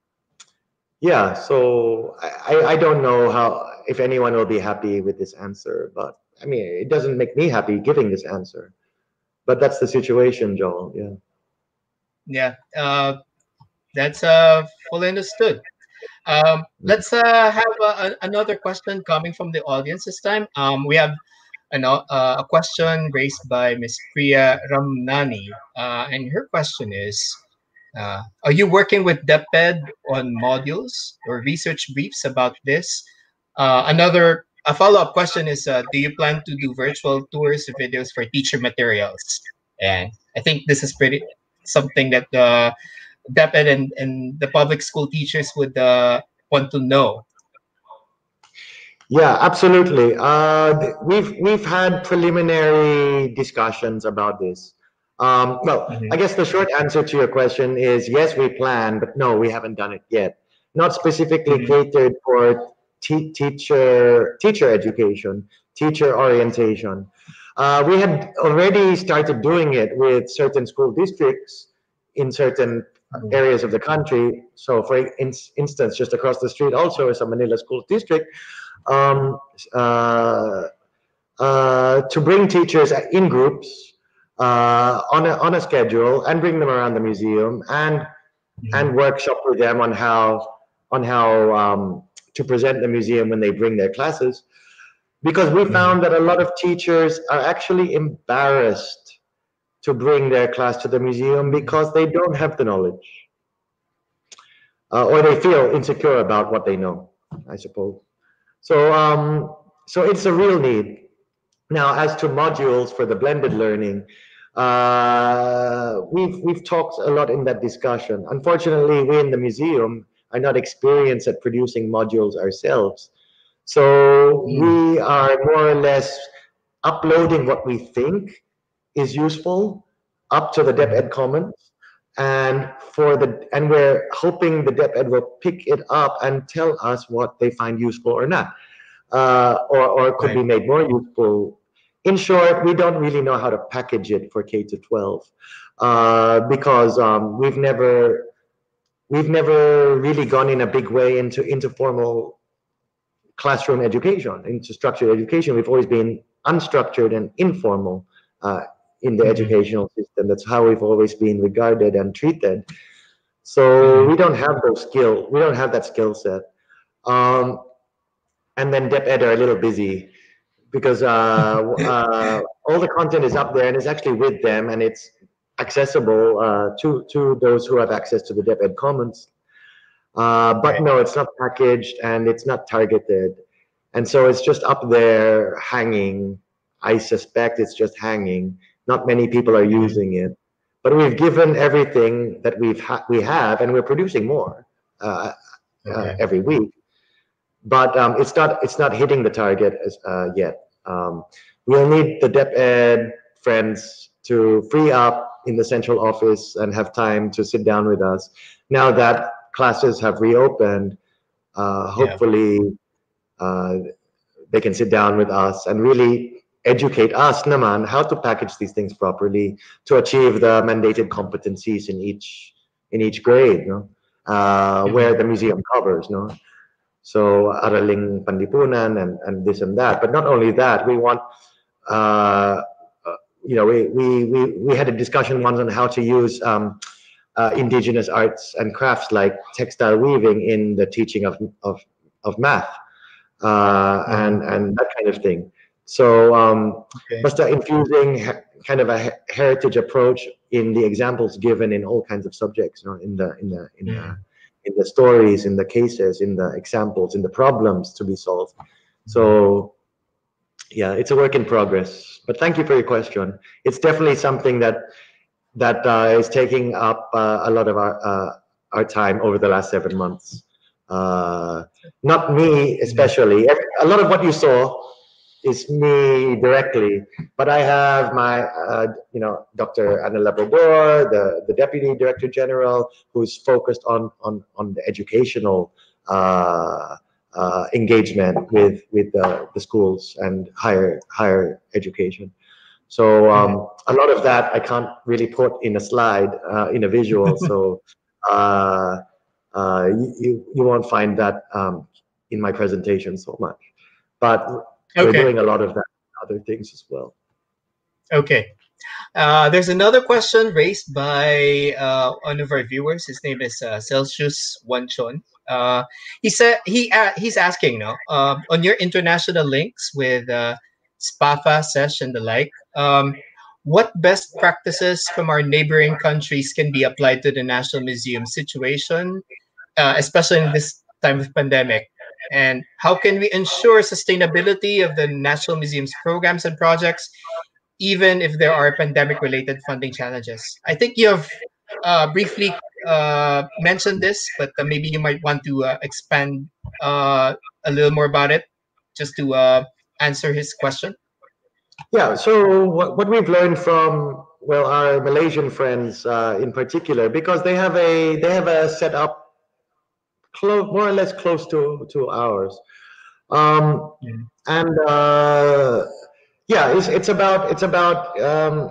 yeah, so I, I don't know how, if anyone will be happy with this answer, but I mean, it doesn't make me happy giving this answer. But that's the situation, Joel. Yeah. Yeah, uh, that's uh, fully understood. Um, let's uh, have a, a- another question coming from the audience this time. Um, we have an, uh, a question raised by Miss Priya Ramnani, uh, and her question is, uh, are you working with DepEd on modules or research briefs about this? Uh, another a follow-up question is, uh, do you plan to do virtual tours or videos for teacher materials? And I think this is pretty something that the DepEd and, and the public school teachers would uh, want to know. Yeah, absolutely. Uh, th- we've we've had preliminary discussions about this. Um, well, Mhm. I guess the short answer to your question is yes, we plan, but no, we haven't done it yet. Not specifically Mhm. catered for te- teacher teacher education, teacher orientation. Uh, we had already started doing it with certain school districts in certain areas of the country. So, for in- instance, just across the street also is a Manila school district, um, uh, uh, to bring teachers in groups uh, on a on a schedule and bring them around the museum and and workshop with them on how on how um, to present the museum when they bring their classes. Because we found that a lot of teachers are actually embarrassed to bring their class to the museum because they don't have the knowledge, uh, or they feel insecure about what they know, I suppose. So, um, so it's a real need. Now, as to modules for the blended learning, uh, we've we've talked a lot in that discussion. Unfortunately, we in the museum are not experienced at producing modules ourselves, so we are more or less uploading what we think is useful up to the DepEd Commons, and for the and we're hoping the DepEd will pick it up and tell us what they find useful or not, uh, or or could be Right. made more useful. In short, we don't really know how to package it for K to twelve, uh, because um, we've never we've never really gone in a big way into into formal classroom education, into structured education. We've always been unstructured and informal uh, in the Mhm. educational system. That's how we've always been regarded and treated. So Mhm. we don't have those skill. We don't have that skill set. Um, and then DepEd are a little busy because uh, uh, all the content is up there and it's actually with them and it's accessible uh, to to those who have access to the DepEd Commons. Uh, but Right. no, it's not packaged and it's not targeted. And so it's just up there hanging. I suspect it's just hanging. Not many people are Mhm. using it. But we've given everything that we've ha- we have, and we're producing more uh, uh, Okay. every week. But um, it's not it's not hitting the target as, uh, yet. Um, we'll need the DepEd friends to free up in the central office and have time to sit down with us. Now that classes have reopened, uh, Yeah. hopefully uh, they can sit down with us and really educate us naman how to package these things properly to achieve the mandated competencies in each in each grade, no? Uh, where Mhm. the museum covers, no? So araling panlipunan and, and this and that. But not only that, we want uh, uh, you know, we, we, we, we had a discussion once on how to use um, uh, indigenous arts and crafts like textile weaving in the teaching of, of, of math uh, Mhm. and, and that kind of thing. So um, Okay. basta infusing he- kind of a he- heritage approach in the examples given in all kinds of subjects, you know, in the in the in the Mhm. in the stories, in the cases, in the examples, in the problems to be solved. So yeah, it's a work in progress. But thank you for your question. It's definitely something that that uh, is taking up uh, a lot of our uh, our time over the last seven months. Uh, not me Mhm. especially. A lot of what you saw is me directly, but I have my, uh, you know, Doctor Ana Labrador, the, the Deputy Director General, who's focused on on, on the educational uh, uh, engagement with with the, the schools and higher higher education. So Mhm. um, a lot of that I can't really put in a slide, uh, in a visual. So uh, uh, you, you you won't find that um, in my presentation so much. But we're Okay. doing a lot of that other things as well. Okay. Uh, there's another question raised by uh, one of our viewers. His name is uh, Celsius Wanchon. Uh, he said he uh, he's asking now um, on your international links with uh, SPAFA, SESH, and the like. Um, what best practices from our neighboring countries can be applied to the National Museum situation, uh, especially in this time of pandemic? And how can we ensure sustainability of the National Museum's programs and projects even if there are pandemic related funding challenges? I think you have uh, briefly uh, mentioned this, but uh, maybe you might want to uh, expand uh, a little more about it just to uh, answer his question. Yeah. So what, what we've learned from, well, our Malaysian friends uh, in particular, because they have a they have a setup close, more or less close to to ours. Um, Mhm. and uh, yeah, it's it's about it's about um,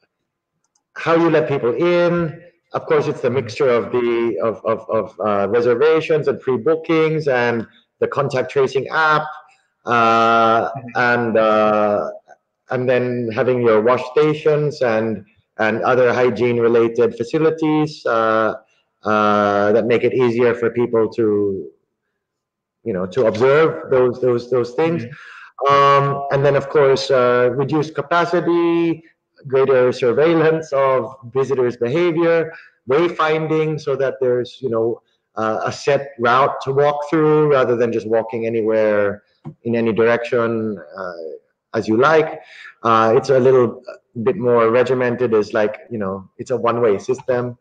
how you let people in. Of course, it's the Mhm. mixture of the of of, of uh, reservations and pre bookings and the contact tracing app, uh, Mhm. and uh, and then having your wash stations and and other hygiene related facilities uh, uh, that make it easier for people to, you know, to observe those those those things. Mhm. Um, and then, of course, uh, reduced capacity, greater surveillance of visitors' behavior, wayfinding, so that there's, you know, uh, a set route to walk through rather than just walking anywhere in any direction uh, as you like. Uh, it's a little bit more regimented. It's like, you know, it's a one-way system,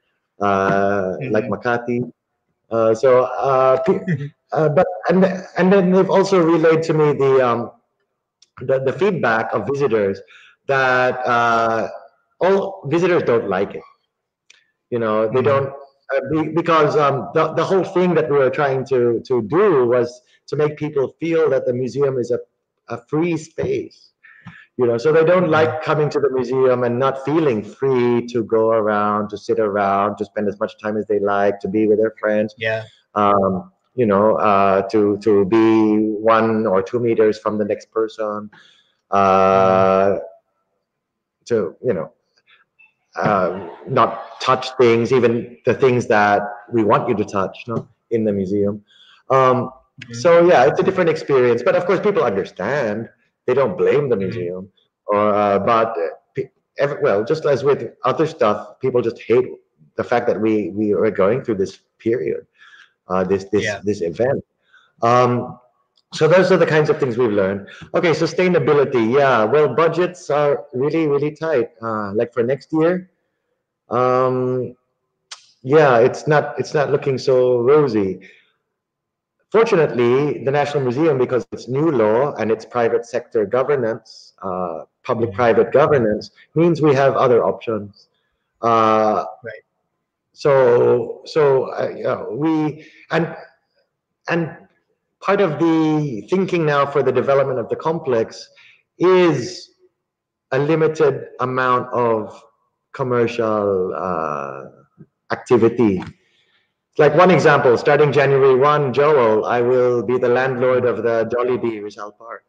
uh, like Mhm. Makati. Uh, so, uh, pe- Mhm. uh, but and and then they've also relayed to me the um, the, the feedback of visitors that uh, all visitors don't like it. You know, they Mhm. don't uh, be, because um, the the whole thing that we were trying to to do was to make people feel that the museum is a a free space. You know, so they don't like coming to the museum and not feeling free to go around, to sit around, to spend as much time as they like, to be with their friends. Yeah. Um, you know, uh, to to be one or two meters from the next person. Uh, to you know, uh, not touch things, even the things that we want you to touch, no, in the museum. Um, so yeah, it's a different experience. But of course, people understand. They don't blame the museum, or uh, but uh, pe- every, well, just as with other stuff, people just hate the fact that we we are going through this period, uh, this this Yeah. this event. Um, so those are the kinds of things we've learned. Okay, sustainability. Yeah, well, budgets are really really tight. Uh, like for next year, um, yeah, it's not it's not looking so rosy. Fortunately, the National Museum, because it's new law and it's private sector governance, uh, public-private governance, means we have other options. Uh, Right. so, so uh, yeah, we and and part of the thinking now for the development of the complex is a limited amount of commercial uh, activity. Like one example, starting January first, Joel, I will be the landlord of the Jollibee Rizal Park.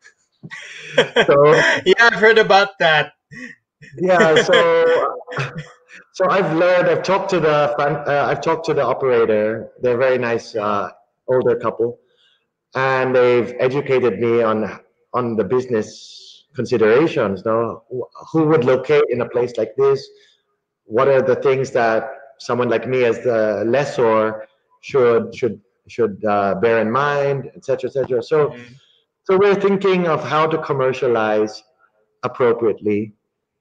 So Yeah, I've heard about that. yeah, so so I've learned. I've talked to the fran- uh, I've talked to the operator. They're a very nice uh, older couple, and they've educated me on on the business considerations. No, who would locate in a place like this? What are the things that someone like me as the lessor should should should uh, bear in mind, et cetera, et cetera. So, Mhm. so we're thinking of how to commercialize appropriately.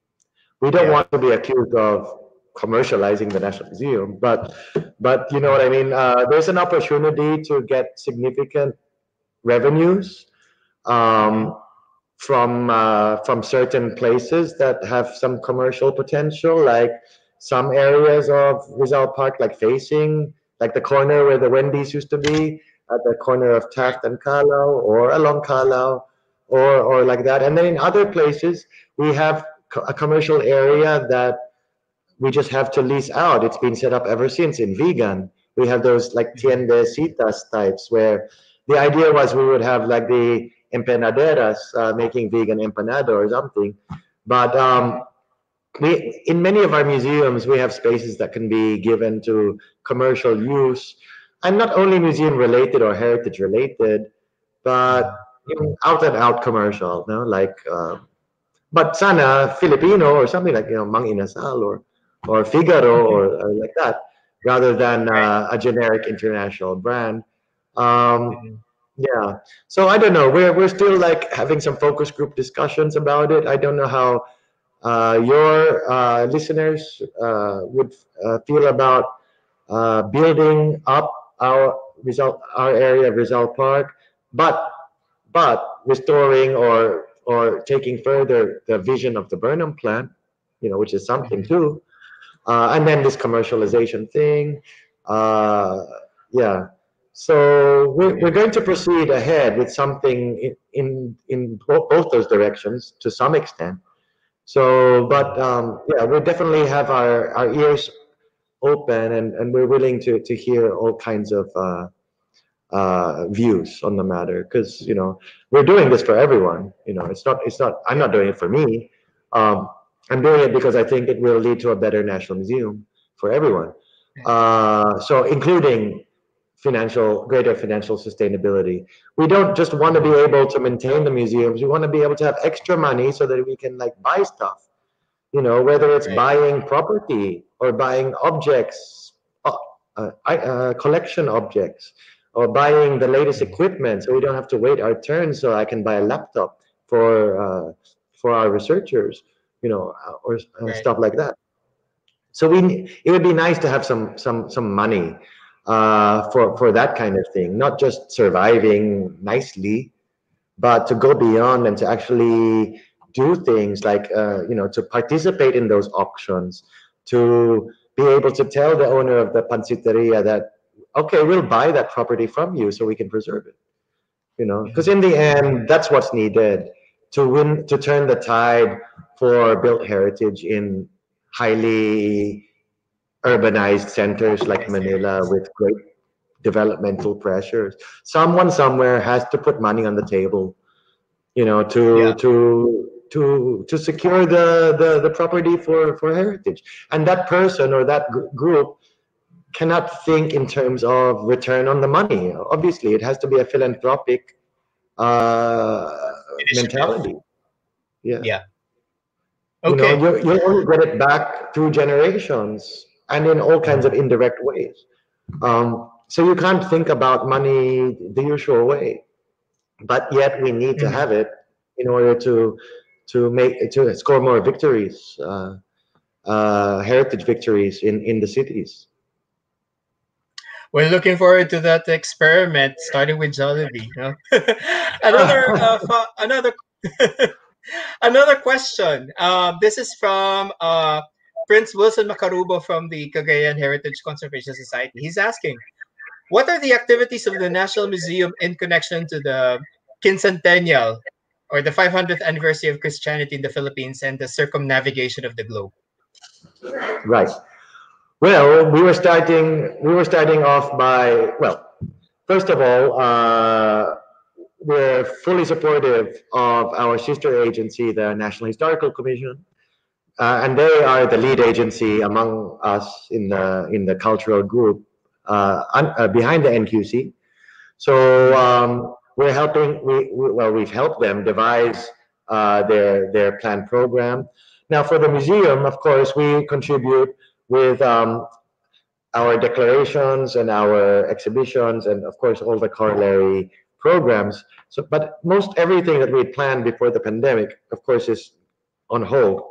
We don't Yeah. want to be accused of commercializing the National Museum, but but you know what I mean. Uh, there's an opportunity to get significant revenues Mhm. um, from uh, from certain places that have some commercial potential, like some areas of Rizal Park, like facing like the corner where the Wendy's used to be, at the corner of Taft and Calao, or along Calao, or or like that. And then in other places, we have co- a commercial area that we just have to lease out. It's been set up ever since in vegan. We have those like tiendecitas types where the idea was we would have like the empanaderas uh, making vegan empanada or something. But um, we, in many of our museums, we have spaces that can be given to commercial use, and not only museum related or heritage related, but you know, out and out commercial. No, like uh, but sana Filipino or something like you know Mang Inasal or or Figaro or, or like that, rather than Right. uh, a generic international brand. Um, Mhm. yeah. So I don't know. We're we're still like having some focus group discussions about it. I don't know how uh, your uh, listeners uh, would uh, feel about uh, building up our result our area of Rizal Park, but but restoring or or taking further the vision of the Burnham plant, you know, which is something Mhm. too. Uh, and then this commercialization thing, uh, yeah. So we're, we're going to proceed ahead with something in in, in bo- both those directions to some extent. So, but um, yeah, we definitely have our, our ears open, and, and we're willing to, to hear all kinds of uh, uh, views on the matter, because you know we're doing this for everyone. You know, it's not it's not I'm not doing it for me. Um, I'm doing it because I think it will lead to a better national museum for everyone. Uh, so including financial greater financial sustainability. We don't just want to be able to maintain the museums. We want to be able to have extra money so that we can like buy stuff. You know, whether it's Right. buying property or buying objects, uh, uh, uh, collection objects, or buying the latest equipment, so we don't have to wait our turn. So I can buy a laptop for uh, for our researchers, you know, uh, or uh, Right. stuff like that. So we it would be nice to have some some some money uh, for for that kind of thing, not just surviving nicely, but to go beyond and to actually do things like uh, you know to participate in those auctions, to be able to tell the owner of the pansiteria that, okay, we'll buy that property from you so we can preserve it. You know, because in the end, that's what's needed to win, to turn the tide for built heritage in highly urbanized centers like Manila with great developmental pressures. Someone somewhere has to put money on the table, you know, to Yeah. to to to secure the, the the property for for heritage. And that person or that gr- group cannot think in terms of return on the money. Obviously, it has to be a philanthropic uh, Initiative. mentality. Yeah. Yeah. You know, Okay. you you only get it back through generations and in all kinds of indirect ways. Um, so you can't think about money the usual way, but yet we need to Mhm. have it in order to to make to score more victories, uh, uh, heritage victories in in the cities. We're looking forward to that experiment, starting with Jollibee. No? another, uh, fo- another, another question. Um, this is from uh, Prince Wilson Macarubo from the Cagayan Heritage Conservation Society. He's asking, what are the activities of the National Museum in connection to the quincentennial or the five hundredth anniversary of Christianity in the Philippines and the circumnavigation of the globe? Right. Well, we were starting we were starting off by, well, first of all, uh, we're fully supportive of our sister agency, the National Historical Commission, uh, and they are the lead agency among us in the in the cultural group uh, un, uh, behind the N Q C. So um, we're helping. We, we well, we've helped them devise uh, their their planned program. Now, for the museum, of course, we contribute with um, our declarations and our exhibitions, and of course, all the corollary programs. So, but most everything that we had planned before the pandemic, of course, is on hold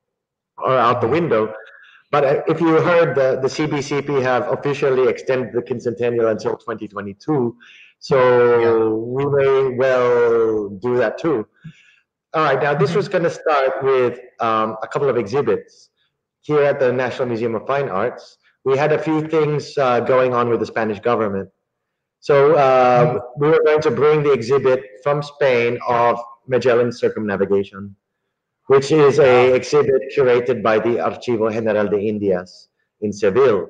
or out the window. But uh, if you heard, the, the C B C P have officially extended the quincentennial until twenty twenty-two. So Yeah. we may well do that too. All right, now this was going to start with um, a couple of exhibits here at the National Museum of Fine Arts. We had a few things uh, going on with the Spanish government. So uh, we were going to bring the exhibit from Spain of Magellan's circumnavigation, which is a Wow. exhibit curated by the Archivo General de Indias in Seville.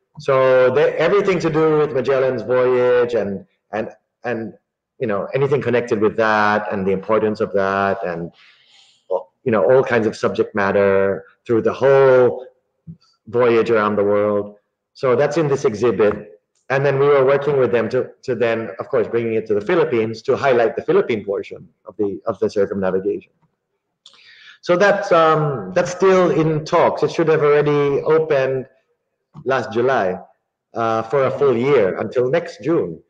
So they, everything to do with Magellan's voyage and and and you know anything connected with that and the importance of that and you know all kinds of subject matter through the whole voyage around the world. So that's in this exhibit. And then we were working with them to, to then, of course, bringing it to the Philippines to highlight the Philippine portion of the of the circumnavigation. So that's um, that's still in talks. It should have already opened last July uh, for a full year until next June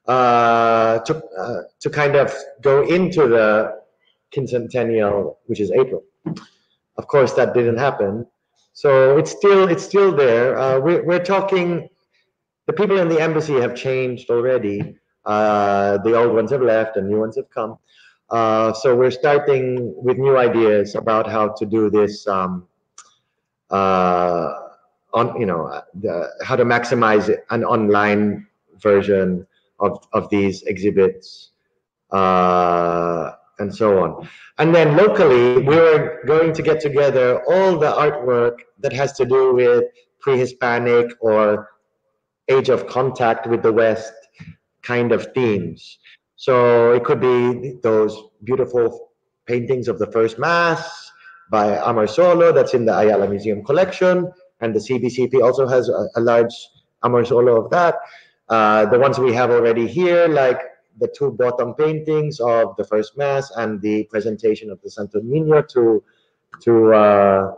uh, to uh, to kind of go into the quincentennial, which is April. Of course, that didn't happen. So it's still it's still there. Uh, we're we're talking. The people in the embassy have changed already. Uh, the old ones have left, and new ones have come. Uh, so we're starting with new ideas about how to do this. Um, uh, on you know the, how to maximize an online version of of these exhibits. Uh, and so on. And then locally, we were going to get together all the artwork that has to do with pre-Hispanic or age of contact with the West kind of themes. So it could be those beautiful paintings of the First Mass by Amar Solo that's in the Ayala Museum collection, and the C B C P also has a, a large Amar Solo of that. Uh, the ones we have already here, like the two bottom paintings of the First Mass and the presentation of the Santo Niño to to uh,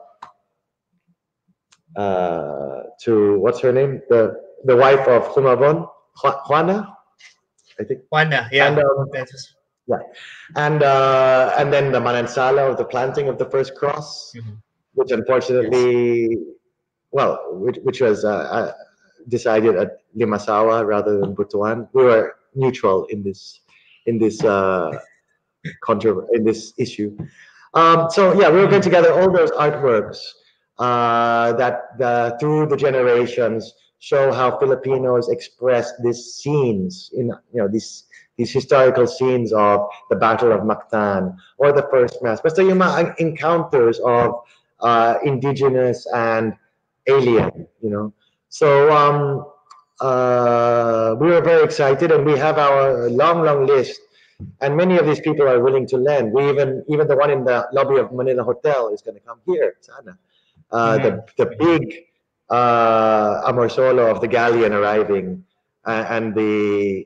uh, to what's her name, the the wife of Sumabon, Juana, I think. Juana, yeah. And um, That's- yeah, and uh, and then the Manansala of the planting of the first cross, Mhm. which unfortunately, well, which, which was uh, uh, decided at Limasawa rather than Butuan. We were neutral in this in this uh, contra- in this issue. Um, so yeah, we were going to gather all those artworks uh, that the, through the generations show how Filipinos express these scenes in, you know, these these historical scenes of the Battle of Mactan or the First Mass. Basta yung mga encounters of uh, indigenous and alien, you know. So um, uh, we were very excited, and we have our long, long list. And many of these people are willing to lend. We even, even the one in the lobby of Manila Hotel is going to come here. Sana. Uh, Mhm. the the big uh, amorsolo of the galleon arriving, uh, and the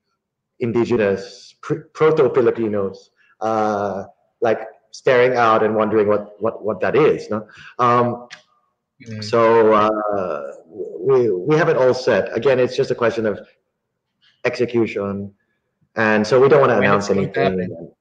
indigenous pr- proto-Filipinos uh, like staring out and wondering what what what that is. No? Um, Mhm. so uh, we we have it all set. Again, it's just a question of execution, and so we don't want to When announce it's going to anything.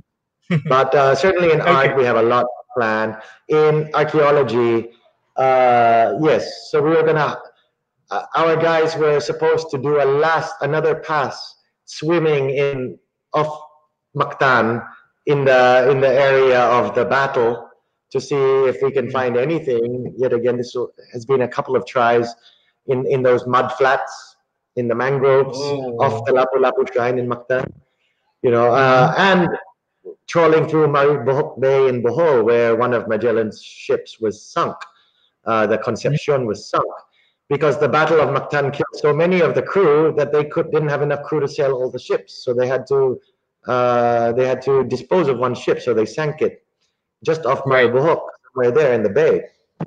But uh, certainly in Okay. art, we have a lot planned. In archaeology, uh, yes. So we were gonna. Uh, our guys were supposed to do a last another pass swimming in off Mactan in the in the area of the battle to see if we can find anything. Yet again, this has been a couple of tries in in those mud flats in the mangroves Oh. off the Lapu-Lapu shrine in Mactan. You know, uh, Mhm. and trawling through Maribohok Bay in Bohol, where one of Magellan's ships was sunk. Uh, the Concepcion was sunk because the Battle of Mactan killed so many of the crew that they could didn't have enough crew to sail all the ships. So they had to uh, they had to dispose of one ship. So they sank it just off Right. Maribohok, somewhere there in the bay.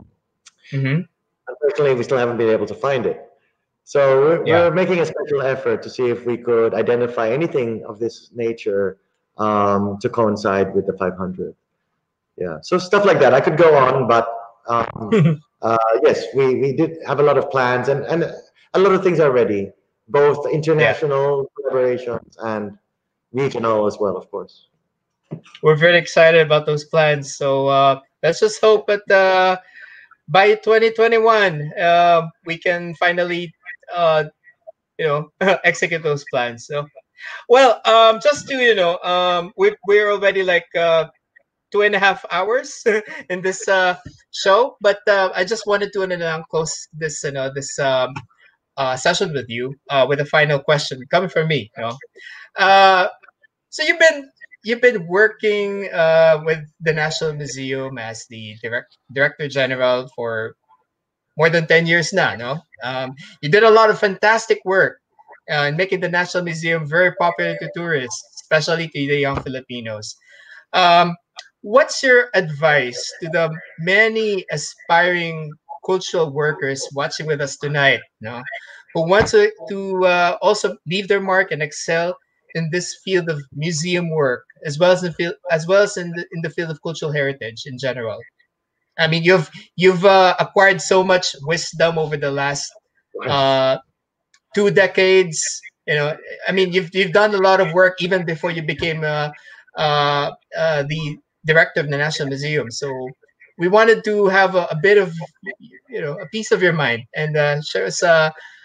Mhm. Unfortunately, we still haven't been able to find it. So we're, Yeah. we're making a special effort to see if we could identify anything of this nature um, to coincide with the five hundred. Yeah, so stuff like that. I could go on, but um, uh, yes, we, we did have a lot of plans, and, and a lot of things are ready, both international collaborations and regional as well, of course. We're very excited about those plans. So uh, let's just hope that uh, by twenty twenty-one uh, we can finally, uh, you know, execute those plans. So, well, um, just to you know, um, we we're already like uh, two and a half hours in this uh, show, but uh, I just wanted to uh, close this, you know, this um, uh, session with you uh, with a final question coming from me. You know, uh, so you've been you've been working uh, with the National Museum as the direct, director general for more than ten years now. No, um, you did a lot of fantastic work uh, in making the National Museum very popular to tourists, especially to the young Filipinos. Um, what's your advice to the many aspiring cultural workers watching with us tonight, no, who want to, to uh, also leave their mark and excel in this field of museum work, as well as the field, as well as in the in the field of cultural heritage in general? I mean, you've you've uh, acquired so much wisdom over the last uh, two decades. You know, I mean, you've you've done a lot of work even before you became uh, uh, uh, the director of the National Museum. So we wanted to have a, a bit of, you know, a piece of your mind and uh, share us uh,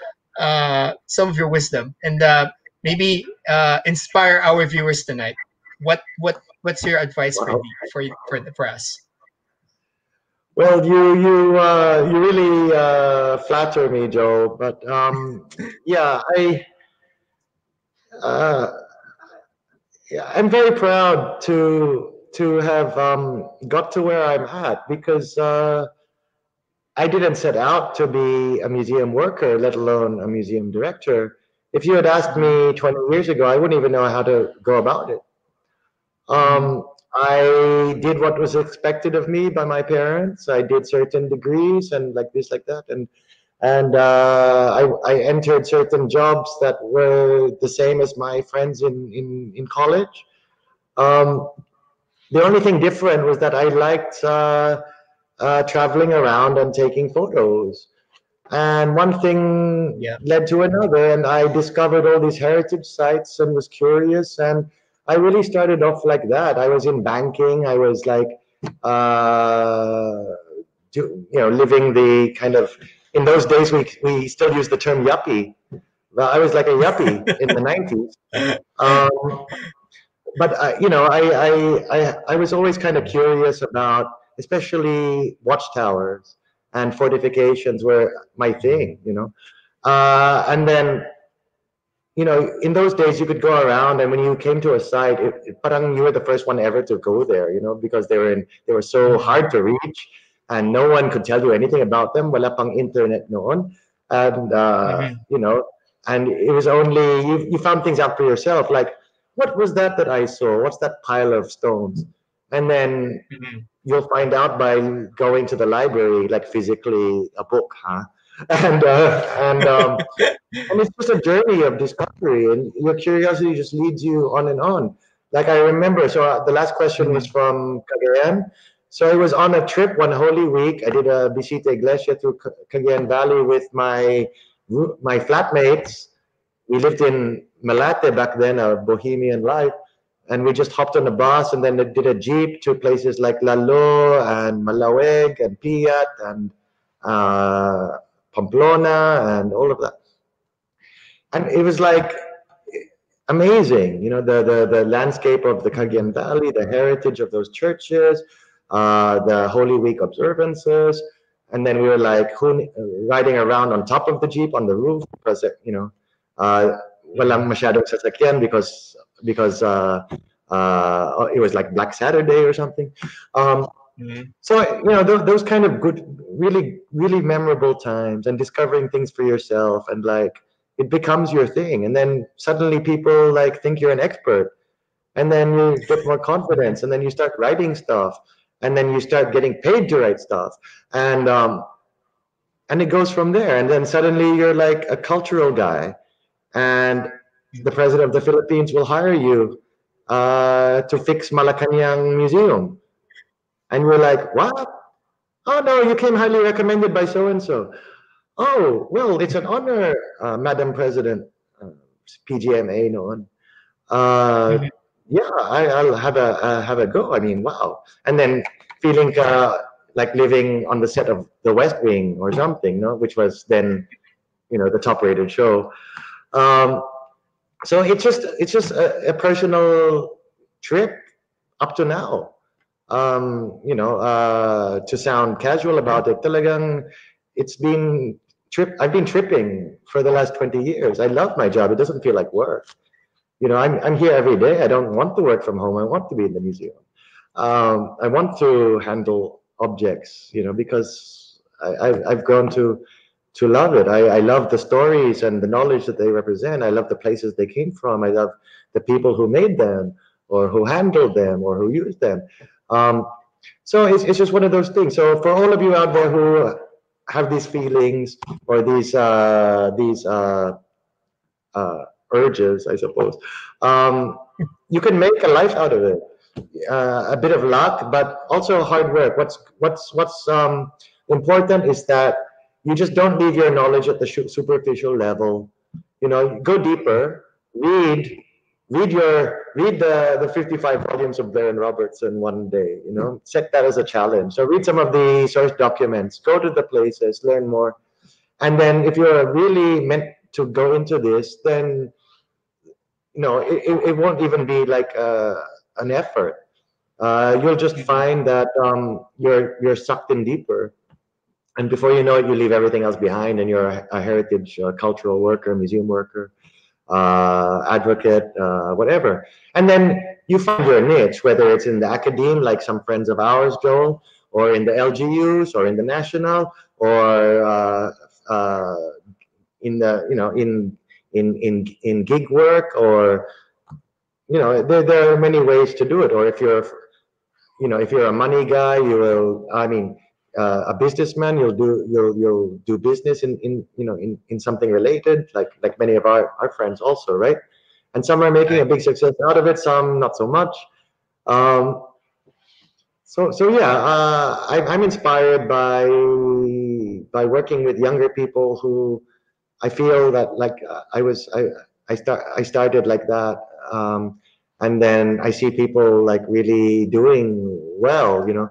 uh, some of your wisdom and uh, maybe uh, inspire our viewers tonight. What what what's your advice for Wow. the for for the for us? Well, you you uh, you really uh, flatter me, Joe. But um, yeah, I uh, yeah, I'm very proud to to have um, got to where I'm at because uh, I didn't set out to be a museum worker, let alone a museum director. If you had asked me twenty years ago, I wouldn't even know how to go about it. Um, I did what was expected of me by my parents. I did certain degrees and like this, like that, and and uh, I, I entered certain jobs that were the same as my friends in in, in college. Um, the only thing different was that I liked uh, uh, traveling around and taking photos. And one thing Yeah. led to another, and I discovered all these heritage sites and was curious. And I really started off like that. I was in banking. I was like, uh, do, you know, living the kind of, in those days, we, we still use the term yuppie. Well, I was like a yuppie in the nineties. Um, but, I, you know, I, I, I, I was always kind of curious about especially watchtowers and fortifications were my thing, you know. Uh, and then, you know, in those days you could go around, and when you came to a site, it, it, parang you were the first one ever to go there, you know, because they were in, they were so hard to reach, and no one could tell you anything about them. Wala pang internet noon, and uh, Mhm. you know, and it was only you, you found things out for yourself, like what was that that I saw? What's that pile of stones? And then Mhm. you'll find out by going to the library, like physically a book, huh? And uh, and um, and it's just a journey of discovery, and your curiosity just leads you on and on. Like I remember, so uh, the last question was Mhm. from Cagayan. So I was on a trip one Holy Week. I did a visita iglesia through C- Cagayan Valley with my roo- my flatmates. We lived in Malate back then, a bohemian life, and we just hopped on a bus and then did a jeep to places like Lalo and Malaweg and Piat and uh, Pamplona and all of that. And it was like amazing, you know, the the, the landscape of the Cagayan Valley, the heritage of those churches, uh, the Holy Week observances, and then we were like who, riding around on top of the jeep on the roof because you know, uh, walang masyadong sasakyan because because uh, uh, it was like Black Saturday or something. Um, Mhm. so you know those, those kind of good, really really memorable times, and discovering things for yourself, and like it becomes your thing, and then suddenly people like think you're an expert, and then you get more confidence, and then you start writing stuff, and then you start getting paid to write stuff, and um, and it goes from there, and then suddenly you're like a cultural guy, and the president of the Philippines will hire you uh, to fix Malacanang Museum, and you're like, what? Oh no, you came highly recommended by so and so. Oh well, it's an honor, uh, Madam President, uh, P G M A noon. Uh, Mhm. yeah, I, I'll have a uh, have a go. I mean, wow. And then feeling uh, like living on the set of The West Wing or something, no, which was then you know the top rated show. Um, so it's just it's just a, a personal trip up to now. Um, you know, uh, to sound casual about it, talagang it's been trip. I've been tripping for the last twenty years. I love my job. It doesn't feel like work. You know, I'm I'm here every day. I don't want to work from home. I want to be in the museum. Um, I want to handle objects. You know, because I, I've I've grown to to love it. I, I love the stories and the knowledge that they represent. I love the places they came from. I love the people who made them or who handled them or who used them. Um, so it's, it's just one of those things. So for all of you out there who have these feelings or these uh, these uh, uh, urges, I suppose, um, you can make a life out of it. Uh, a bit of luck, but also hard work. What's what's what's um, important is that you just don't leave your knowledge at the sh- superficial level. You know, go deeper. Read, read your read the the fifty-five volumes of Blair and Robertson one day. You know, set that as a challenge. So read some of the source documents. Go to the places, learn more, and then if you're really meant to go into this, then you know it, it, it won't even be like uh, an effort. Uh, you'll just Mhm. find that um, you're you're sucked in deeper, and before you know it, you leave everything else behind, and you're a, a heritage uh, cultural worker, museum worker, uh, advocate, uh, whatever. And then you find your niche, whether it's in the academe, like some friends of ours, Joel, or in the L G Us, or in the national, or uh, uh, in the you know in in in in gig work, or you know there, there are many ways to do it. Or if you're you know if you're a money guy, you will I mean uh, a businessman, you'll do you'll you'll do business in in you know in in something related, like like many of our our friends also, right? And some are making a Right. big success out of it, some not so much. um so so yeah, uh I, I'm inspired by by working with younger people who I feel that like uh, I was I I start I started like that, um, and then I see people like really doing well. You know,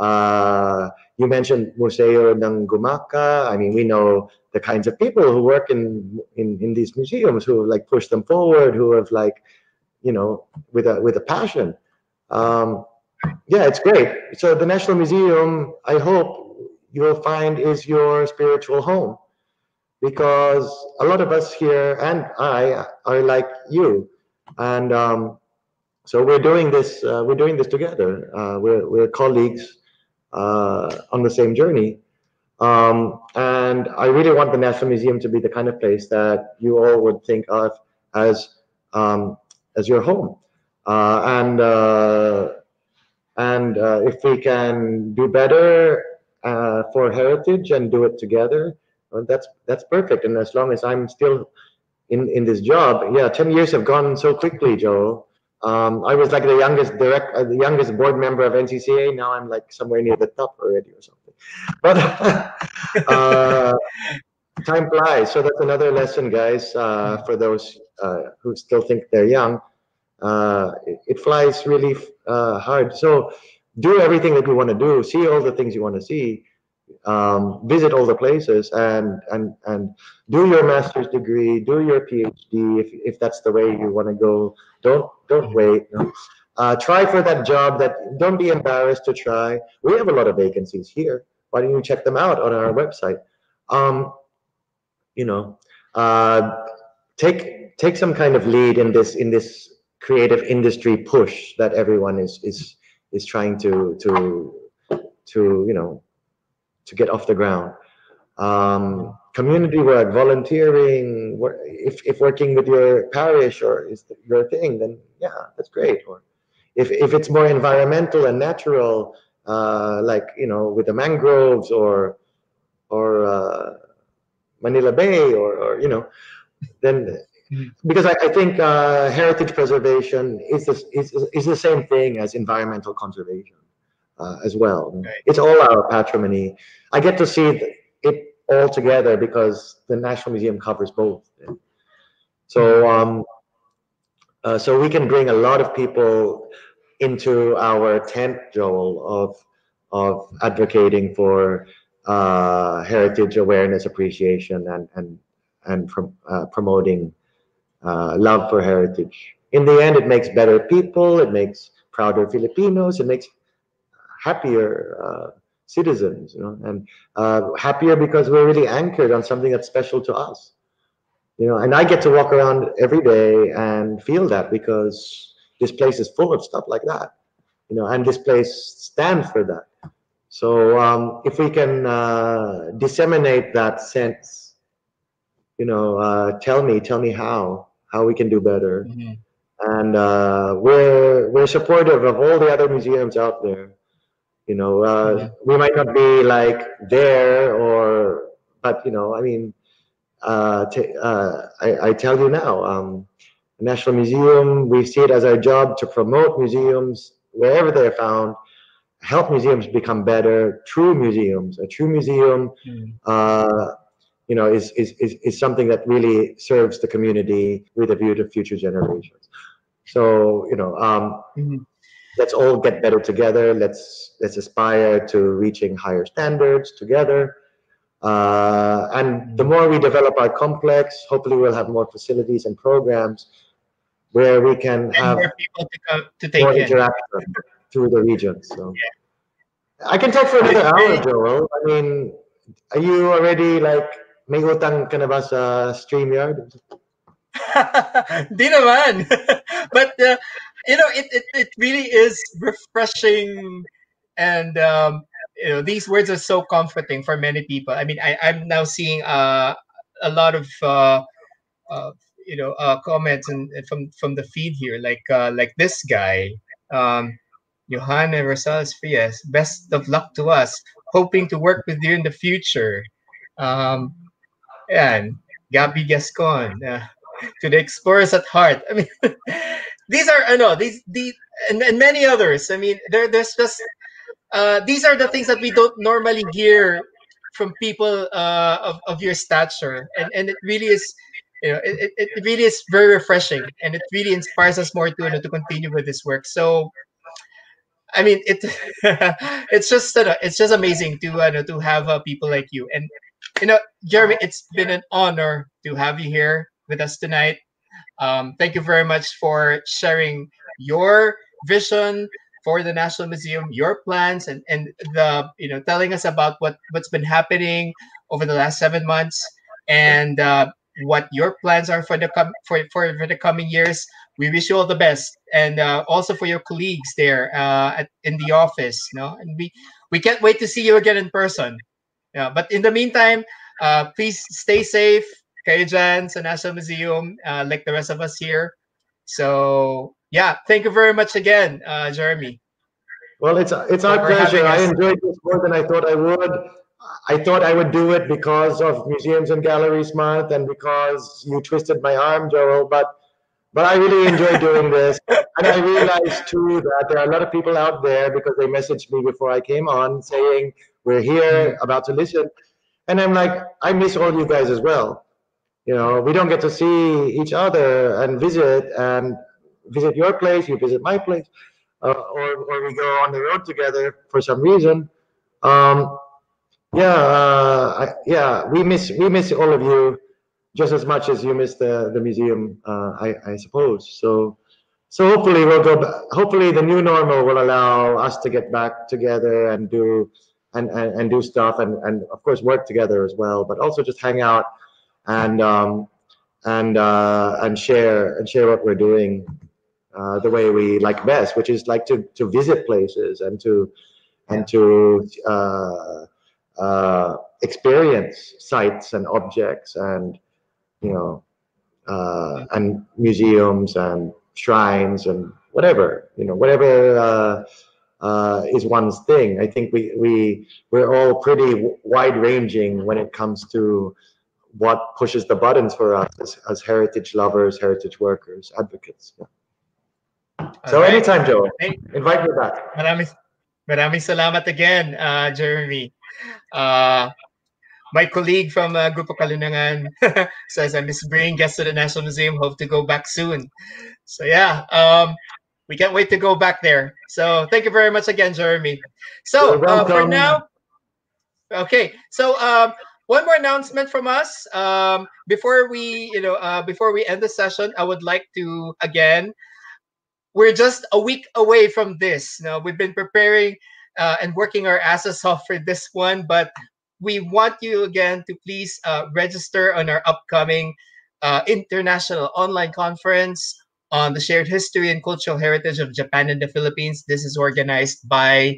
uh, you mentioned Museo ng Gumaka. I mean, we know the kinds of people who work in in in these museums who like push them forward, who have like you know with a with a passion. Um, yeah, it's great. So the National Museum, I hope you'll find, is your spiritual home, because a lot of us here and I are like you, and um, so we're doing this. Uh, we're doing this together. Uh, we're we're colleagues uh, on the same journey, um, and I really want the National Museum to be the kind of place that you all would think of as um, as your home, uh, and. Uh, And uh, if we can do better uh, for heritage and do it together, well, that's that's perfect. And as long as I'm still in in this job, yeah, ten years have gone so quickly, Joel. Um, I was like the youngest direct, uh, the youngest board member of N C C A. Now I'm like somewhere near the top already or something. But uh, time flies. So that's another lesson, guys, uh, for those uh, who still think they're young. Uh, it, it flies really uh, hard. So do everything that you want to do. See all the things you want to see. Um, visit all the places, and and and do your master's degree. Do your PhD if if that's the way you want to go. Don't don't wait. No. Uh, try for that job. That don't be embarrassed to try. We have a lot of vacancies here. Why don't you check them out on our website? Um, you know, uh, take take some kind of lead in this in this creative industry push that everyone is is is trying to to to you know to get off the ground. Um, community work, volunteering, wor- if if working with your parish or is your thing, then yeah, that's great. Or if if it's more environmental and natural, uh, like you know with the mangroves or or uh, Manila Bay or or you know then because I, I think uh, heritage preservation is the, is, is the same thing as environmental conservation uh, as well. Right. It's all our patrimony. I get to see it all together because the National Museum covers both. So, um, uh, so we can bring a lot of people into our tent, Joel, of of advocating for uh, heritage awareness, appreciation, and and and prom- uh, promoting uh, love for heritage. In the end, it makes better people, it makes prouder Filipinos, it makes happier uh, citizens, you know, and uh, happier because we're really anchored on something that's special to us, you know. And I get to walk around every day and feel that because this place is full of stuff like that, you know, and this place stands for that. So um, if we can uh, disseminate that sense, you know, uh, tell me, tell me how, how we can do better. Mhm. And uh, we're we're supportive of all the other museums out there. You know, uh, Mhm. we might not be like there or, but you know, I mean, uh, t- uh, I, I tell you now, um, the National Museum, we see it as our job to promote museums wherever they're found, help museums become better, true museums. A true museum, Mhm. uh, you know, is, is, is, is something that really serves the community with a view to future generations. So, you know, um, Mhm. let's all get better together. Let's let's aspire to reaching higher standards together. Uh, and the more we develop our complex, hopefully we'll have more facilities and programs where we can And have more people to come to take more in. interaction through the region. So I can talk for another It's hour, really Joel. I mean, are you already like may utang ka na ba sa StreamYard? Di naman. But uh, you know, it, it it really is refreshing, and um, you know, these words are so comforting for many people. I mean, I I'm now seeing uh, a lot of uh, uh, you know uh, comments and and from from the feed here, like uh, like this guy, um, Johan Rosales Frias. Best of luck to us. Hoping to work with you in the future. Um, and Gabby Gascon. Uh, to the explorers at heart. I mean, these are I know these these and, and many others. I mean, there there's just uh, these are the things that we don't normally hear from people uh, of of your stature, and and it really is. You know, it, it, it really is very refreshing, and it really inspires us more to you know, to continue with this work. So, I mean, it it's just uh, it's just amazing to uh, to have uh, people like you, and you know, Jeremy, it's been an honor to have you here with us tonight. Um, thank you very much for sharing your vision, for the National Museum, your plans, and and the you know telling us about what what's been happening over the last seven months, and uh, what your plans are for the com- for, for for the coming years. We wish you all the best, and uh, also for your colleagues there uh, at, in the office. You know, and we we can't wait to see you again in person. Yeah, but in the meantime, uh, please stay safe, kayo dyan sa National Museum, uh, like the rest of us here. So yeah, thank you very much again, uh, Jeremy. Well, it's it's our For having pleasure. I us. enjoyed this more than I thought I would. I thought I would do it because of Museums and Galleries Month and because you twisted my arm, Joel. But but I really enjoy doing this, and I realized too that there are a lot of people out there because they messaged me before I came on saying we're here about to listen, and I'm like, I miss all you guys as well. You know, we don't get to see each other and visit and visit your place, you visit my place, uh, or, or we go on the road together for some reason. Um, yeah, uh, I, yeah, we miss we miss all of you just as much as you miss the the museum, uh, I, I suppose. So so hopefully we'll go back. Hopefully the new normal will allow us to get back together and do and, and, and do stuff and, and of course work together as well, but also just hang out and um, and uh, and share and share what we're doing uh, the way we like best, which is like to, to visit places and to and to uh, uh, experience sites and objects and you know uh, and museums and shrines and whatever you know whatever uh, uh, is one's thing. I think we we we're all pretty wide ranging when it comes to what pushes the buttons for us as, as heritage lovers, heritage workers, advocates. Yeah. So right. anytime, Joe, Hey. invite me back. Maraming, maraming salamat again, uh, Jeremy. Uh, my colleague from uh, Grupo Kalinangan says I miss bringing guests to the National Museum. Hope to go back soon. So yeah, um, we can't wait to go back there. So thank you very much again, Jeremy. So uh, for now, okay. So um, one more announcement from us. Um, before we, you know, uh, before we end the session, I would like to again. We're just a week away from this. Now we've been preparing uh, and working our asses off for this one, but we want you again to please uh, register on our upcoming uh, international online conference on the shared history and cultural heritage of Japan and the Philippines. This is organized by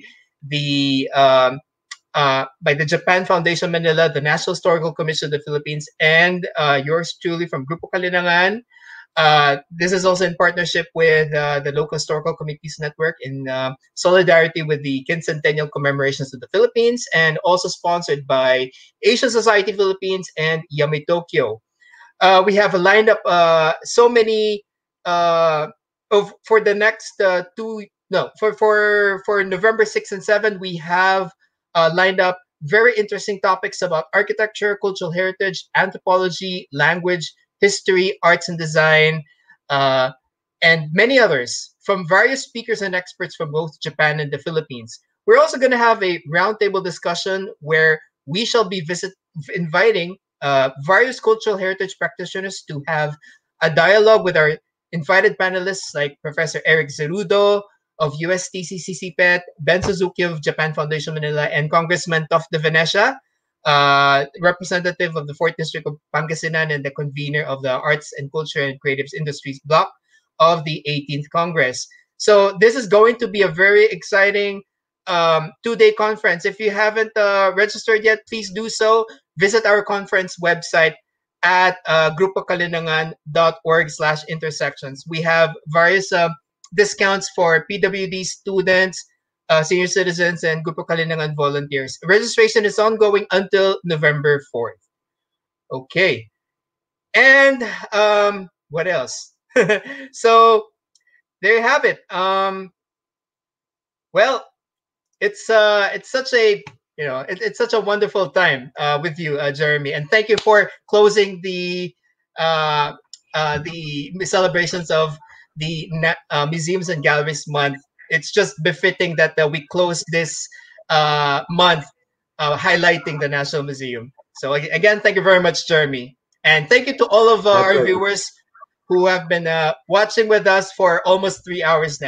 the um, uh, by the Japan Foundation Manila, the National Historical Commission of the Philippines, and uh, yours truly from Grupo Kalinangan. Uh, this is also in partnership with uh, the Local Historical Committees Network in uh, solidarity with the quincentennial commemorations of the Philippines, and also sponsored by Asian Society Philippines and Yummy Tokyo. Uh, we have lined up uh, so many uh, of for the next uh, two no for for for November sixth and seventh. We have uh, lined up very interesting topics about architecture, cultural heritage, anthropology, language, history, arts and design, uh, and many others from various speakers and experts from both Japan and the Philippines. We're also going to have a roundtable discussion where we shall be visit inviting uh, various cultural heritage practitioners to have a dialogue with our invited panelists like Professor Eric Zerudo of U S T C C C P E T, Ben Suzuki of Japan Foundation Manila, and Congressman Tof de Venecia, uh, representative of the fourth District of Pangasinan and the convener of the Arts and Culture and Creatives Industries Block of the eighteenth Congress. So this is going to be a very exciting um, two-day conference. If you haven't uh, registered yet, please do so. Visit our conference website at uh, grupo kalinangan dot org slash intersections. We have various uh, discounts for P W D students, Uh, senior citizens, and Grupo Kalinangan volunteers. Registration is ongoing until November fourth. Okay. And um, what else? So there you have it. Um, well, it's uh, it's such a you know it, it's such a wonderful time uh, with you, uh, Jeremy, and thank you for closing the uh, uh, the celebrations of the uh, Museums and Galleries Month. It's just befitting that uh, we close this uh, month uh, highlighting the National Museum. So again, thank you very much, Jeremy. And thank you to all of uh, our viewers who have been uh, watching with us for almost three hours now.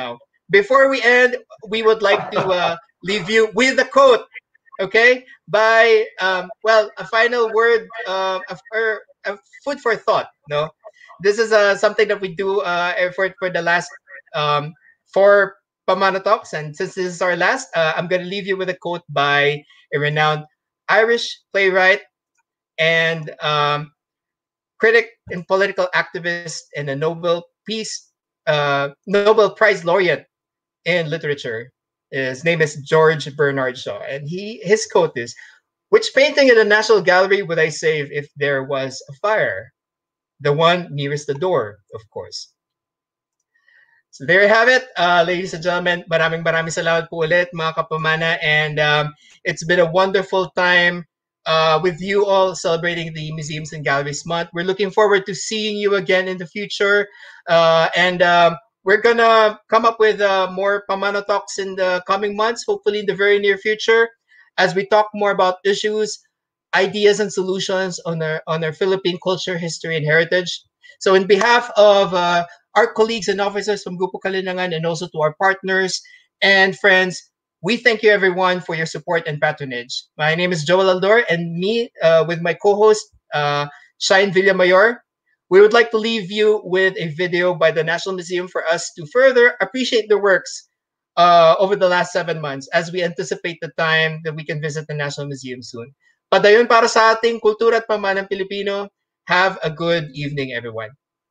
before we end, we would like to uh, leave you with a quote, okay? By, um, well, a final word, uh, of, or a food for thought, no? This is uh, something that we do uh, for, for the last um, four Pamana Talks. And since this is our last, uh, I'm going to leave you with a quote by a renowned Irish playwright and um, critic and political activist and a Nobel Peace, uh, Nobel Prize laureate in literature. His name is George Bernard Shaw, and he his quote is, "Which painting in the National Gallery would I save if there was a fire? The one nearest the door, of course." So there you have it, uh, ladies and gentlemen. Maraming maraming salamat po ulit, mga kapamana. And um, it's been a wonderful time uh, with you all celebrating the Museums and Galleries Month. We're looking forward to seeing you again in the future. Uh, and um, we're going to come up with uh, more Pamana Talks in the coming months, hopefully in the very near future, as we talk more about issues, ideas, and solutions on our, on our Philippine culture, history, and heritage. So in behalf of uh, our colleagues and officers from Grupo Kalinangan, and also to our partners and friends, we thank you everyone for your support and patronage. My name is Joel Aldor, and me uh, with my co-host, uh, Shine Villamayor, we would like to leave you with a video by the National Museum for us to further appreciate their works uh, over the last seven months as we anticipate the time that we can visit the National Museum soon. Padayon para sa ating kultura at pamanang Pilipino. Have a good evening, everyone.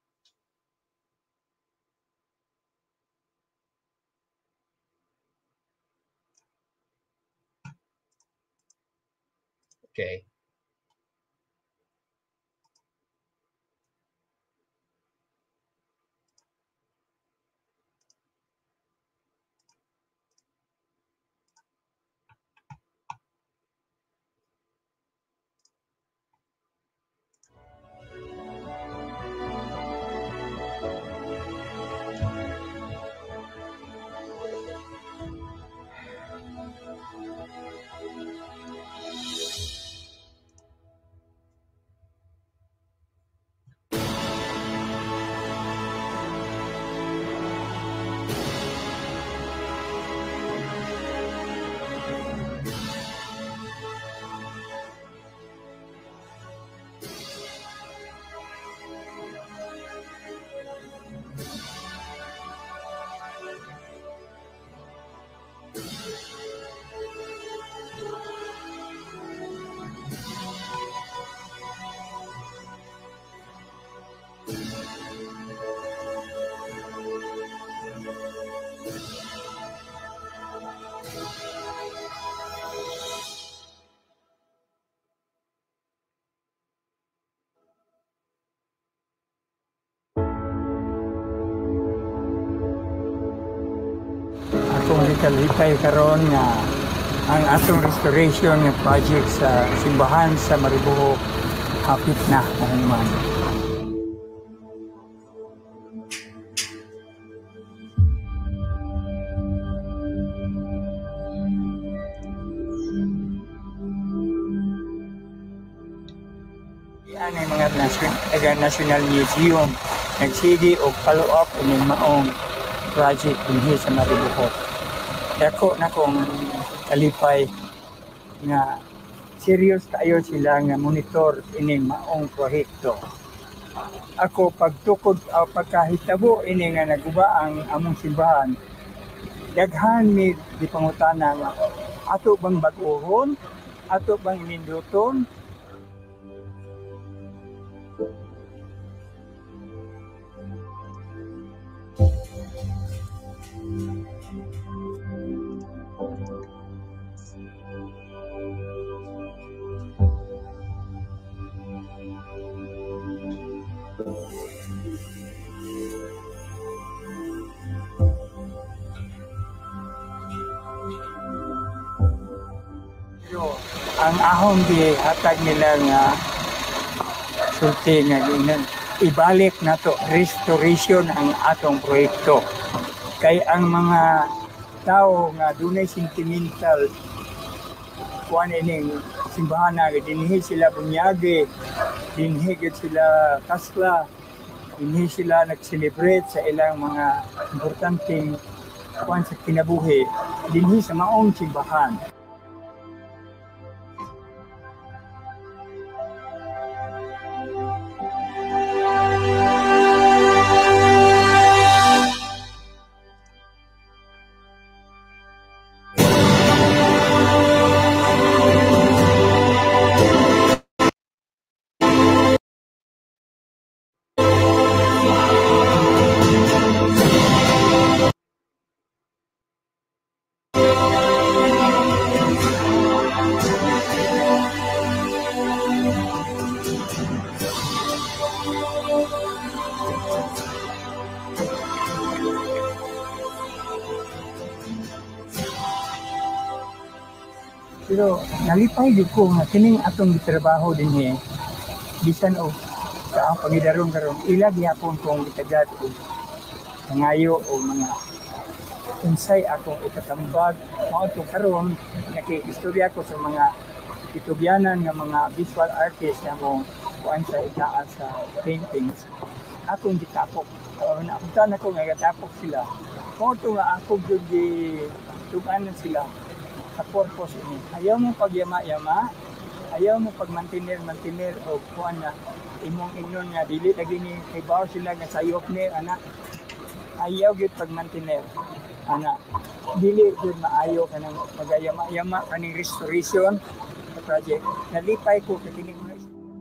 Okay. Akong litay karon nga ang atong restoration nga project sa simbahan sa Mariboho hapit na mahuman. Yan ay mga national, national museum nagsigi og follow-up ining maong project dinhi sa Mariboho. Dako na kong kalipay nga serious tayo sila nga monitor ining maong proyekto. Ako pagtukod o pagkahitabo ini nga naguba ang among simbahan, daghan mi di pangutana nga ato bang bag-ohon, ato bang ininduton, ang ahong di hatag nila nga sulti nga ginan ibalik na to restoration ang atong proyekto kay ang mga tao nga dunay sentimental kuan ining simbahan nga dinhi sila bunyagi, dinhi gid sila kasla, dinhi sila nag-celebrate sa ilang mga importanteng kuan sa kinabuhi dinhi sa maong simbahan. Pero nalipay di ko nga kining atong gitrabaho dinhi bisan o sa ang pangidaron karon ila gihapon kong gitagat o nangayo o mga unsay akong ikatambag mao to karon nakiistorya ko sa mga itubyanan nga mga visual artist nga mo kuan sa itaas sa paintings akong gitapok o naabtan ako nga gatapok sila mao to nga ako gyud gi tuganan sila sa purpose ini. Ayaw mo pagyama-yama, ayaw mo pagmantinir-mantinir o kuan na imong ingon nga dili lagi ni kay bawo sila nga sayop ni ana. Ayaw gyud pagmantinir. Ana, dili gyud maayo kanang pagayama-yama kaning restoration sa project. Nalipay ko kining mga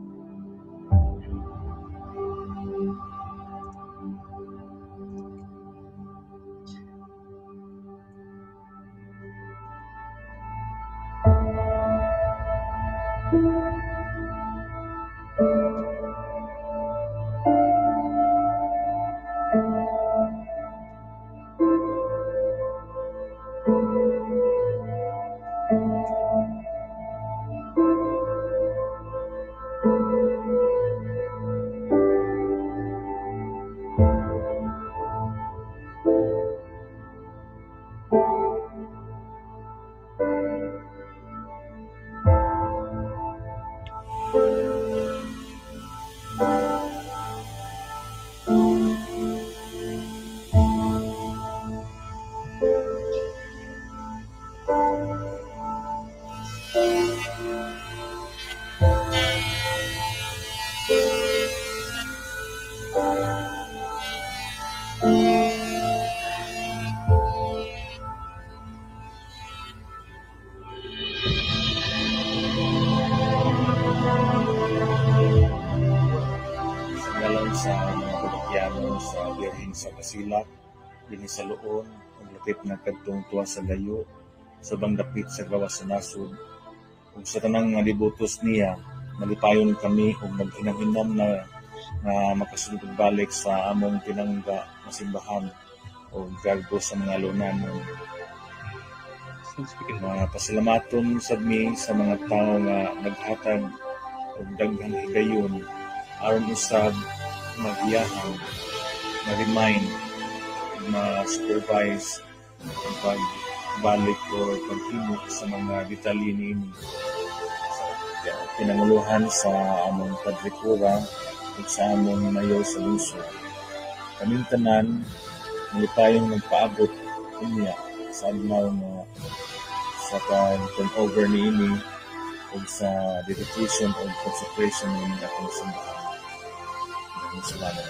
sa mga Pilipino sa Birhen sa Kasilak, dinhi sa Luon, ang lapit na kadtong tuwa sa layo, sa bandapit sa gawas sa nasod. Ug sa tanang nga libutos niya, malipayon kami ug naghinam-hinam na na makasulod balik sa among pinangga na simbahan o garbo sa mga lunanon. Mga pasalamaton sad mi sa mga tao nga naghatag og daghang higayon aron usab magiyahan, ma-remind, ma-supervise ang pagbalik o pagtibok sa mga detalye niini. Pinanguluhan sa among padrikura at sa among mayor sa lungsod. Kaming tanan, malipayong nagpaabot kunya sa adlaw na sa pag-turnover niini o sa dedication o consecration ng atong simbahan. Salamat.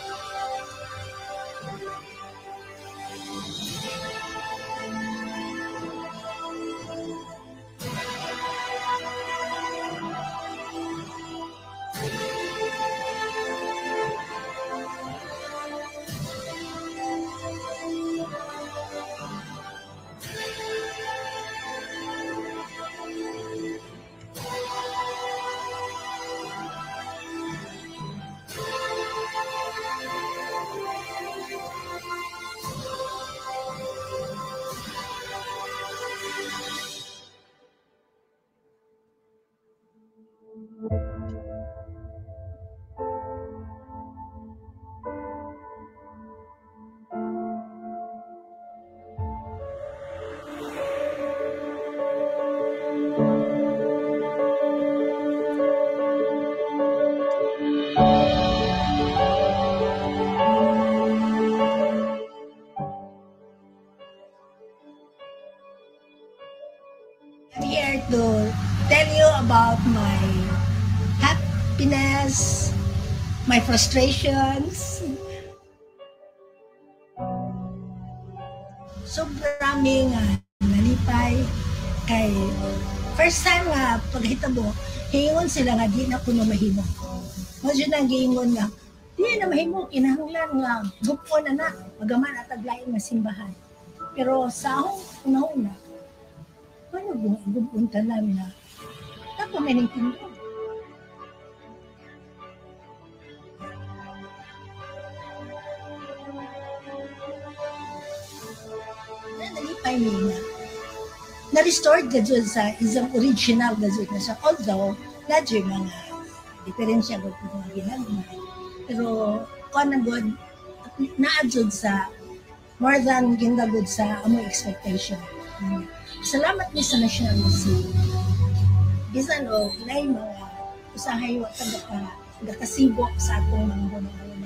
happiness, my frustrations. Sobrang uh, nalipay kay first time nga paghitabo, hingon sila nga di na kuno mahimo. Medyo nang giingon nga, di na mahimo kinahanglan nga gupon na na magaman at aglaing nga simbahan. Pero sa akong una-una, ano gupon ta namin na tako may nagtinto. Nalipay niya. Na-restored ka dyan sa isang original na dyan siya. Although, na dyan mga diferensya ko kung mga ginagawa. Pero, kung na good, na-adjud sa more than ginagod sa among expectation. Salamat ni sa National Museum. Bisan o, nay mga usahay wa ka gakasibo sa atong mga bunang-una.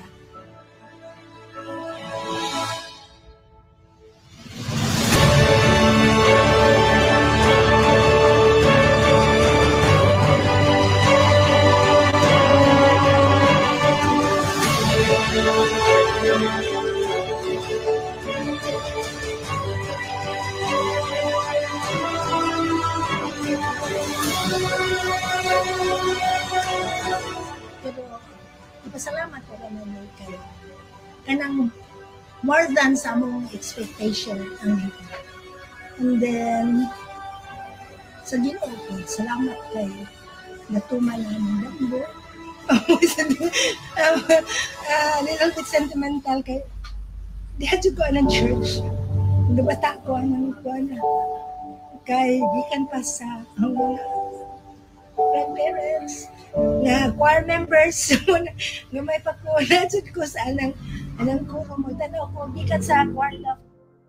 Salamat ko naman kayo. Kanang more than sa mong expectation ang ito. And then, sa Ginoo ko, salamat kayo. Natuman namin dambo. A uh, little bit sentimental kayo. Diyan ko ng church. Nabata ko anong ko na. Kay gikan pa sa mga grandparents na choir members nga may pakuna jud ko sa anang anang ko mo tanaw ko gikan sa choir love.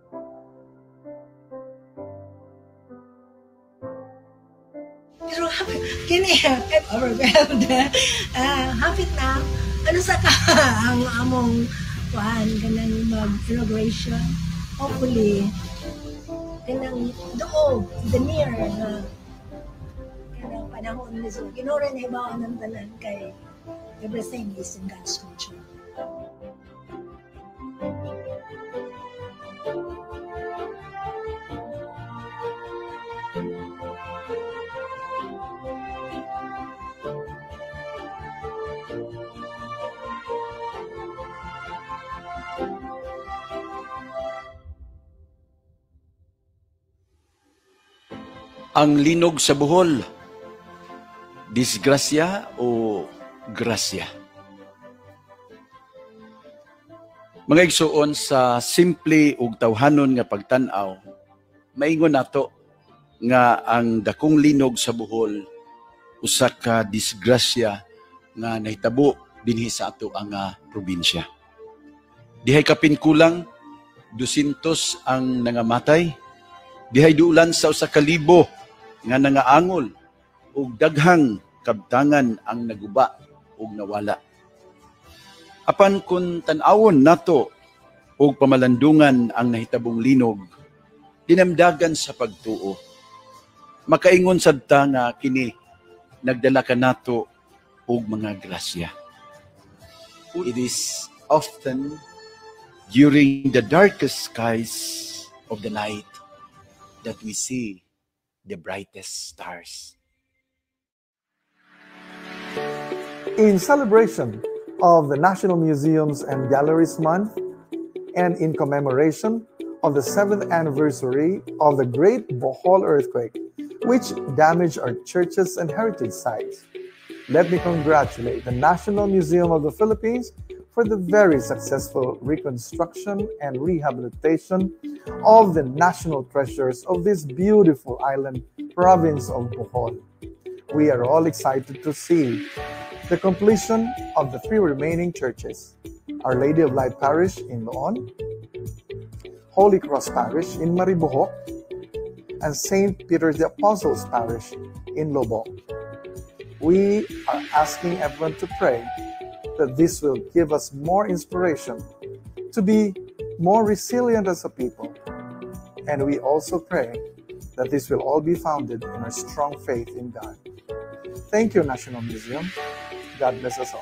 Pero kini I'm overwhelmed. Ah, hapit na ano sa ka ang among kuan kanang mag-inauguration. Hopefully kanang doo the near na kanang panahon ni so ginora na ibaw ng tanan kay everything is in God's control. Ang linog sa buhol, disgrasya o grasya? Mga igsuon sa simple ug tawhanon nga pagtan-aw, maingon nato nga ang dakong linog sa buhol usa ka disgrasya nga nahitabo dinhi sa ato ang uh, probinsya. Dihay kapinkulang dusintos ang nangamatay, dihay duulan sa usa ka libo nga nangaangol ug daghang kabtangan ang naguba ug nawala. Apan kun tan-awon nato ug pamalandungan ang nahitabong linog, dinamdagan sa pagtuo. Makaingon sadta nga kini nagdala kanato og mga grasya. It is often during the darkest skies of the night that we see the brightest stars. In celebration of the National Museums and Galleries Month and in commemoration of the seventh anniversary of the Great Bohol earthquake, which damaged our churches and heritage sites, let me congratulate the National Museum of the Philippines for the very successful reconstruction and rehabilitation of the national treasures of this beautiful island province of Bohol. We are all excited to see the completion of the three remaining churches: Our Lady of Light Parish in Loon, Holy Cross Parish in Maribojoc, and Saint Peter the Apostles Parish in Lobok. We are asking everyone to pray that this will give us more inspiration to be more resilient as a people. And we also pray that this will all be founded in our strong faith in God. Thank you, National Museum. God bless us all.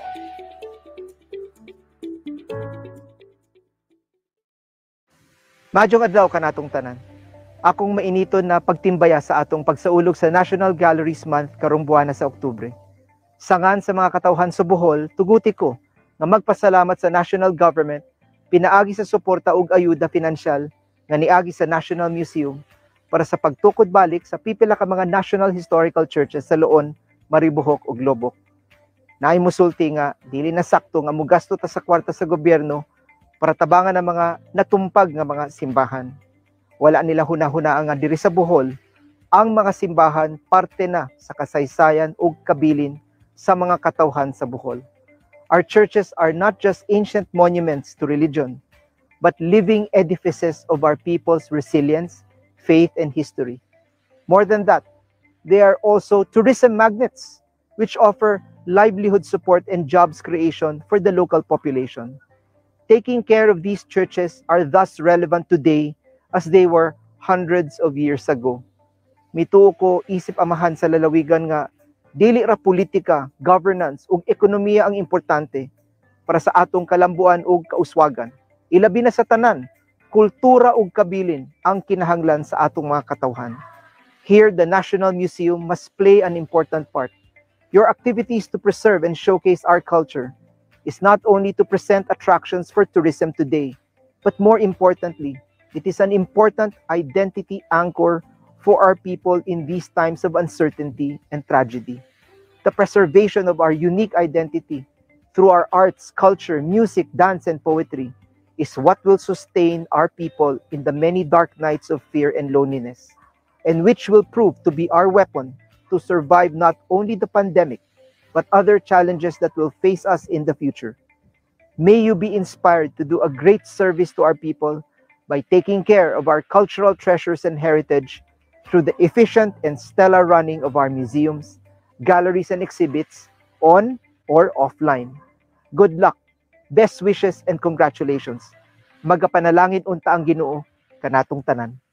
Madyong adlaw kanatong tanan. Akong mainiton na pagtimbaya sa atong pagsaulog sa National Galleries Month karong buwan sa Oktubre. Sangan sa mga katawhan sa Bohol, tuguti ko nga magpasalamat sa national government, pinaagi sa suporta ug ayuda pinansyal nga niagi sa National Museum para sa pagtukod balik sa pipila ka mga national historical churches sa Loon, Maribohok ug Lobok. Naay mosulti nga dili na sakto nga mugasto ta sa kwarta sa gobyerno para tabangan ang mga natumpag nga mga simbahan. Wala nila hunahuna nga diri sa Bohol, ang mga simbahan parte na sa kasaysayan ug kabilin sa mga katawhan sa Bohol. Our churches are not just ancient monuments to religion, but living edifices of our people's resilience, faith, and history. More than that, they are also tourism magnets, which offer livelihood support and jobs creation for the local population. Taking care of these churches are thus relevant today as they were hundreds of years ago. Mituo ko isip amahan sa lalawigan nga dili ra politika, governance ug ekonomiya ang importante para sa atong kalambuan ug kauswagan. Ilabi na sa tanan, kultura ug kabilin ang kinahanglan sa atong mga katawhan. Here, the National Museum must play an important part. Your activities to preserve and showcase our culture is not only to present attractions for tourism today, but more importantly, it is an important identity anchor for our people in these times of uncertainty and tragedy. The preservation of our unique identity through our arts, culture, music, dance, and poetry is what will sustain our people in the many dark nights of fear and loneliness, and which will prove to be our weapon to survive not only the pandemic, but other challenges that will face us in the future. May you be inspired to do a great service to our people by taking care of our cultural treasures and heritage through the efficient and stellar running of our museums, galleries, and exhibits on or offline. Good luck, best wishes, and congratulations. Magapanalangin unta ang Ginoo kanatong tanan.